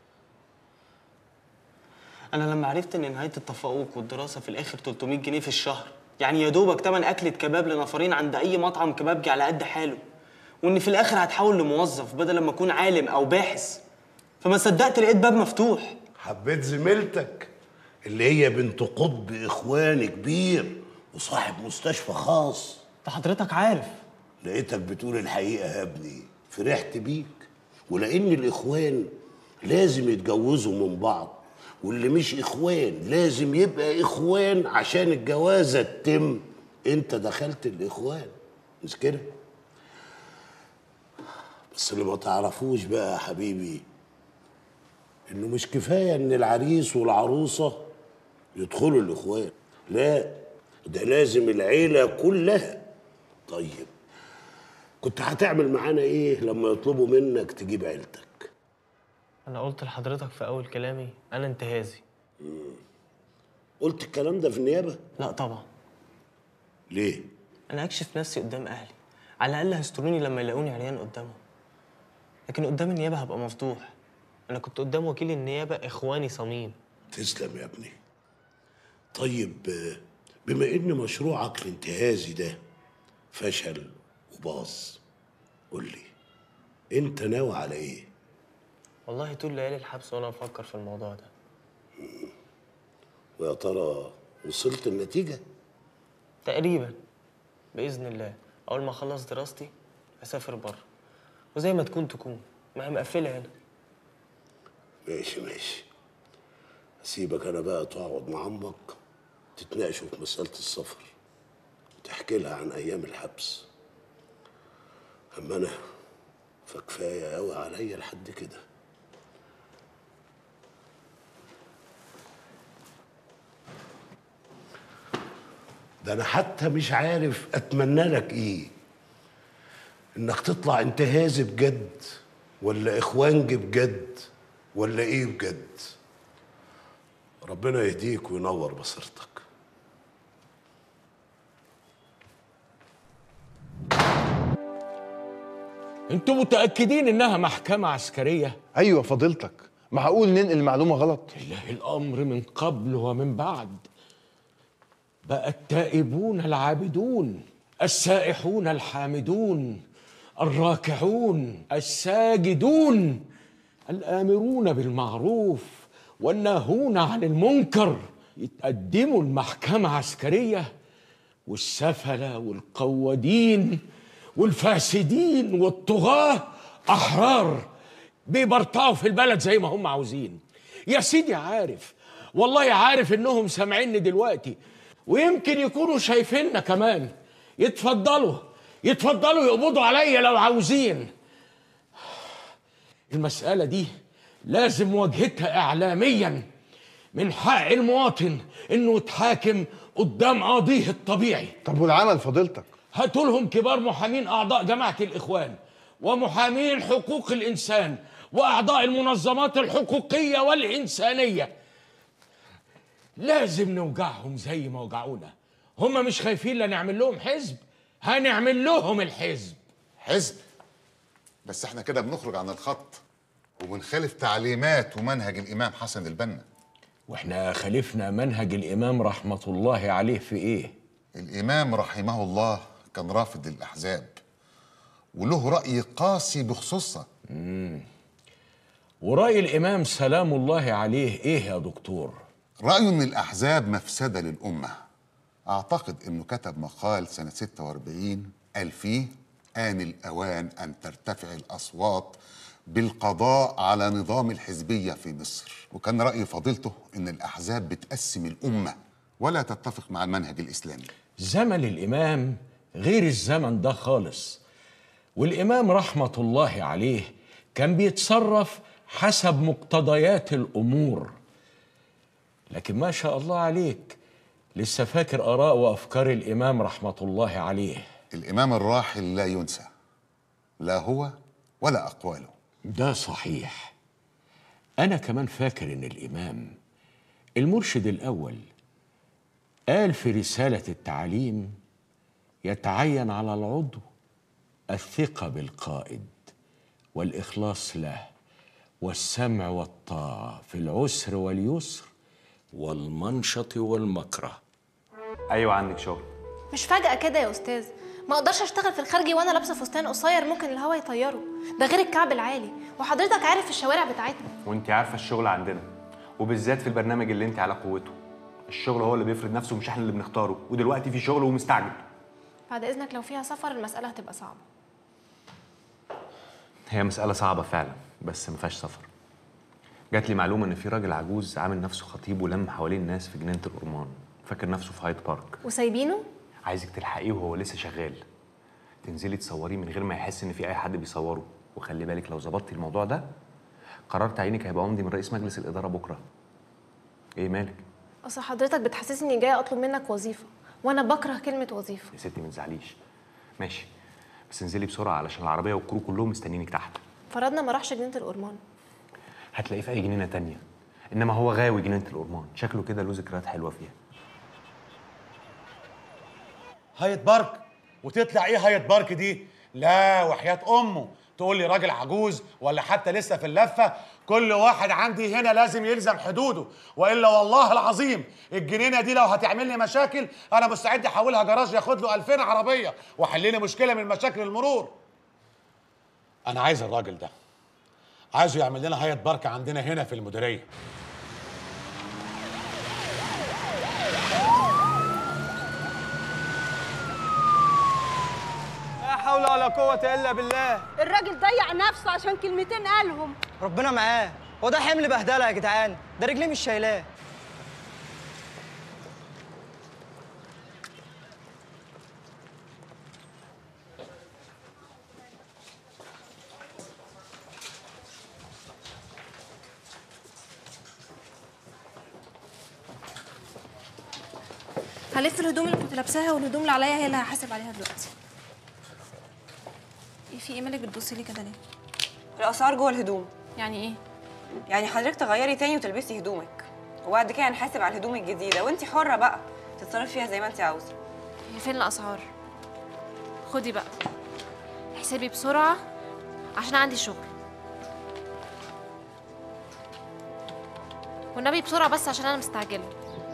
انا لما عرفت ان نهايه التفوق والدراسه في الاخر 300 جنيه في الشهر، يعني يا دوبك تمن اكله كباب لنفرين عند اي مطعم كبابجي على قد حاله، وان في الاخر هتحول لموظف بدل ما اكون عالم او باحث، فما صدقت لقيت باب مفتوح. حبيت زميلتك اللي هي بنت قطب اخواني كبير وصاحب مستشفى خاص. انت حضرتك عارف. لقيتك بتقول الحقيقه يا ابني، فرحت بيك. ولان الاخوان لازم يتجوزوا من بعض، واللي مش اخوان لازم يبقى اخوان عشان الجوازه تتم، انت دخلت الاخوان، مش كده؟ بس اللي ما تعرفوش بقى يا حبيبي انه مش كفايه ان العريس والعروسه يدخلوا الاخوان، لا ده لازم العيله كلها. طيب كنت هتعمل معانا ايه لما يطلبوا منك تجيب عيلتك؟ انا قلت لحضرتك في اول كلامي انا انتهازي. قلت الكلام ده في النيابه؟ لا طبعا. ليه؟ انا هكشف نفسي قدام اهلي، على الاقل هيستروني لما يلاقوني عريان قدامهم. لكن قدام النيابه هبقى مفضوح. انا كنت قدام وكيل النيابه اخواني صميم. تسلم يا ابني. طيب بما ان مشروعك الانتهازي ده فشل وباظ، قول لي انت ناوي على ايه؟ والله طول ليالي الحبس وانا بفكر في الموضوع ده. ويا ترى وصلت النتيجه؟ تقريبا باذن الله. اول ما اخلص دراستي اسافر بره، وزي ما تكون تكون، ما هي مقفله هنا. ماشي ماشي، اسيبك انا بقى تقعد مع امك تتناقشوا في مساله السفر وتحكي لها عن ايام الحبس. اما انا فكفايه قوي عليا لحد كده. ده انا حتى مش عارف اتمنى لك ايه، انك تطلع انتهازي بجد ولا اخوانجي بجد ولا ايه بجد. ربنا يهديك وينور بصيرتك. انتوا متأكدين انها محكمة عسكرية؟ ايوه فضيلتك، معقول ننقل معلومة غلط؟ لله الامر من قبل ومن بعد. بقى التائبون العابدون، السائحون الحامدون، الراكعون الساجدون، الآمرون بالمعروف والناهون عن المنكر يتقدموا المحكمة عسكرية، والسفلة والقوادين والفاسدين والطغاة أحرار بيبرطعوا في البلد زي ما هم عاوزين. يا سيدي عارف، والله عارف إنهم سامعيني دلوقتي ويمكن يكونوا شايفيننا كمان. يتفضلوا يقبضوا عليا لو عاوزين. المسألة دي لازم مواجهتها إعلاميا. من حق المواطن إنه يتحاكم قدام قاضيه الطبيعي. طب والعمل فضيلتك؟ هاتوا لهم كبار محامين أعضاء جماعة الإخوان ومحامين حقوق الإنسان وأعضاء المنظمات الحقوقية والإنسانية. لازم نوجعهم زي ما وجعونا. هم مش خايفين لا نعمل لهم حزب، هنعمل لهم الحزب. حزب؟ بس احنا كده بنخرج عن الخط وبنخالف تعليمات ومنهج الإمام حسن البنا. واحنا خالفنا منهج الإمام رحمة الله عليه في إيه؟ الإمام رحمه الله كان رافض للأحزاب وله رأي قاسي بخصوصها. ورأي الإمام سلام الله عليه إيه يا دكتور؟ رأيه إن الأحزاب مفسدة للأمة. أعتقد إنه كتب مقال سنة 46 قال فيه: آن الأوان أن ترتفع الأصوات بالقضاء على نظام الحزبية في مصر. وكان رأي فضيلته إن الأحزاب بتقسم الأمة ولا تتفق مع المنهج الإسلامي. زمن الإمام غير الزمن ده خالص، والإمام رحمة الله عليه كان بيتصرف حسب مقتضيات الأمور. لكن ما شاء الله عليك لسه فاكر آراء وأفكار الإمام رحمة الله عليه. الإمام الراحل لا ينسى، لا هو ولا أقواله. ده صحيح. أنا كمان فاكر إن الإمام المرشد الأول قال في رسالة التعليم: يتعين على العضو الثقة بالقائد والإخلاص له والسمع والطاعة في العسر واليسر والمنشط والمكره. ايوه عندك شغل. مش فجأة كده يا أستاذ، ما أقدرش أشتغل في الخارجي وأنا لابسة فستان قصير ممكن الهوا يطيره، ده غير الكعب العالي، وحضرتك عارف الشوارع بتاعتنا. وانت عارفه الشغل عندنا، وبالذات في البرنامج اللي انت على قوته. الشغل هو اللي بيفرض نفسه مش احنا اللي بنختاره، ودلوقتي في شغل ومستعجل. بعد إذنك لو فيها سفر المسألة هتبقى صعبة. هي مسألة صعبة فعلا، بس ما فيهاش سفر. جات لي معلومة إن في راجل عجوز عامل نفسه خطيب ولم حوالين الناس في جنينة الأورمان، فاكر نفسه في هايد بارك. وسايبينه؟ عايزك تلحقيه وهو لسه شغال. تنزلي تصوريه من غير ما يحس إن في أي حد بيصوره، وخلي بالك لو ظبطتي الموضوع ده قرار تعيينك هيبقى عمدي من رئيس مجلس الإدارة بكرة. إيه مالك؟ أصل حضرتك بتحسسني إني جاية أطلب منك وظيفة، وأنا بكره كلمة وظيفة. يا ستي ما تزعليش. ماشي، بس انزلي بسرعة علشان العربية والكرو كلهم مستنيينك تحت. فرضنا ما راحش جنينة الأورمان. هتلاقيه في أي جنينة تانية، إنما هو غاوي جنينة الأورمان، شكله كده له ذكريات حلوة فيها. هايد بارك؟ وتطلع ايه هايد بارك دي؟ لا وحياة امه تقول لي راجل عجوز ولا حتى لسه في اللفه. كل واحد عندي هنا لازم يلزم حدوده، والا والله العظيم الجنينه دي لو هتعمل لي مشاكل انا مستعد احولها جراج ياخد له 2000 عربيه واحل لي مشكله من مشاكل المرور. انا عايز الراجل ده، عايزه يعمل لنا هايد بارك عندنا هنا في المديريه. لا حول ولا قوة إلا بالله. الراجل ضيع نفسه عشان كلمتين قالهم. ربنا معاه، هو ده حمل بهدلة يا جدعان، ده رجليه مش شايلاه. هلف الهدوم اللي كنت لابساها والهدوم اللي عليا هي اللي هحاسب عليها دلوقتي. ايه في ايه مالك بتبصي لي كده ليه؟ الاسعار جوه الهدوم. يعني ايه؟ يعني حضرتك تغيري تاني وتلبسي هدومك، وبعد كده هنحاسب على الهدوم الجديده، وانت حره بقى تتصرفي فيها زي ما انت عاوزه. هي فين الاسعار؟ خدي بقى احسبي بسرعه عشان عندي شغل، والنبي بسرعه بس عشان انا مستعجله.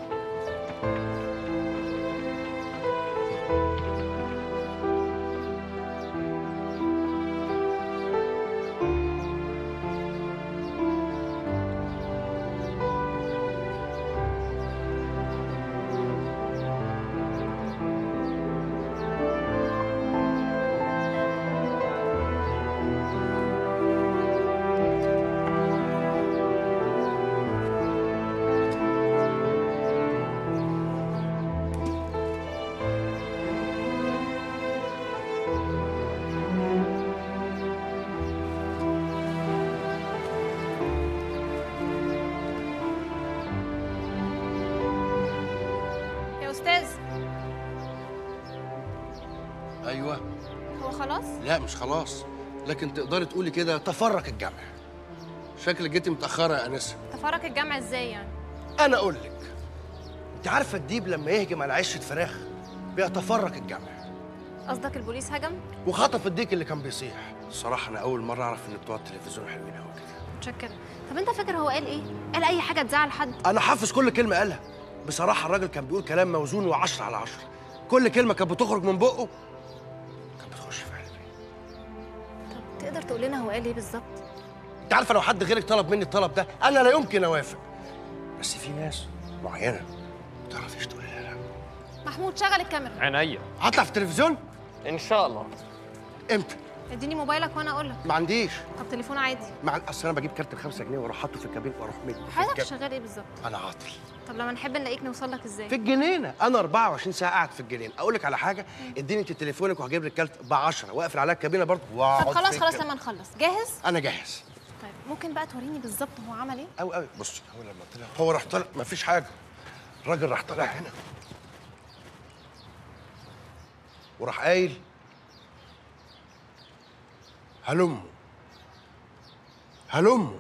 أستاذ. ايوه. هو خلاص؟ لا مش خلاص، لكن تقدري تقولي كده تفرق الجمع. شكلك جيتي متاخره يا انسه. تفرق الجمع ازاي يعني؟ انا اقول لك، انت عارفه الديب لما يهجم على عشه فراخ بيتفرق الجمع. قصدك البوليس هجم؟ وخطف الديك اللي كان بيصيح. الصراحه انا اول مره اعرف ان بتوع التلفزيون حلوين قوي كده. متشكرة. طب انت فاكر هو قال ايه؟ قال اي حاجه تزعل حد؟ انا حافظ كل كلمه قالها. بصراحه الراجل كان بيقول كلام موزون و10 على 10. كل كلمه كانت بتخرج من بقه كانت بتخش في قلبي. طب تقدر تقول لنا هو قال ايه بالظبط؟ انت عارفه لو حد غيرك طلب مني الطلب ده انا لا يمكن اوافق، بس في ناس معينه ما تعرفيش تقولي لا لا. محمود شغل الكاميرا. عينيا. هطلع في التلفزيون؟ ان شاء الله. امتى؟ اديني موبايلك وانا اقول لك. ما عنديش. طب تليفون عادي. اصل انا بجيب كارت ال5 جنيه واروح حاطه في الكابين واروح مدي. حضرتك شغال ايه بالظبط؟ انا عاطل. طب لما نحب نلاقيك نوصل لك ازاي؟ في الجنينه، انا 24 ساعه قاعد في الجنينه. اقول لك على حاجه، اديني انت تليفونك وهجيب لك كارت ب10 واقفل عليها الكابينه برضه طب خلاص لما نخلص. جاهز؟ انا جاهز. طيب ممكن بقى توريني بالظبط هو عمل ايه؟ قوي بص، هو لما طلع هو راح طلع مفيش حاجه. الراجل راح طالع هنا وراح قايل هلموا هلموا،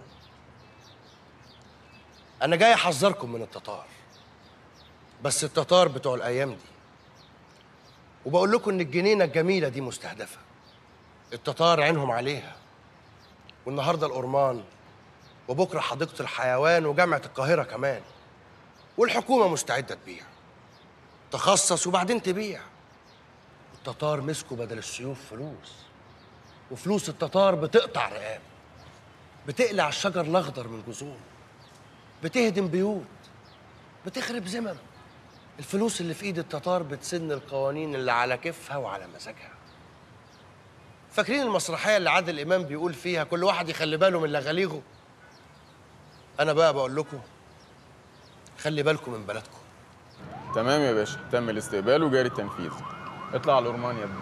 انا جاي احذركم من التتار، بس التتار بتوع الايام دي. وبقول لكم ان الجنينه الجميله دي مستهدفه. التتار عينهم عليها، والنهارده الأورمان وبكره حديقه الحيوان وجامعه القاهره كمان. والحكومه مستعده تبيع، تخصص وبعدين تبيع. التتار مسكوا بدل السيوف فلوس، وفلوس التتار بتقطع رقاب، بتقلع الشجر الاخضر من جذوره، بتهدم بيوت، بتخرب زمن. الفلوس اللي في ايد التتار بتسن القوانين اللي على كيفها وعلى مزاجها. فاكرين المسرحيه اللي عادل امام بيقول فيها كل واحد يخلي باله من لغاليغه؟ انا بقى بقول لكم خلي بالكم من بلدكم. تمام يا باشا، تم الاستقبال وجاري التنفيذ. اطلع على الأورمان يا ابني.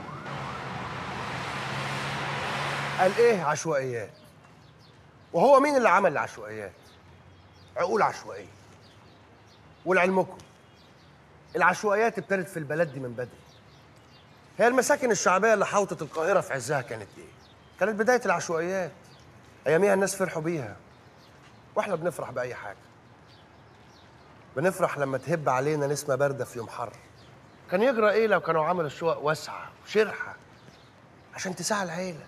قال ايه عشوائيات؟ وهو مين اللي عمل العشوائيات؟ عقول عشوائيه. ولعلمكم العشوائيات ابتدت في البلد دي من بدري. هي المساكن الشعبيه اللي حوطت القاهره في عزها كانت ايه؟ كانت بدايه العشوائيات. اياميها الناس فرحوا بيها، واحنا بنفرح باي حاجه. بنفرح لما تهب علينا نسمه بارده في يوم حر. كان يجرى ايه لو كانوا عملوا شقق واسعه وشرحه عشان تساعد العيله؟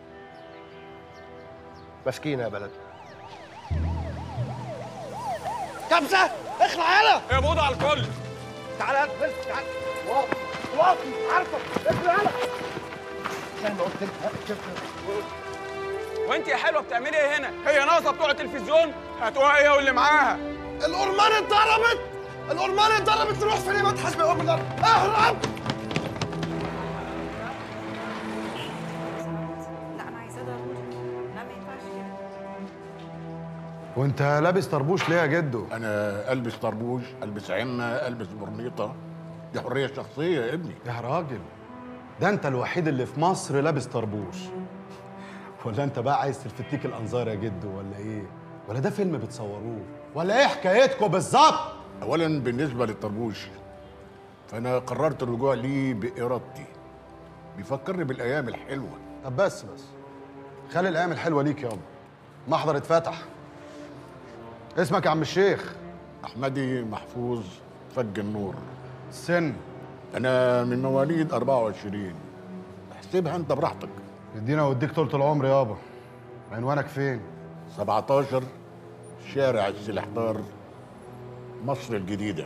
مسكينه يا بلد. كبسه اخلع يلا يا بوضع على الكل. تعالى يلا تعالى. واطي عارفه اخلع يلا. زي ما قلت لك وانت يا حلوه بتعملي ايه هنا؟ هي ناقصه بتوع التلفزيون؟ هاتوها هي واللي معاها. الأورمان اتضربت! الأورمان اتضربت. تروح فين؟ ما تحاسب يا أم الأرض. اهرب! لا انا عايزاه ضروري. لا ما ينفعش كده. وانت لابس طربوش ليه يا جدو؟ انا البس طربوش، البس عمه، البس برنيطه، دي حريه شخصيه يا ابني. يا راجل ده انت الوحيد اللي في مصر لابس طربوش. ولا انت بقى عايز تلفتيك الانظار يا جدو ولا ايه؟ ولا ده فيلم بتصوروه؟ ولا ايه حكايتكم بالظبط؟ اولا بالنسبه للطربوش فانا قررت الرجوع ليه بارادتي. بيفكرني بالايام الحلوه. طب بس خلي الايام الحلوه ليك يابا. محضر اتفتح. اسمك يا عم الشيخ؟ احمدي محفوظ فج النور. السن؟ انا من مواليد 24. احسبها انت براحتك. ادينا واديك طولة العمر يابا. عنوانك فين؟ 17 شارع السلحدار، مصر الجديدة.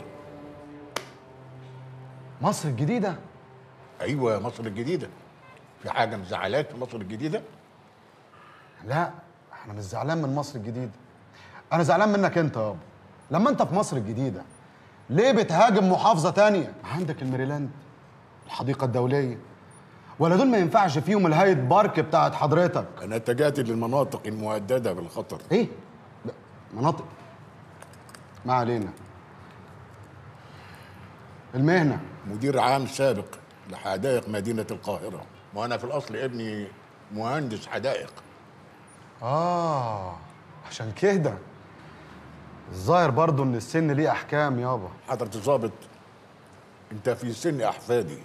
مصر الجديدة؟ أيوة مصر الجديدة. في حاجة مزعلاك في مصر الجديدة؟ لا احنا مش زعلان من مصر الجديدة. أنا زعلان منك أنت يابا. لما أنت في مصر الجديدة ليه بتهاجم محافظة تانية؟ عندك الميريلاند، الحديقة الدولية، ولا دول ما ينفعش فيهم الهايد بارك بتاعت حضرتك؟ أنا اتجهت للمناطق المهددة بالخطر. إيه؟ لا مناطق ما علينا. المهنة؟ مدير عام سابق لحدائق مدينة القاهرة، وأنا في الأصل ابني مهندس حدائق. عشان كده الظاهر برضو إن السن ليه أحكام يابا. حضرة الظابط أنت في سن أحفادي،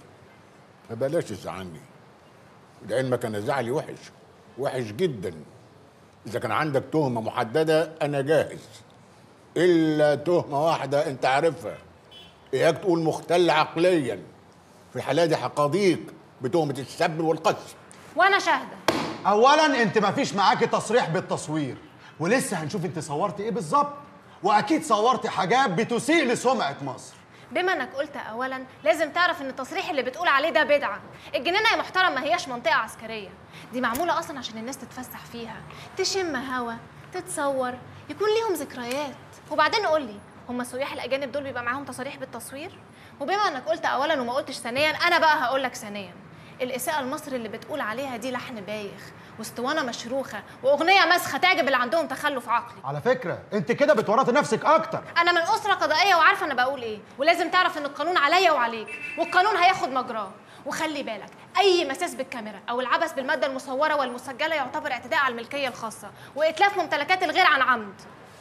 فبلاش تزعلني. لعلمك أنا زعلي وحش، وحش جدا. اذا كان عندك تهمه محدده انا جاهز، الا تهمه واحده انت عارفها، اياك تقول مختل عقليا. في الحاله دي هقاضيك بتهمه السب والقذف. وانا شاهده. اولا انت ما فيش معاكي تصريح بالتصوير، ولسه هنشوف انت صورتي ايه بالظبط، واكيد صورتي حاجات بتسيء لسمعه مصر. بما انك قلت اولا، لازم تعرف ان التصريح اللي بتقول عليه ده بدعه. الجنينه يا محترم ما هياش منطقه عسكريه، دي معموله اصلا عشان الناس تتفسح فيها، تشم هوا، تتصور، يكون ليهم ذكريات. وبعدين قول لي، هم السياح الاجانب دول بيبقى معاهم تصاريح بالتصوير؟ وبما انك قلت اولا وما قلتش ثانيا، انا بقى هقول لك ثانيا. الاساءه لمصر اللي بتقول عليها دي لحن بايخ واسطوانه مشروخه واغنيه مسخه تعجب اللي عندهم تخلف عقلي. على فكره انت كده بتورطي نفسك اكتر. انا من اسره قضائيه وعارفه انا بقول ايه، ولازم تعرف ان القانون عليا وعليك، والقانون هياخد مجراه. وخلي بالك، اي مساس بالكاميرا او العبث بالماده المصوره والمسجله يعتبر اعتداء على الملكيه الخاصه واتلاف ممتلكات الغير عن عمد.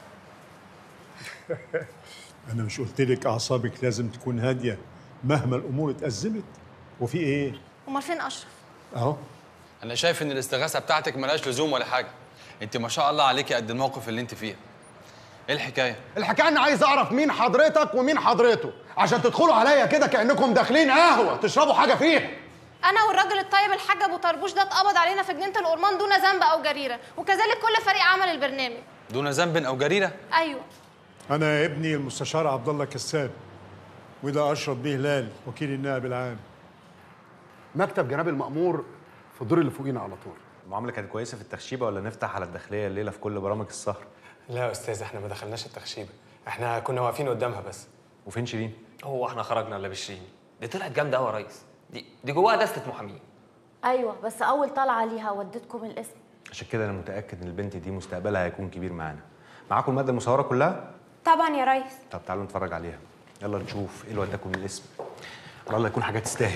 أنا مش قلت لك أعصابك لازم تكون هادية مهما الأمور اتأزمت؟ وفي إيه؟ امال فين اشرف؟ أهو. انا شايف ان الاستغاثه بتاعتك ملهاش لزوم ولا حاجه. انت ما شاء الله عليكي قد الموقف اللي انت فيه. ايه الحكايه؟ الحكايه اني عايز اعرف مين حضرتك ومين حضرته، عشان تدخلوا عليا كده كانكم داخلين قهوه تشربوا حاجه فيها. انا والراجل الطيب الحاج ابو طربوش ده اتقبض علينا في جنينه الأورمان دون ذنب او جريره، وكذلك كل فريق عمل البرنامج. دون ذنب او جريره؟ ايوه. أنا يا ابني المستشار عبد الله كساب، وده أشرف بيه هلال وكيل النائب العام. مكتب جناب المأمور في الدور اللي فوقينا على طول. المعامله كانت كويسه في التخشيبه ولا نفتح على الداخليه الليله في كل برامج السهر؟ لا يا استاذ، احنا ما دخلناش التخشيبه، احنا كنا واقفين قدامها بس. وفين شيرين؟ هو احنا خرجنا ولا بشيرين؟ دي طلعت جامده قوي يا ريس، دي جواها دستة محامين. ايوه بس اول طلعه ليها وديتكم الاسم. عشان كده انا متاكد ان البنت دي مستقبلها هيكون كبير معانا. معاكم الماده المصوره كلها؟ طبعا يا ريس. طب تعالوا نتفرج عليها، يلا نشوف ايه اللي وداكم من الاسم. على الله يكون حاجه تستاهل.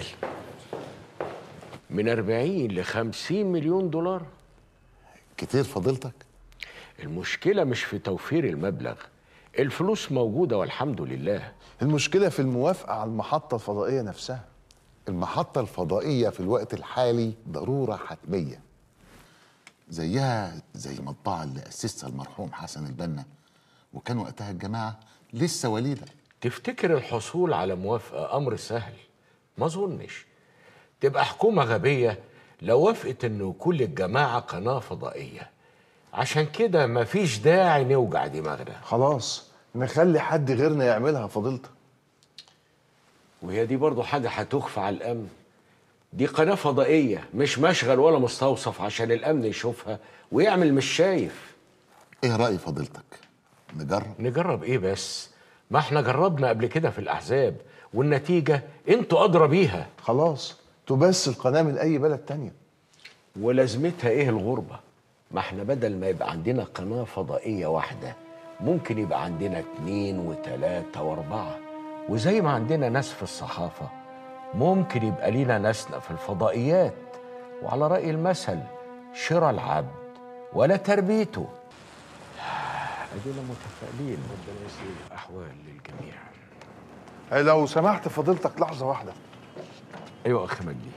من 40 ل 50 مليون دولار. كتير فضيلتك؟ المشكلة مش في توفير المبلغ، الفلوس موجودة والحمد لله. المشكلة في الموافقة على المحطة الفضائية نفسها. المحطة الفضائية في الوقت الحالي ضرورة حتمية، زيها زي المطبعة اللي أسسها المرحوم حسن البنا، وكان وقتها الجماعة لسه وليدة. تفتكر الحصول على موافقة أمر سهل؟ ما أظنش. تبقى حكومة غبية لو وافقت إنه كل الجماعة قناة فضائية. عشان كده مفيش داعي نوجع دماغنا. خلاص نخلي حد غيرنا يعملها فضيلتك. وهي دي برضو حاجة هتخفى على الأمن. دي قناة فضائية مش مشغل ولا مستوصف عشان الأمن يشوفها ويعمل مش شايف. إيه رأي فضيلتك؟ نجرب إيه بس؟ ما احنا جربنا قبل كده في الأحزاب والنتيجة انتوا أدرى بيها. خلاص تبث القناة من أي بلد تانية. ولازمتها إيه الغربة؟ ما احنا بدل ما يبقى عندنا قناة فضائية واحدة ممكن يبقى عندنا 2 و3 و4. وزي ما عندنا ناس في الصحافة ممكن يبقى لينا ناسنا في الفضائيات. وعلى رأي المثل شرى العبد ولا تربيته. أدينا متفائلين ربنا يسهل الأحوال للجميع. لو سمحت فضيلتك لحظة واحدة. أيوة أخي مجدي.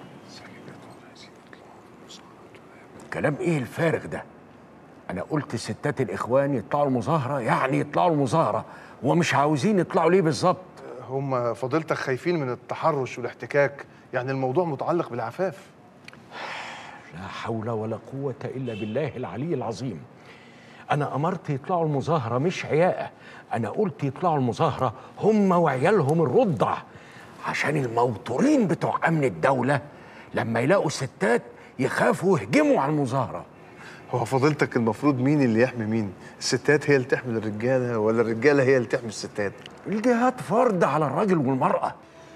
كلام إيه الفارغ ده؟ أنا قلت ستات الإخوان يطلعوا المظاهرة يعني يطلعوا المظاهرة، ومش عاوزين يطلعوا ليه بالظبط؟ هم فضيلتك خايفين من التحرش والاحتكاك، يعني الموضوع متعلق بالعفاف. لا حول ولا قوة إلا بالله العلي العظيم. أنا أمرت يطلعوا المظاهرة مش عياقة، أنا قلت يطلعوا المظاهرة هم وعيالهم الرضع، عشان الموتورين بتوع أمن الدولة لما يلاقوا ستات يخافوا يهجموا على المظاهرة. هو فضيلتك المفروض مين اللي يحمي مين؟ الستات هي اللي تحمي الرجالة ولا الرجالة هي اللي تحمي الستات؟ الجهاد فرض على الراجل والمرأة.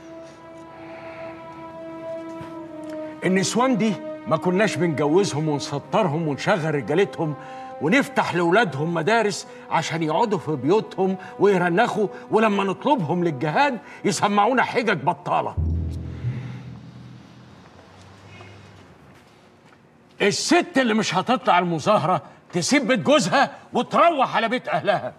النسوان دي ما كناش بنجوزهم ونسطرهم ونشغل رجالتهم ونفتح لأولادهم مدارس عشان يقعدوا في بيوتهم ويرنخوا، ولما نطلبهم للجهاد يسمعونا حجج بطالة. الست اللي مش هتطلع المظاهرة تسيب بيت جوزها وتروح على بيت أهلها.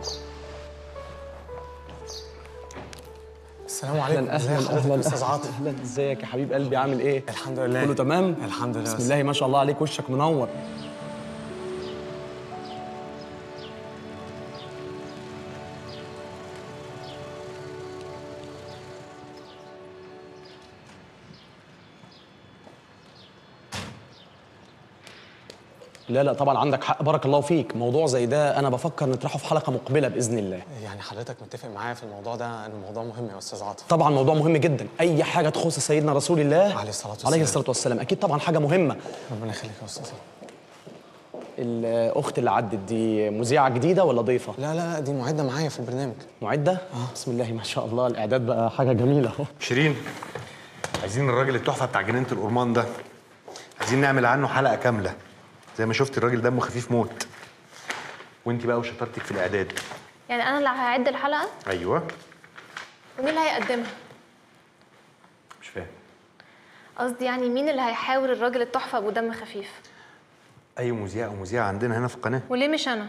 عليكم. السلام عليكم. اهلا استاذ عاطف. اهلا، ازيك يا حبيب قلبي؟ عامل ايه؟ الحمد لله. كله تمام؟ الحمد لله. بسم الله ما شاء الله عليك، وشك منور. لا طبعا عندك حق، بارك الله فيك. موضوع زي ده انا بفكر نطرحه في حلقه مقبله باذن الله. يعني حضرتك متفق معايا في الموضوع ده ان الموضوع مهم يا استاذ عاطف؟ طبعا موضوع مهم جدا، اي حاجه تخص سيدنا رسول الله عليه الصلاه والسلام اكيد طبعا حاجه مهمه. ربنا يخليك يا استاذ. الاخت اللي عدت دي مذيعه جديده ولا ضيفه؟ لا دي معده معايا في البرنامج. معده؟ بسم الله ما شاء الله، الاعداد بقى حاجه جميله اهو. شيرين، عايزين الراجل التحفه بتاع جنينه الأورمان ده، عايزين نعمل عنه حلقه كامله. زي ما شفت الراجل دمه خفيف موت. وانت بقى وشطارتك في الاعداد. يعني انا اللي هعد الحلقه؟ ايوه. ومين اللي هيقدمها؟ مش فاهم. قصدي يعني مين اللي هيحاور الراجل التحفه ابو دم خفيف؟ اي مذيع او مذيعه عندنا هنا في القناه. وليه مش انا؟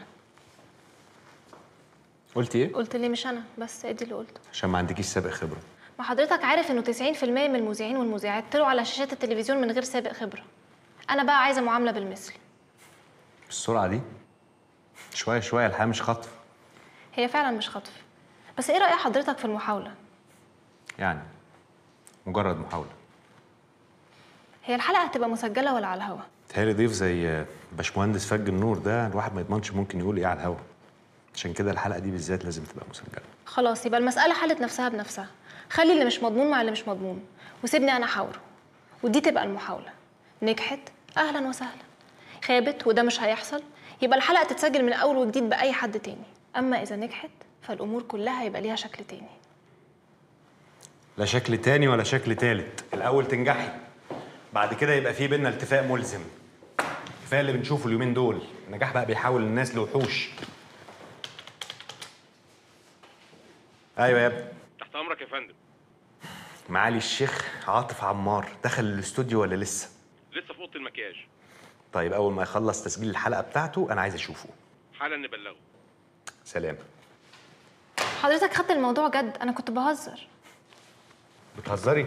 قلتي ايه؟ قلت ليه مش انا، بس ادي اللي قلته. عشان ما عندكيش سابق خبره. ما حضرتك عارف انه 90% من المذيعين والمذيعات طلعوا على شاشات التلفزيون من غير سابق خبره. انا بقى عايزه معامله بالمثل. بالسرعه دي؟ شويه شويه، الحياه مش خطف. هي فعلا مش خطف، بس ايه رأي حضرتك في المحاولة؟ يعني مجرد محاوله. هي الحلقة هتبقى مسجلة ولا على الهوا؟ تهيألي ضيف زي باشمهندس فج النور ده الواحد ما يضمنش ممكن يقول ايه على الهوا. عشان كده الحلقه دي بالذات لازم تبقى مسجله. خلاص يبقى المسألة حلت نفسها بنفسها. خلي اللي مش مضمون مع اللي مش مضمون وسيبني انا احاوره، ودي تبقى المحاولة. نجحت اهلا وسهلا، خابت وده مش هيحصل يبقى الحلقة تتسجل من اول وجديد بأي حد تاني. اما اذا نجحت فالامور كلها هيبقى ليها شكل تاني. لا شكل تاني ولا شكل تالت، الاول تنجحي بعد كده يبقى في بينا اتفاق ملزم. كفايه اللي بنشوفه اليومين دول، النجاح بقى بيحول الناس لوحوش. ايوه يا ابني. تحت امرك يا فندم. معالي الشيخ عاطف عمار دخل الاستوديو ولا لسه؟ لسه في اوضه المكياج. طيب اول ما يخلص تسجيل الحلقه بتاعته انا عايز اشوفه. حالا نبلغه. سلام. حضرتك خدت الموضوع جد، انا كنت بهزر. بتهزري؟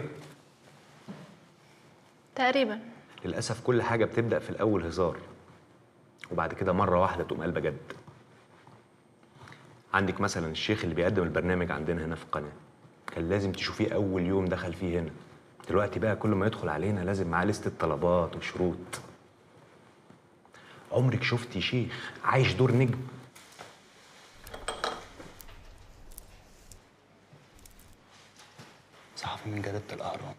تقريبا. للاسف كل حاجه بتبدا في الاول هزار وبعد كده مره واحده تقوم قلبه جد. عندك مثلا الشيخ اللي بيقدم البرنامج عندنا هنا في القناه، كان لازم تشوفيه اول يوم دخل فيه هنا. دلوقتي بقى كل ما يدخل علينا لازم معاه لستة طلبات وشروط. عمرك شفتي شيخ عايش دور نجم؟ صحفي من جريدة الأهرام.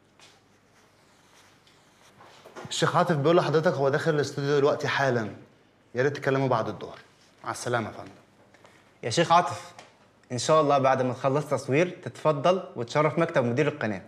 الشيخ عاطف بيقول لحضرتك هو داخل الاستوديو دلوقتي حالا، يا ريت تكلموا بعد الظهر. مع السلامة يا فندم. يا شيخ عاطف، إن شاء الله بعد ما تخلص تصوير تتفضل وتشرف مكتب مدير القناة.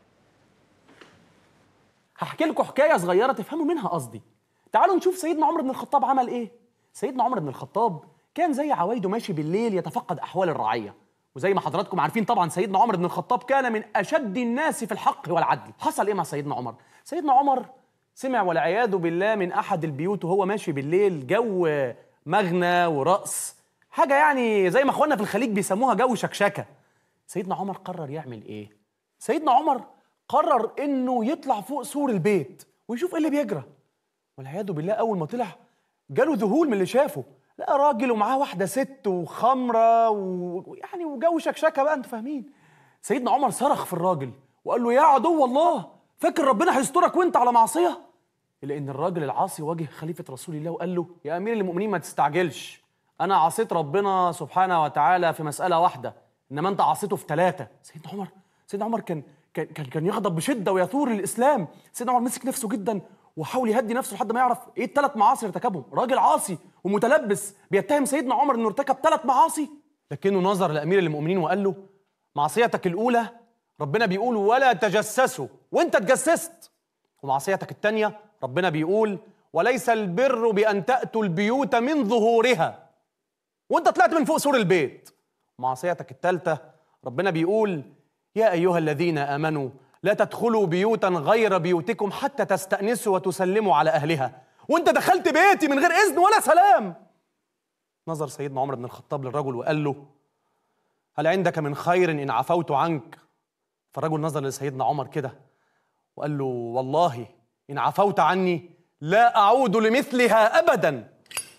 هحكي لكم حكايه صغيره تفهموا منها قصدي. تعالوا نشوف سيدنا عمر بن الخطاب عمل ايه. سيدنا عمر بن الخطاب كان زي عوايده ماشي بالليل يتفقد احوال الرعيه، وزي ما حضراتكم عارفين طبعا سيدنا عمر بن الخطاب كان من اشد الناس في الحق والعدل. حصل ايه مع سيدنا عمر؟ سيدنا عمر سمع والعياذ بالله من احد البيوت وهو ماشي بالليل جو مغنى ورقص، حاجه يعني زي ما اخواننا في الخليج بيسموها جو شكشكه. سيدنا عمر قرر يعمل ايه؟ سيدنا عمر قرر انه يطلع فوق سور البيت ويشوف ايه اللي بيجرى. والعياذ بالله اول ما طلع جاله ذهول من اللي شافه، لقى راجل ومعاه واحده ست وخمره ويعني وجو شكشكه بقى انتوا فاهمين. سيدنا عمر صرخ في الراجل وقال له يا عدو الله، فاكر ربنا هيسترك وانت على معصيه؟ لان الراجل العاصي واجه خليفه رسول الله وقال له يا امير المؤمنين ما تستعجلش، انا عصيت ربنا سبحانه وتعالى في مساله واحده انما انت عصيته في 3. سيدنا عمر كان يغضب بشده ويثور للاسلام. سيدنا عمر مسك نفسه جدا وحاول يهدي نفسه لحد ما يعرف ايه ال3 معاصي اللي ارتكبهم. راجل عاصي ومتلبس بيتهم سيدنا عمر انه ارتكب 3 معاصي، لكنه نظر لامير المؤمنين وقال له معصيتك الاولى ربنا بيقول ولا تجسسوا وانت اتجسست، ومعصيتك الثانيه ربنا بيقول وليس البر بان تاتوا البيوت من ظهورها وانت طلعت من فوق سور البيت، ومعصيتك الثالثه ربنا بيقول يا ايها الذين امنوا لا تدخلوا بيوتا غير بيوتكم حتى تستأنسوا وتسلموا على أهلها، وانت دخلت بيتي من غير إذن ولا سلام. نظر سيدنا عمر بن الخطاب للرجل وقال له: هل عندك من خير إن عفوت عنك؟ فالرجل نظر لسيدنا عمر كده وقال له: والله إن عفوت عني لا أعود لمثلها أبدا.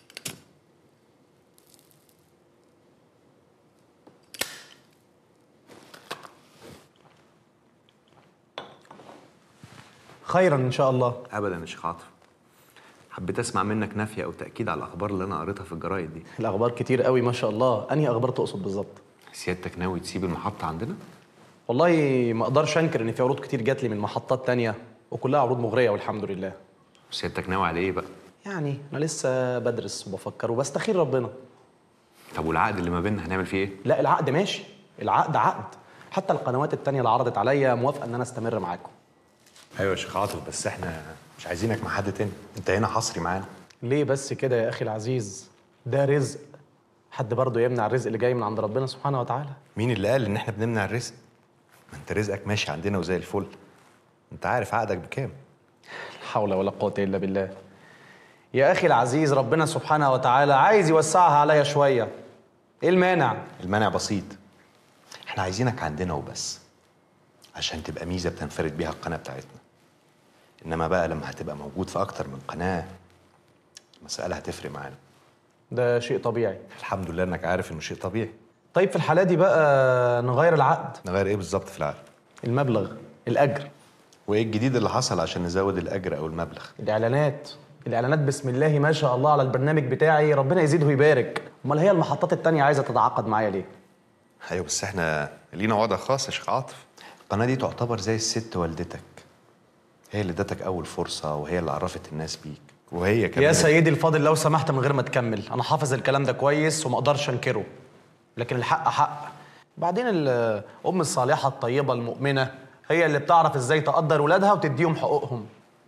خيرا إن شاء الله. ابدا يا شيخ عاطف، حبيت اسمع منك نفي او تاكيد على الاخبار اللي انا قريتها في الجرايد دي. الأخبار كتير قوي ما شاء الله. أنهي أخبار تقصد بالظبط؟ سيادتك ناوي تسيب المحطه عندنا؟ والله ما أقدرش أنكر إن في عروض كتير جات لي من محطات تانية وكلها عروض مغرية والحمد لله. سيادتك ناوي على ايه بقى؟ يعني أنا لسه بدرس وبفكر وبستخير ربنا. طب والعقد اللي ما بيننا هنعمل فيه ايه؟ لا العقد ماشي، العقد عقد. حتى القنوات التانية اللي عرضت عليا موافقة إن أنا أستمر معاكم. ايوه يا شيخ عاطف، بس احنا مش عايزينك مع حد تاني، انت هنا حصري معانا. ليه بس كده يا أخي العزيز؟ ده رزق، حد برضه يمنع الرزق اللي جاي من عند ربنا سبحانه وتعالى؟ مين اللي قال ان احنا بنمنع الرزق؟ ما انت رزقك ماشي عندنا وزي الفل. انت عارف عقدك بكام؟ لا حول ولا قوة إلا بالله. يا أخي العزيز ربنا سبحانه وتعالى عايز يوسعها عليا شوية. إيه المانع؟ المانع بسيط، احنا عايزينك عندنا وبس عشان تبقى ميزة بتنفرد بيها القناة بتاعتنا. انما بقى لما هتبقى موجود في اكتر من قناة المسألة هتفرق معانا. ده شيء طبيعي. الحمد لله انك عارف انه شيء طبيعي. طيب في الحالة دي بقى نغير العقد. نغير ايه بالظبط في العقد؟ المبلغ، الأجر. وايه الجديد اللي حصل عشان نزود الأجر أو المبلغ؟ الإعلانات بسم الله ما شاء الله على البرنامج بتاعي، ربنا يزيده ويبارك. أمال هي المحطات التانية عايزة تتعاقد معايا ليه؟ ايوه بس احنا لينا وضع خاص يا شيخ عاطف. القناة دي تعتبر زي الست والدتك، هي اللي ادتك أول فرصة وهي اللي عرفت الناس بيك، وهي كمان. يا سيدي الفاضل لو سمحت من غير ما تكمل، أنا حافظ الكلام ده كويس وما أقدرش أنكره، لكن الحق حق. بعدين الأم الصالحة الطيبة المؤمنة هي اللي بتعرف إزاي تقدر ولادها وتديهم حقوقهم.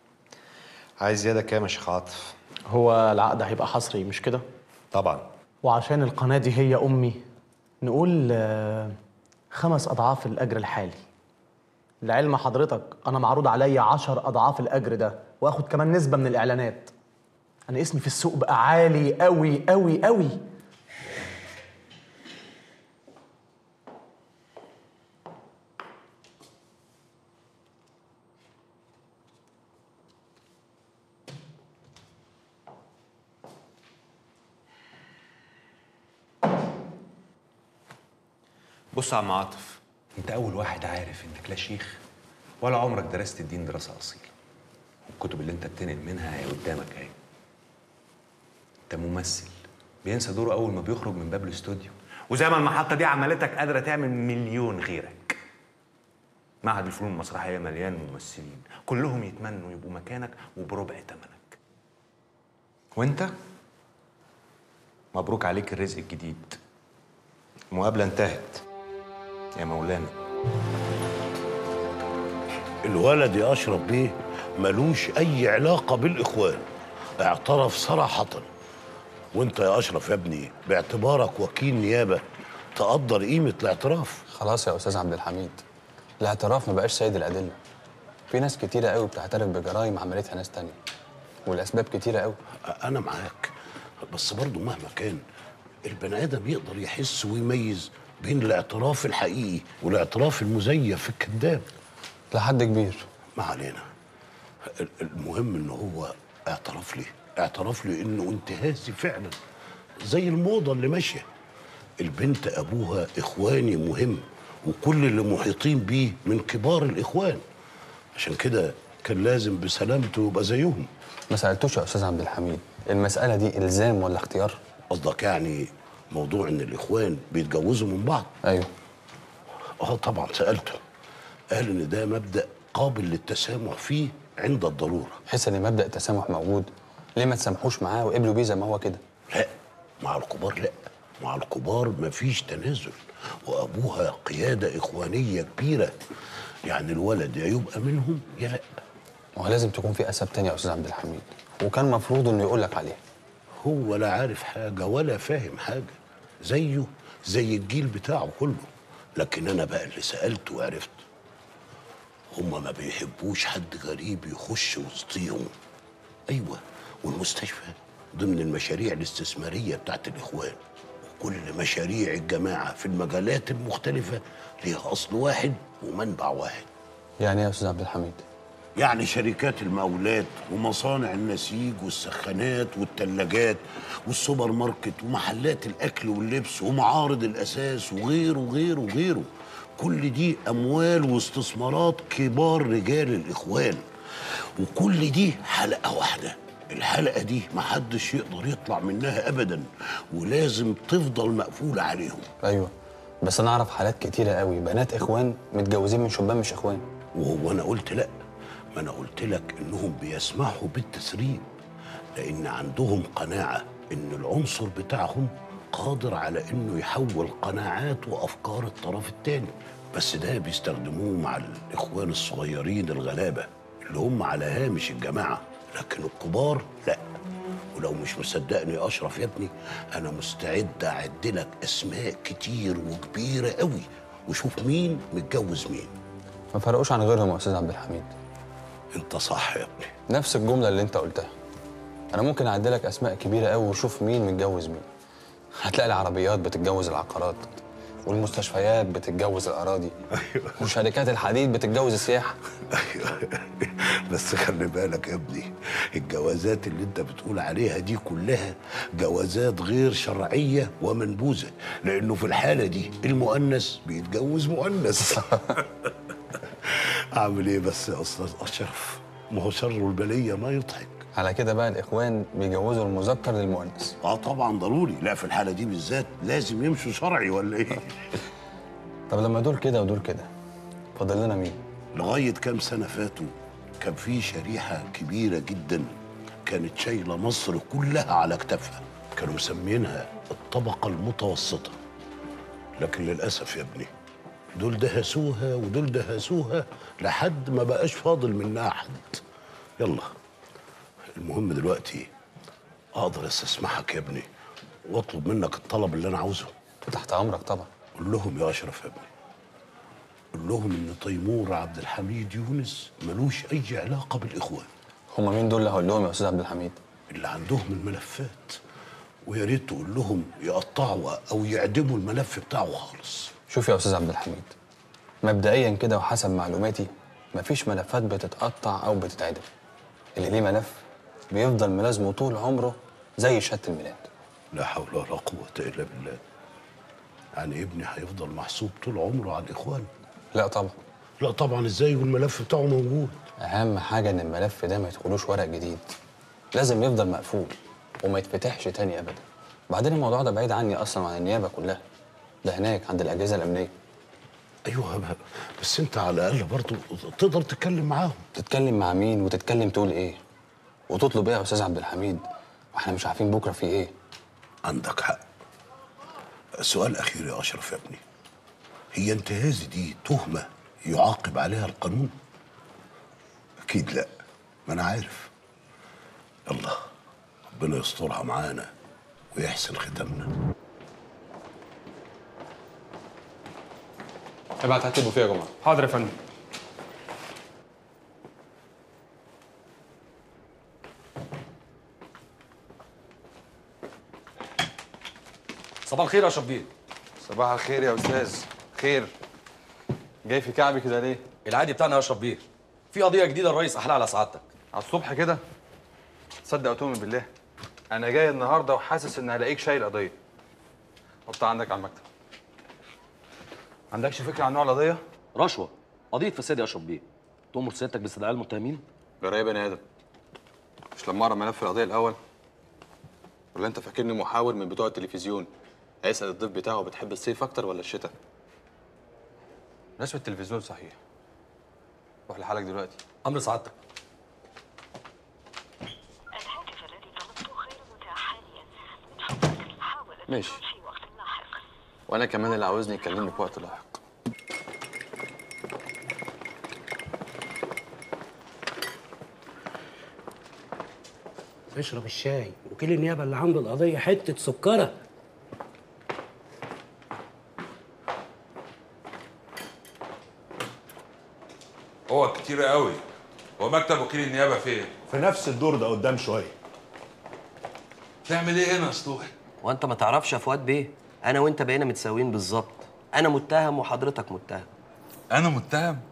عايز زيادة كام يا شيخ عاطف؟ هو العقد هيبقى حصري مش كده؟ طبعا. وعشان القناة دي هي أمي نقول 5 أضعاف الأجر الحالي. لعلم حضرتك أنا معروض عليا 10 أضعاف الأجر ده، وآخد كمان نسبة من الإعلانات. أنا اسمي في السوق بقى عالي أوي أوي أوي. بص يا عم عاطف، انت اول واحد عارف انك لا شيخ ولا عمرك درست الدين دراسه اصيله، والكتب اللي انت بتنقل منها هي قدامك اهي. انت ممثل بينسى دوره اول ما بيخرج من باب الاستوديو، وزي ما المحطه دي عملتك قادره تعمل مليون غيرك. معهد الفنون المسرحيه مليان ممثلين كلهم يتمنوا يبقوا مكانك وبربع ثمنك. وانت مبروك عليك الرزق الجديد، المقابله انتهت يا مولانا. الولد يا أشرف بيه ملوش أي علاقة بالإخوان، اعترف صراحة. وانت يا أشرف يا ابني باعتبارك وكيل نيابة تقدر قيمة الاعتراف. خلاص يا أستاذ عبد الحميد، الاعتراف ما بقاش سيد الأدلة. في ناس كتيرة قوي بتعترف بجرائم عملتها ناس تانية، والأسباب كتيرة قوي. أنا معاك، بس برضه مهما كان البني آدم يقدر يحس ويميز بين الاعتراف الحقيقي والاعتراف المزيف الكذاب. لحد كبير. ما علينا، المهم إن هو اعترف لي إنه انتهازي فعلا زي الموضة اللي ماشية. البنت أبوها إخواني مهم، وكل اللي محيطين بيه من كبار الإخوان، عشان كده كان لازم بسلامته يبقى زيهم. ما سألتوش يا أستاذ عبد الحميد المسألة دي إلزام ولا اختيار؟ قصدك يعني موضوع إن الإخوان بيتجوزوا من بعض؟ أيوه. طبعا سألته، قال إن ده مبدأ قابل للتسامح فيه عند الضرورة. حس إن مبدأ التسامح موجود، ليه ما تسامحوش معاه وقبلوا بيه زي ما هو كده؟ لا، مع الكبار لا، مع الكبار مفيش تنازل، وأبوها قيادة إخوانية كبيرة، يعني الولد يا يبقى منهم يا لا. هو لازم تكون في أسباب تانية يا أستاذ عبد الحميد، وكان مفروض إنه يقول لك عليها. هو لا عارف حاجة ولا فاهم حاجة، زيه زي الجيل بتاعه كله. لكن أنا بقى اللي سألت وعرفت، هما ما بيحبوش حد غريب يخش وسطيهم. أيوة، والمستشفى ضمن المشاريع الاستثمارية بتاعت الإخوان. وكل مشاريع الجماعة في المجالات المختلفة ليها أصل واحد ومنبع واحد. يعني ايه يا استاذ عبد الحميد؟ يعني شركات المقاولات ومصانع النسيج والسخانات والثلاجات والسوبر ماركت ومحلات الأكل واللبس ومعارض الأساس وغيره وغيره وغيره. كل دي أموال واستثمارات كبار رجال الإخوان، وكل دي حلقة واحدة. الحلقة دي محدش يقدر يطلع منها أبدا، ولازم تفضل مقفولة عليهم. ايوه، بس انا اعرف حالات كتيره قوي بنات اخوان متجوزين من شبان مش اخوان. وهو انا قلت لا؟ ما انا قلت لك انهم بيسمحوا بالتسريب، لان عندهم قناعه ان العنصر بتاعهم قادر على انه يحول قناعات وافكار الطرف الثاني. بس ده بيستخدموه مع الاخوان الصغيرين الغلابه اللي هم على هامش الجماعه، لكن الكبار لا. ولو مش مصدقني يا اشرف يا ابني، انا مستعد اعد لك اسماء كتير وكبيره قوي، وشوف مين متجوز مين. ما فرقوش عن غيرهم يا استاذ عبد الحميد. انت صح يا ابني. نفس الجمله اللي انت قلتها. انا ممكن اعدي لك اسماء كبيره قوي وشوف مين متجوز مين. هتلاقي العربيات بتتجوز العقارات، والمستشفيات بتتجوز الاراضي، وشركات الحديد بتتجوز السياحه. بس خلي بالك يا ابني، الجوازات اللي انت بتقول عليها دي كلها جوازات غير شرعيه ومنبوذه، لانه في الحاله دي المؤنث بيتجوز مؤنث. اعمل ايه بس يا استاذ اشرف؟ ما هو شر البليه ما يضحك. على كده بقى الاخوان بيجوزوا المذكر للمؤنث. طبعا ضروري. لا، في الحاله دي بالذات لازم يمشوا شرعي ولا ايه؟ طب لما دول كده ودول كده، فاضل لنا مين؟ لغايه كام سنه فاتوا كان في شريحه كبيره جدا كانت شايله مصر كلها على كتافها، كانوا مسمينها الطبقه المتوسطه. لكن للاسف يا ابني، دول دهسوها ودول دهسوها لحد ما بقاش فاضل منها حد. يلا، المهم دلوقتي اقدر استسمحك يا ابني واطلب منك الطلب اللي انا عاوزه. تحت امرك طبعا. قول لهم يا اشرف يا ابني، قول لهم ان تيمور عبد الحميد يونس ملوش اي علاقه بالاخوان. هم مين دول اللي هقول لهم يا استاذ عبد الحميد؟ اللي عندهم الملفات، ويا ريت تقول لهم يقطعوا او يعدموا الملف بتاعه خالص. شوف يا استاذ عبد الحميد، مبدئيا كده وحسب معلوماتي مفيش ملفات بتتقطع او بتتعدم. اللي ليه ملف بيفضل ملازمه طول عمره زي شهاده الميلاد. لا حول ولا قوه الا بالله. يعني ابني هيفضل محسوب طول عمره على الاخوان؟ لا طبعا. لا طبعا ازاي والملف بتاعه موجود؟ اهم حاجه ان الملف ده ما يدخلوش ورق جديد، لازم يفضل مقفول وما يتفتحش تاني ابدا. بعدين الموضوع ده بعيد عني اصلا عن النيابه كلها، ده هناك عند الاجهزه الامنيه. ايوه، بس انت على الاقل برضه تقدر تتكلم معاهم. تتكلم مع مين وتتكلم تقول ايه وتطلب ايه يا استاذ عبد الحميد، واحنا مش عارفين بكره في ايه. عندك حق. سؤال اخير يا اشرف يا ابني، هي انتهازي دي تهمه يعاقب عليها القانون؟ اكيد لا، ما انا عارف. الله، ربنا يسترها معانا ويحسن ختامنا. ابعت هات البوفيه يا جماعه. حاضر يا فندم. صباح الخير يا اشرف بيه. صباح الخير يا استاذ. خير. جاي في كعبي كده ليه؟ العادي بتاعنا يا اشرف بيه. في قضيه جديده الرئيس احلى على سعادتك. على الصبح كده؟ تصدق وتؤمن بالله، انا جاي النهارده وحاسس ان هلاقيك شايل قضيه. حطها عندك على المكتب. عندكش فكره عن نوع القضيه؟ رشوه، قضيه فساد يا اشرف بيه. تؤمر سيادتك باستدعاء المتهمين؟ جرى يا بني ادم، مش لما اقرا ملف القضيه الاول؟ ولا انت فاكرني محاور من بتوع التلفزيون هيسال الضيف بتاعه بتحب الصيف اكتر ولا الشتاء؟ ناس التلفزيون صحيح. روح لحالك دلوقتي. امر سعادتك. الهاتف الذي طلبته غير متاح حاليا، من فضلك حاول ماشي. الاتصال في وقت لاحق. وانا كمان اللي عاوزني يكلمني في وقت لاحق. اشرب الشاي. وكيل النيابه اللي عنده القضيه حته سكره. هو كتير قوي. هو مكتب وكيل النيابه فين؟ في نفس الدور ده قدام شويه. تعمل ايه هنا يا سطوحي؟ وانت ما تعرفش يا فؤاد بيه، انا وانت بقينا متساويين بالظبط. انا متهم وحضرتك متهم. انا متهم؟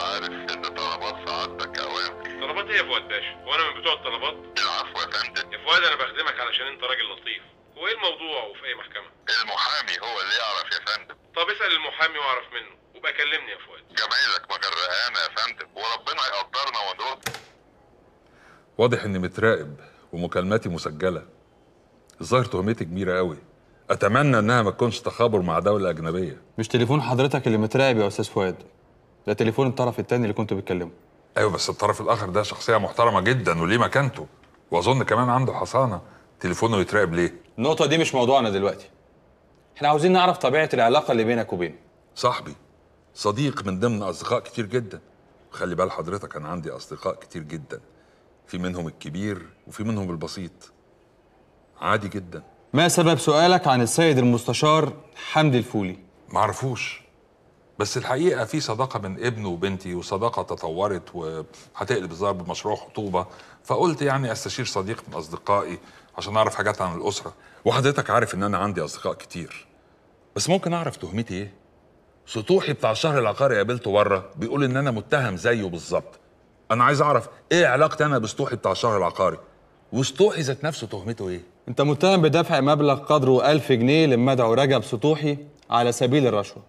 طلبات ايه يا فؤاد باشا؟ وانا من بتوع الطلبات؟ العفو يا فندم. يا فؤاد انا بخدمك علشان انت راجل لطيف. هو ايه الموضوع وفي اي محكمه؟ المحامي هو اللي يعرف يا فندم. طب اسال المحامي واعرف منه وبقى كلمني يا فؤاد. جمايلك مغرقانه يا فندم وربنا يقدرنا ونرد. واضح اني متراقب ومكالماتي مسجله. الظاهر تهمتي كبيره قوي. اتمنى انها ما تكونش تخابر مع دوله اجنبيه. مش تليفون حضرتك اللي متراقب يا استاذ فؤاد، ده تليفون الطرف الثاني اللي كنتوا بتكلمه. ايوه بس الطرف الاخر ده شخصيه محترمه جدا وليه مكانته، واظن كمان عنده حصانه. تليفونه يتراقب ليه؟ النقطه دي مش موضوعنا دلوقتي. احنا عاوزين نعرف طبيعه العلاقه اللي بينك وبينه. صاحبي، صديق من ضمن اصدقاء كتير جدا. خلي بال حضرتك انا عندي اصدقاء كتير جدا، في منهم الكبير وفي منهم البسيط. عادي جدا. ما سبب سؤالك عن السيد المستشار حمدي الفولي؟ معرفوش، بس الحقيقه في صداقه بين ابنه وبنتي، وصداقه تطورت وهتقلب الظاهر بمشروع خطوبه، فقلت يعني استشير صديق من اصدقائي عشان اعرف حاجات عن الاسره. وحضرتك عارف ان انا عندي اصدقاء كتير، بس ممكن اعرف تهمتي ايه؟ سطوحي بتاع الشهر العقاري قابلته بره بيقول ان انا متهم زيه بالظبط. انا عايز اعرف ايه علاقتي انا بسطوحي بتاع الشهر العقاري، وسطوحي ذات نفسه تهمته ايه؟ انت متهم بدفع مبلغ قدره 1000 جنيه للمدعو رجب سطوحي على سبيل الرشوه.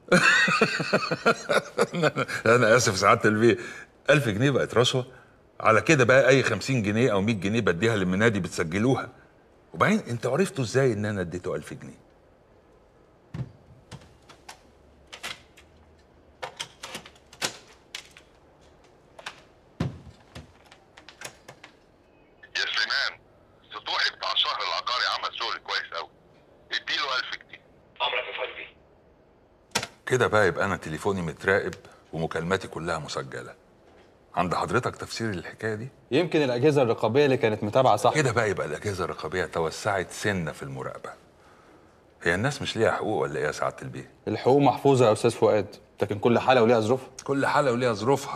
انا اسف سعاده البيه، 1000 جنيه بقت رشوه؟ على كده بقى اي 50 جنيه او 100 جنيه بديها للمنادي بتسجلوها. وبعدين انتوا عرفتوا ازاي ان انا اديته 1000 جنيه؟ كده بقى يبقى انا تليفوني متراقب ومكالماتي كلها مسجله. عند حضرتك تفسير للحكايه دي؟ يمكن الاجهزه الرقابيه اللي كانت متابعه صح. كده بقى يبقى الاجهزه الرقابيه توسعت سنه في المراقبه. هي الناس مش ليها حقوق ولا ايه يا سعاده البيه؟ الحقوق محفوظه يا استاذ فؤاد، لكن كل حاله وليها ظروفها. كل حاله وليها ظروفها.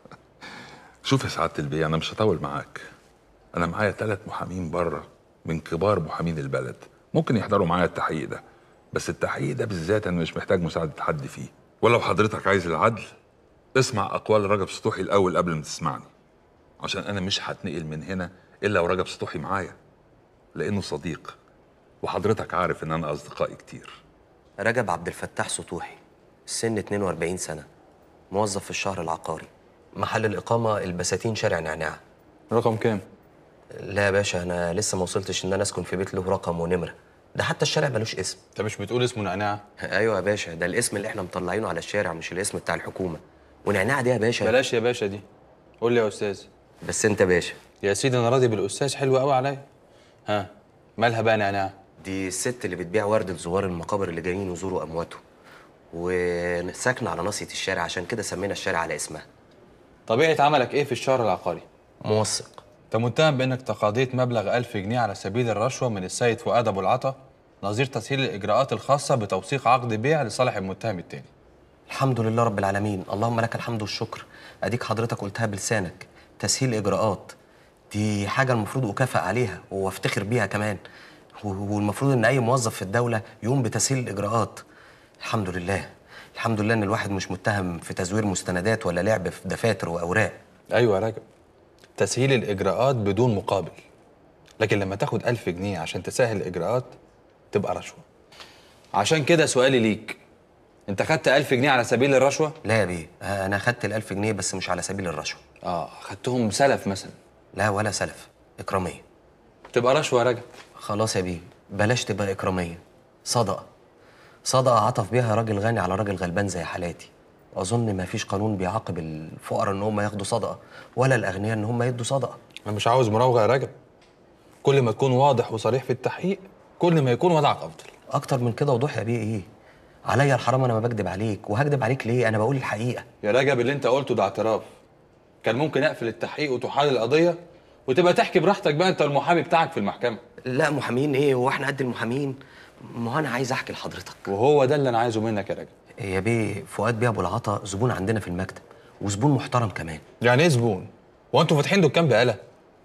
شوف يا سعاده البيه، انا مش هطول معاك. انا معايا 3 محامين بره من كبار محامين البلد، ممكن يحضروا معايا التحقيق ده، بس التحقيق ده بالذات انا مش محتاج مساعده حد فيه. ولو حضرتك عايز العدل اسمع اقوال رجب سطوحي الاول قبل ما تسمعني، عشان انا مش هتنقل من هنا الا ورجب سطوحي معايا، لانه صديق، وحضرتك عارف ان انا اصدقائي كتير. رجب عبد الفتاح سطوحي، السن 42 سنه، موظف في الشهر العقاري، محل الاقامه البساتين شارع نعناع. رقم كام؟ لا يا باشا، انا لسه ما وصلتش ان انا اسكن في بيت له رقم ونمره، ده حتى الشارع ملوش اسم. انت مش بتقول اسمه نعناع؟ ايوه يا باشا، ده الاسم اللي احنا مطلعينه على الشارع مش الاسم بتاع الحكومه. ونعناع دي يا باشا بلاش يا باشا دي، قول لي يا استاذ. بس انت باشا. يا سيدي انا راضي بالاستاذ، حلو قوي عليا. ها مالها بقى نعناع؟ دي الست اللي بتبيع ورد لزوار المقابر اللي جايين يزوروا امواتهم، وساكنه على ناصيه الشارع، عشان كده سمينا الشارع على اسمها. طبيعه عملك ايه في الشهر العقاري؟ موثق. انت متهم بانك تقاضيت مبلغ 1000 جنيه على سبيل الرشوه من السيد فؤاد ابو العطا، نظير تسهيل الاجراءات الخاصه بتوثيق عقد بيع لصالح المتهم التاني. الحمد لله رب العالمين، اللهم لك الحمد والشكر. اديك حضرتك قلتها بلسانك، تسهيل اجراءات دي حاجه المفروض اكافئ عليها وافتخر بيها كمان، والمفروض ان اي موظف في الدوله يقوم بتسهيل الاجراءات. الحمد لله، الحمد لله ان الواحد مش متهم في تزوير مستندات ولا لعب في دفاتر واوراق. ايوه يا راجل، تسهيل الاجراءات بدون مقابل، لكن لما تاخد 1000 جنيه عشان تسهل الاجراءات تبقى رشوه. عشان كده سؤالي ليك، انت خدت 1000 جنيه على سبيل الرشوه؟ لا يا بيه، انا خدت ال1000 جنيه بس مش على سبيل الرشوه. خدتهم سلف مثلا؟ لا ولا سلف، اكراميه. تبقى رشوه يا راجل. خلاص يا بيه، بلاش تبقى اكراميه، صدقه. صدقه عطف بيها راجل غني على راجل غلبان زي حالاتي. اظن ما فيش قانون بيعاقب الفقراء ان هم ياخدوا صدقه، ولا الاغنياء ان هم يدوا صدقه. انا مش عاوز مراوغه يا راجل، كل ما تكون واضح وصريح في التحقيق كل ما يكون وضعك افضل. اكتر من كده وضوح يا بيه ايه؟ عليا الحرام، انا ما بكدب عليك، وهكدب عليك ليه؟ انا بقول الحقيقه. يا رجب اللي انت قلته ده اعتراف، كان ممكن اقفل التحقيق وتحال القضيه وتبقى تحكي براحتك بقى انت المحامي بتاعك في المحكمه. لا محامين ايه؟ هو احنا قد المحامين؟ ما هو انا عايز احكي لحضرتك. وهو ده اللي انا عايزه منك يا رجب. يا بيه، فؤاد بيه ابو العطا زبون عندنا في المكتب، وزبون محترم كمان. يعني ايه زبون؟ هو انتوا فاتحين دكان بقاله؟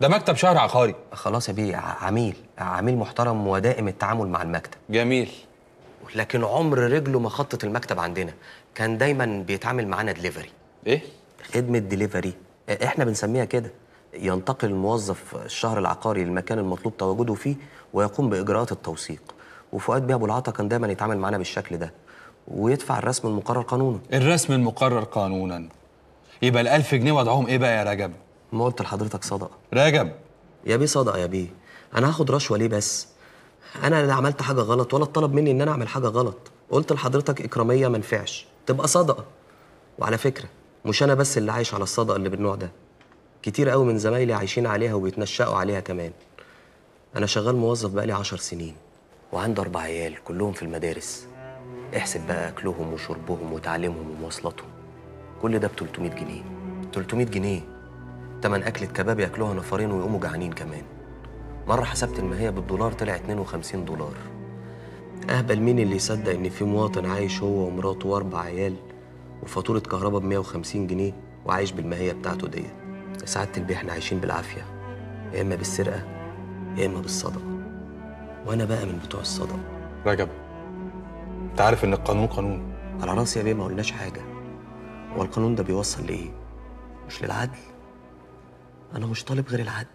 ده مكتب شهر عقاري. خلاص يا بيه، عميل محترم ودائم التعامل مع المكتب. جميل. لكن عمر رجله ما خطت المكتب عندنا، كان دايما بيتعامل معانا دليفري. ايه؟ خدمة دليفري، احنا بنسميها كده. ينتقل الموظف الشهر العقاري للمكان المطلوب تواجده فيه ويقوم بإجراءات التوثيق. وفؤاد بيه أبو العطا كان دايما يتعامل معانا بالشكل ده ويدفع الرسم المقرر قانونا. الرسم المقرر قانونا؟ يبقى ال1000 جنيه وضعهم ايه بقى يا رجب؟ ما قلت لحضرتك صدقة. رجب يا بيه صدقة يا بيه. أنا هاخد رشوة ليه بس؟ أنا لا عملت حاجة غلط ولا اتطلب مني إن أنا أعمل حاجة غلط. قلت لحضرتك إكرامية ما نفعش تبقى صدقة. وعلى فكرة مش أنا بس اللي عايش على الصدقة اللي بالنوع ده، كتير قوي من زمايلي عايشين عليها وبيتنشأوا عليها كمان. أنا شغال موظف بقالي 10 سنين وعندي 4 عيال كلهم في المدارس. احسب بقى أكلهم وشربهم وتعليمهم ومواصلاتهم، كل ده ب 300 جنيه. 300 جنيه تمن أكلة كباب ياكلوها نفرين ويقوموا جعانين كمان. مرة حسبت الماهية بالدولار طلع 52 دولار. أهبل مين اللي يصدق إن في مواطن عايش هو ومراته و4 عيال وفاتورة كهرباء ب 150 جنيه وعايش بالماهية بتاعته ديت. سعادة البيه احنا عايشين بالعافية، يا إما بالسرقة يا إما بالصدقة، وأنا بقى من بتوع الصدقة. رجب، أنت عارف إن القانون قانون. على راسي يا بيه، ما قلناش حاجة. هو القانون ده بيوصل لإيه؟ مش للعدل؟ أنا مش طالب غير العدل.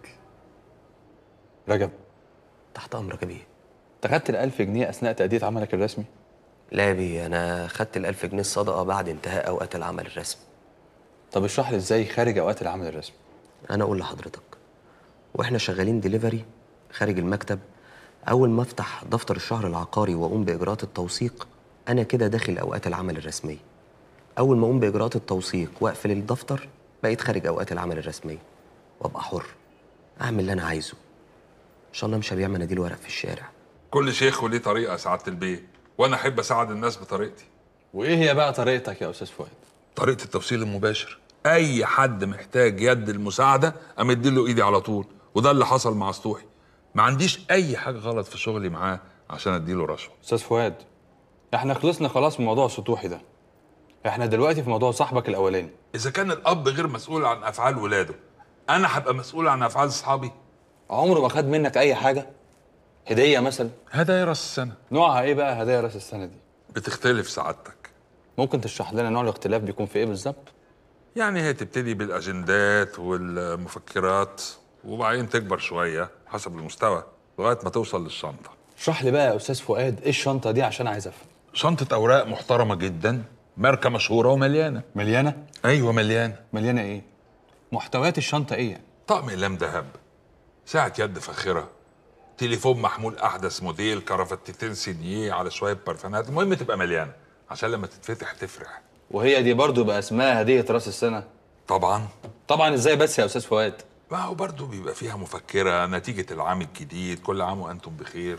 رجب، تحت أمرك يا بيه. أنت خدت ال1000 جنيه أثناء تأدية عملك الرسمي؟ لا يا بيه، أنا خدت ال1000 جنيه الصدقة بعد انتهاء أوقات العمل الرسمي. طب اشرح لي إزاي خارج أوقات العمل الرسمي؟ أنا أقول لحضرتك، وإحنا شغالين دليفري خارج المكتب، أول ما أفتح دفتر الشهر العقاري وأقوم بإجراءات التوثيق أنا كده داخل أوقات العمل الرسمية. أول ما أقوم بإجراءات التوثيق وأقفل الدفتر بقيت خارج أوقات العمل الرسمية وأبقى حر أعمل اللي أنا عايزه. إن شاء الله مش هبيع مناديل ورق في الشارع. كل شيخ وليه طريقه يا سعاده البيه، وانا احب اساعد الناس بطريقتي. وايه هي بقى طريقتك يا استاذ فؤاد؟ طريقه التوصيل المباشر. اي حد محتاج يد المساعده امد له ايدي على طول، وده اللي حصل مع سطوحي. ما عنديش اي حاجه غلط في شغلي معاه عشان اديله رشوه. استاذ فؤاد، احنا خلصنا خلاص من موضوع سطوحي ده. احنا دلوقتي في موضوع صاحبك الاولاني. اذا كان الاب غير مسؤول عن افعال ولاده، انا هبقى مسؤول عن افعال اصحابي؟ عمره ما خد منك اي حاجه؟ هديه مثلا؟ هدايا راس السنه. نوعها ايه بقى هدايا راس السنه دي؟ بتختلف سعادتك. ممكن تشرح لنا نوع الاختلاف بيكون في ايه بالظبط؟ يعني هي تبتدي بالاجندات والمفكرات وبعدين تكبر شويه حسب المستوى لغايه ما توصل للشنطه. اشرح لي بقى يا استاذ فؤاد ايه الشنطه دي عشان عايز افهم. شنطه اوراق محترمه جدا، ماركه مشهوره ومليانه. مليانه؟ ايوه مليانه. مليانه ايه؟ محتويات الشنطه ايه يعني؟ طقم اقلام ذهب، ساعه يد فاخره، تليفون محمول احدث موديل، كرافتتين سينيه، على شويه برفانات. المهم تبقى مليانه عشان لما تتفتح تفرح. وهي دي برضو بقى اسمها هديه راس السنه؟ طبعا. طبعا ازاي بس يا استاذ فؤاد؟ ما هو برضو بيبقى فيها مفكره نتيجه العام الجديد، كل عام وانتم بخير.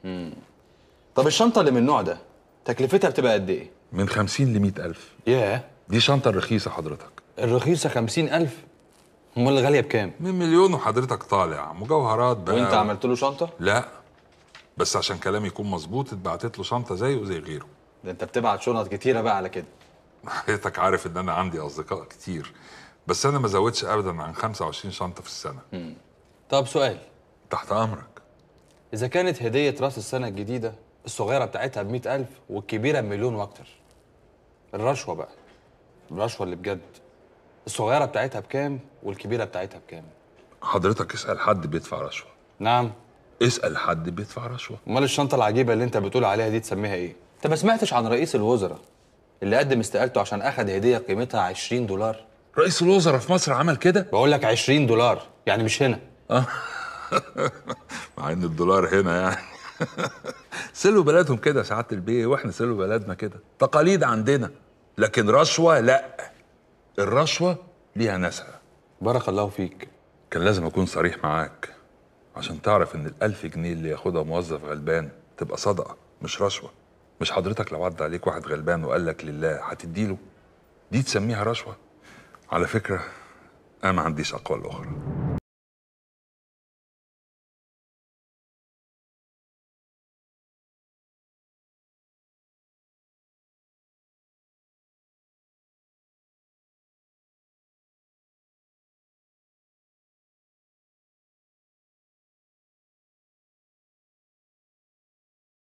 طب الشنطه اللي من النوع ده تكلفتها بتبقى قد ايه؟ من 50 ل 100,000. ياه، دي شنطه رخيصه حضرتك. الرخيصه 50,000؟ امال الغاليه بكام؟ من 1,000,000 وحضرتك طالع مجوهرات بقى. وانت عملت له شنطه؟ لا، بس عشان كلامي يكون مظبوط اتبعتت له شنطه زيه وزي غيره. ده انت بتبعت شنط كتيره بقى على كده. حضرتك عارف ان انا عندي اصدقاء كتير، بس انا ما زودش ابدا عن 25 شنطه في السنه. طب سؤال. تحت امرك. اذا كانت هديه راس السنه الجديده الصغيره بتاعتها ب100,000 والكبيره ب1,000,000 واكتر، الرشوه بقى، الرشوه اللي بجد، الصغيره بتاعتها بكام والكبيره بتاعتها بكام؟ حضرتك اسال حد بيدفع رشوه. نعم، اسال حد بيدفع رشوه. امال الشنطه العجيبه اللي انت بتقول عليها دي تسميها ايه؟ انت ما سمعتش عن رئيس الوزراء اللي قدم استقالته عشان اخد هديه قيمتها 20 دولار؟ رئيس الوزراء في مصر عمل كده؟ بقول لك 20 دولار، يعني مش هنا. مع ان الدولار هنا يعني. سلوا بلدهم كده سعاده البيه، واحنا سلوا بلدنا كده، تقاليد عندنا. لكن رشوه لا، الرشوه ليها ناسها. بارك الله فيك. كان لازم اكون صريح معاك عشان تعرف ان ال1000 جنيه اللي ياخدها موظف غلبان تبقى صدقه مش رشوه. مش حضرتك لو عدى عليك واحد غلبان وقال لك لله هتديله؟ دي تسميها رشوه؟ على فكره انا ما عنديش اقوال اخرى.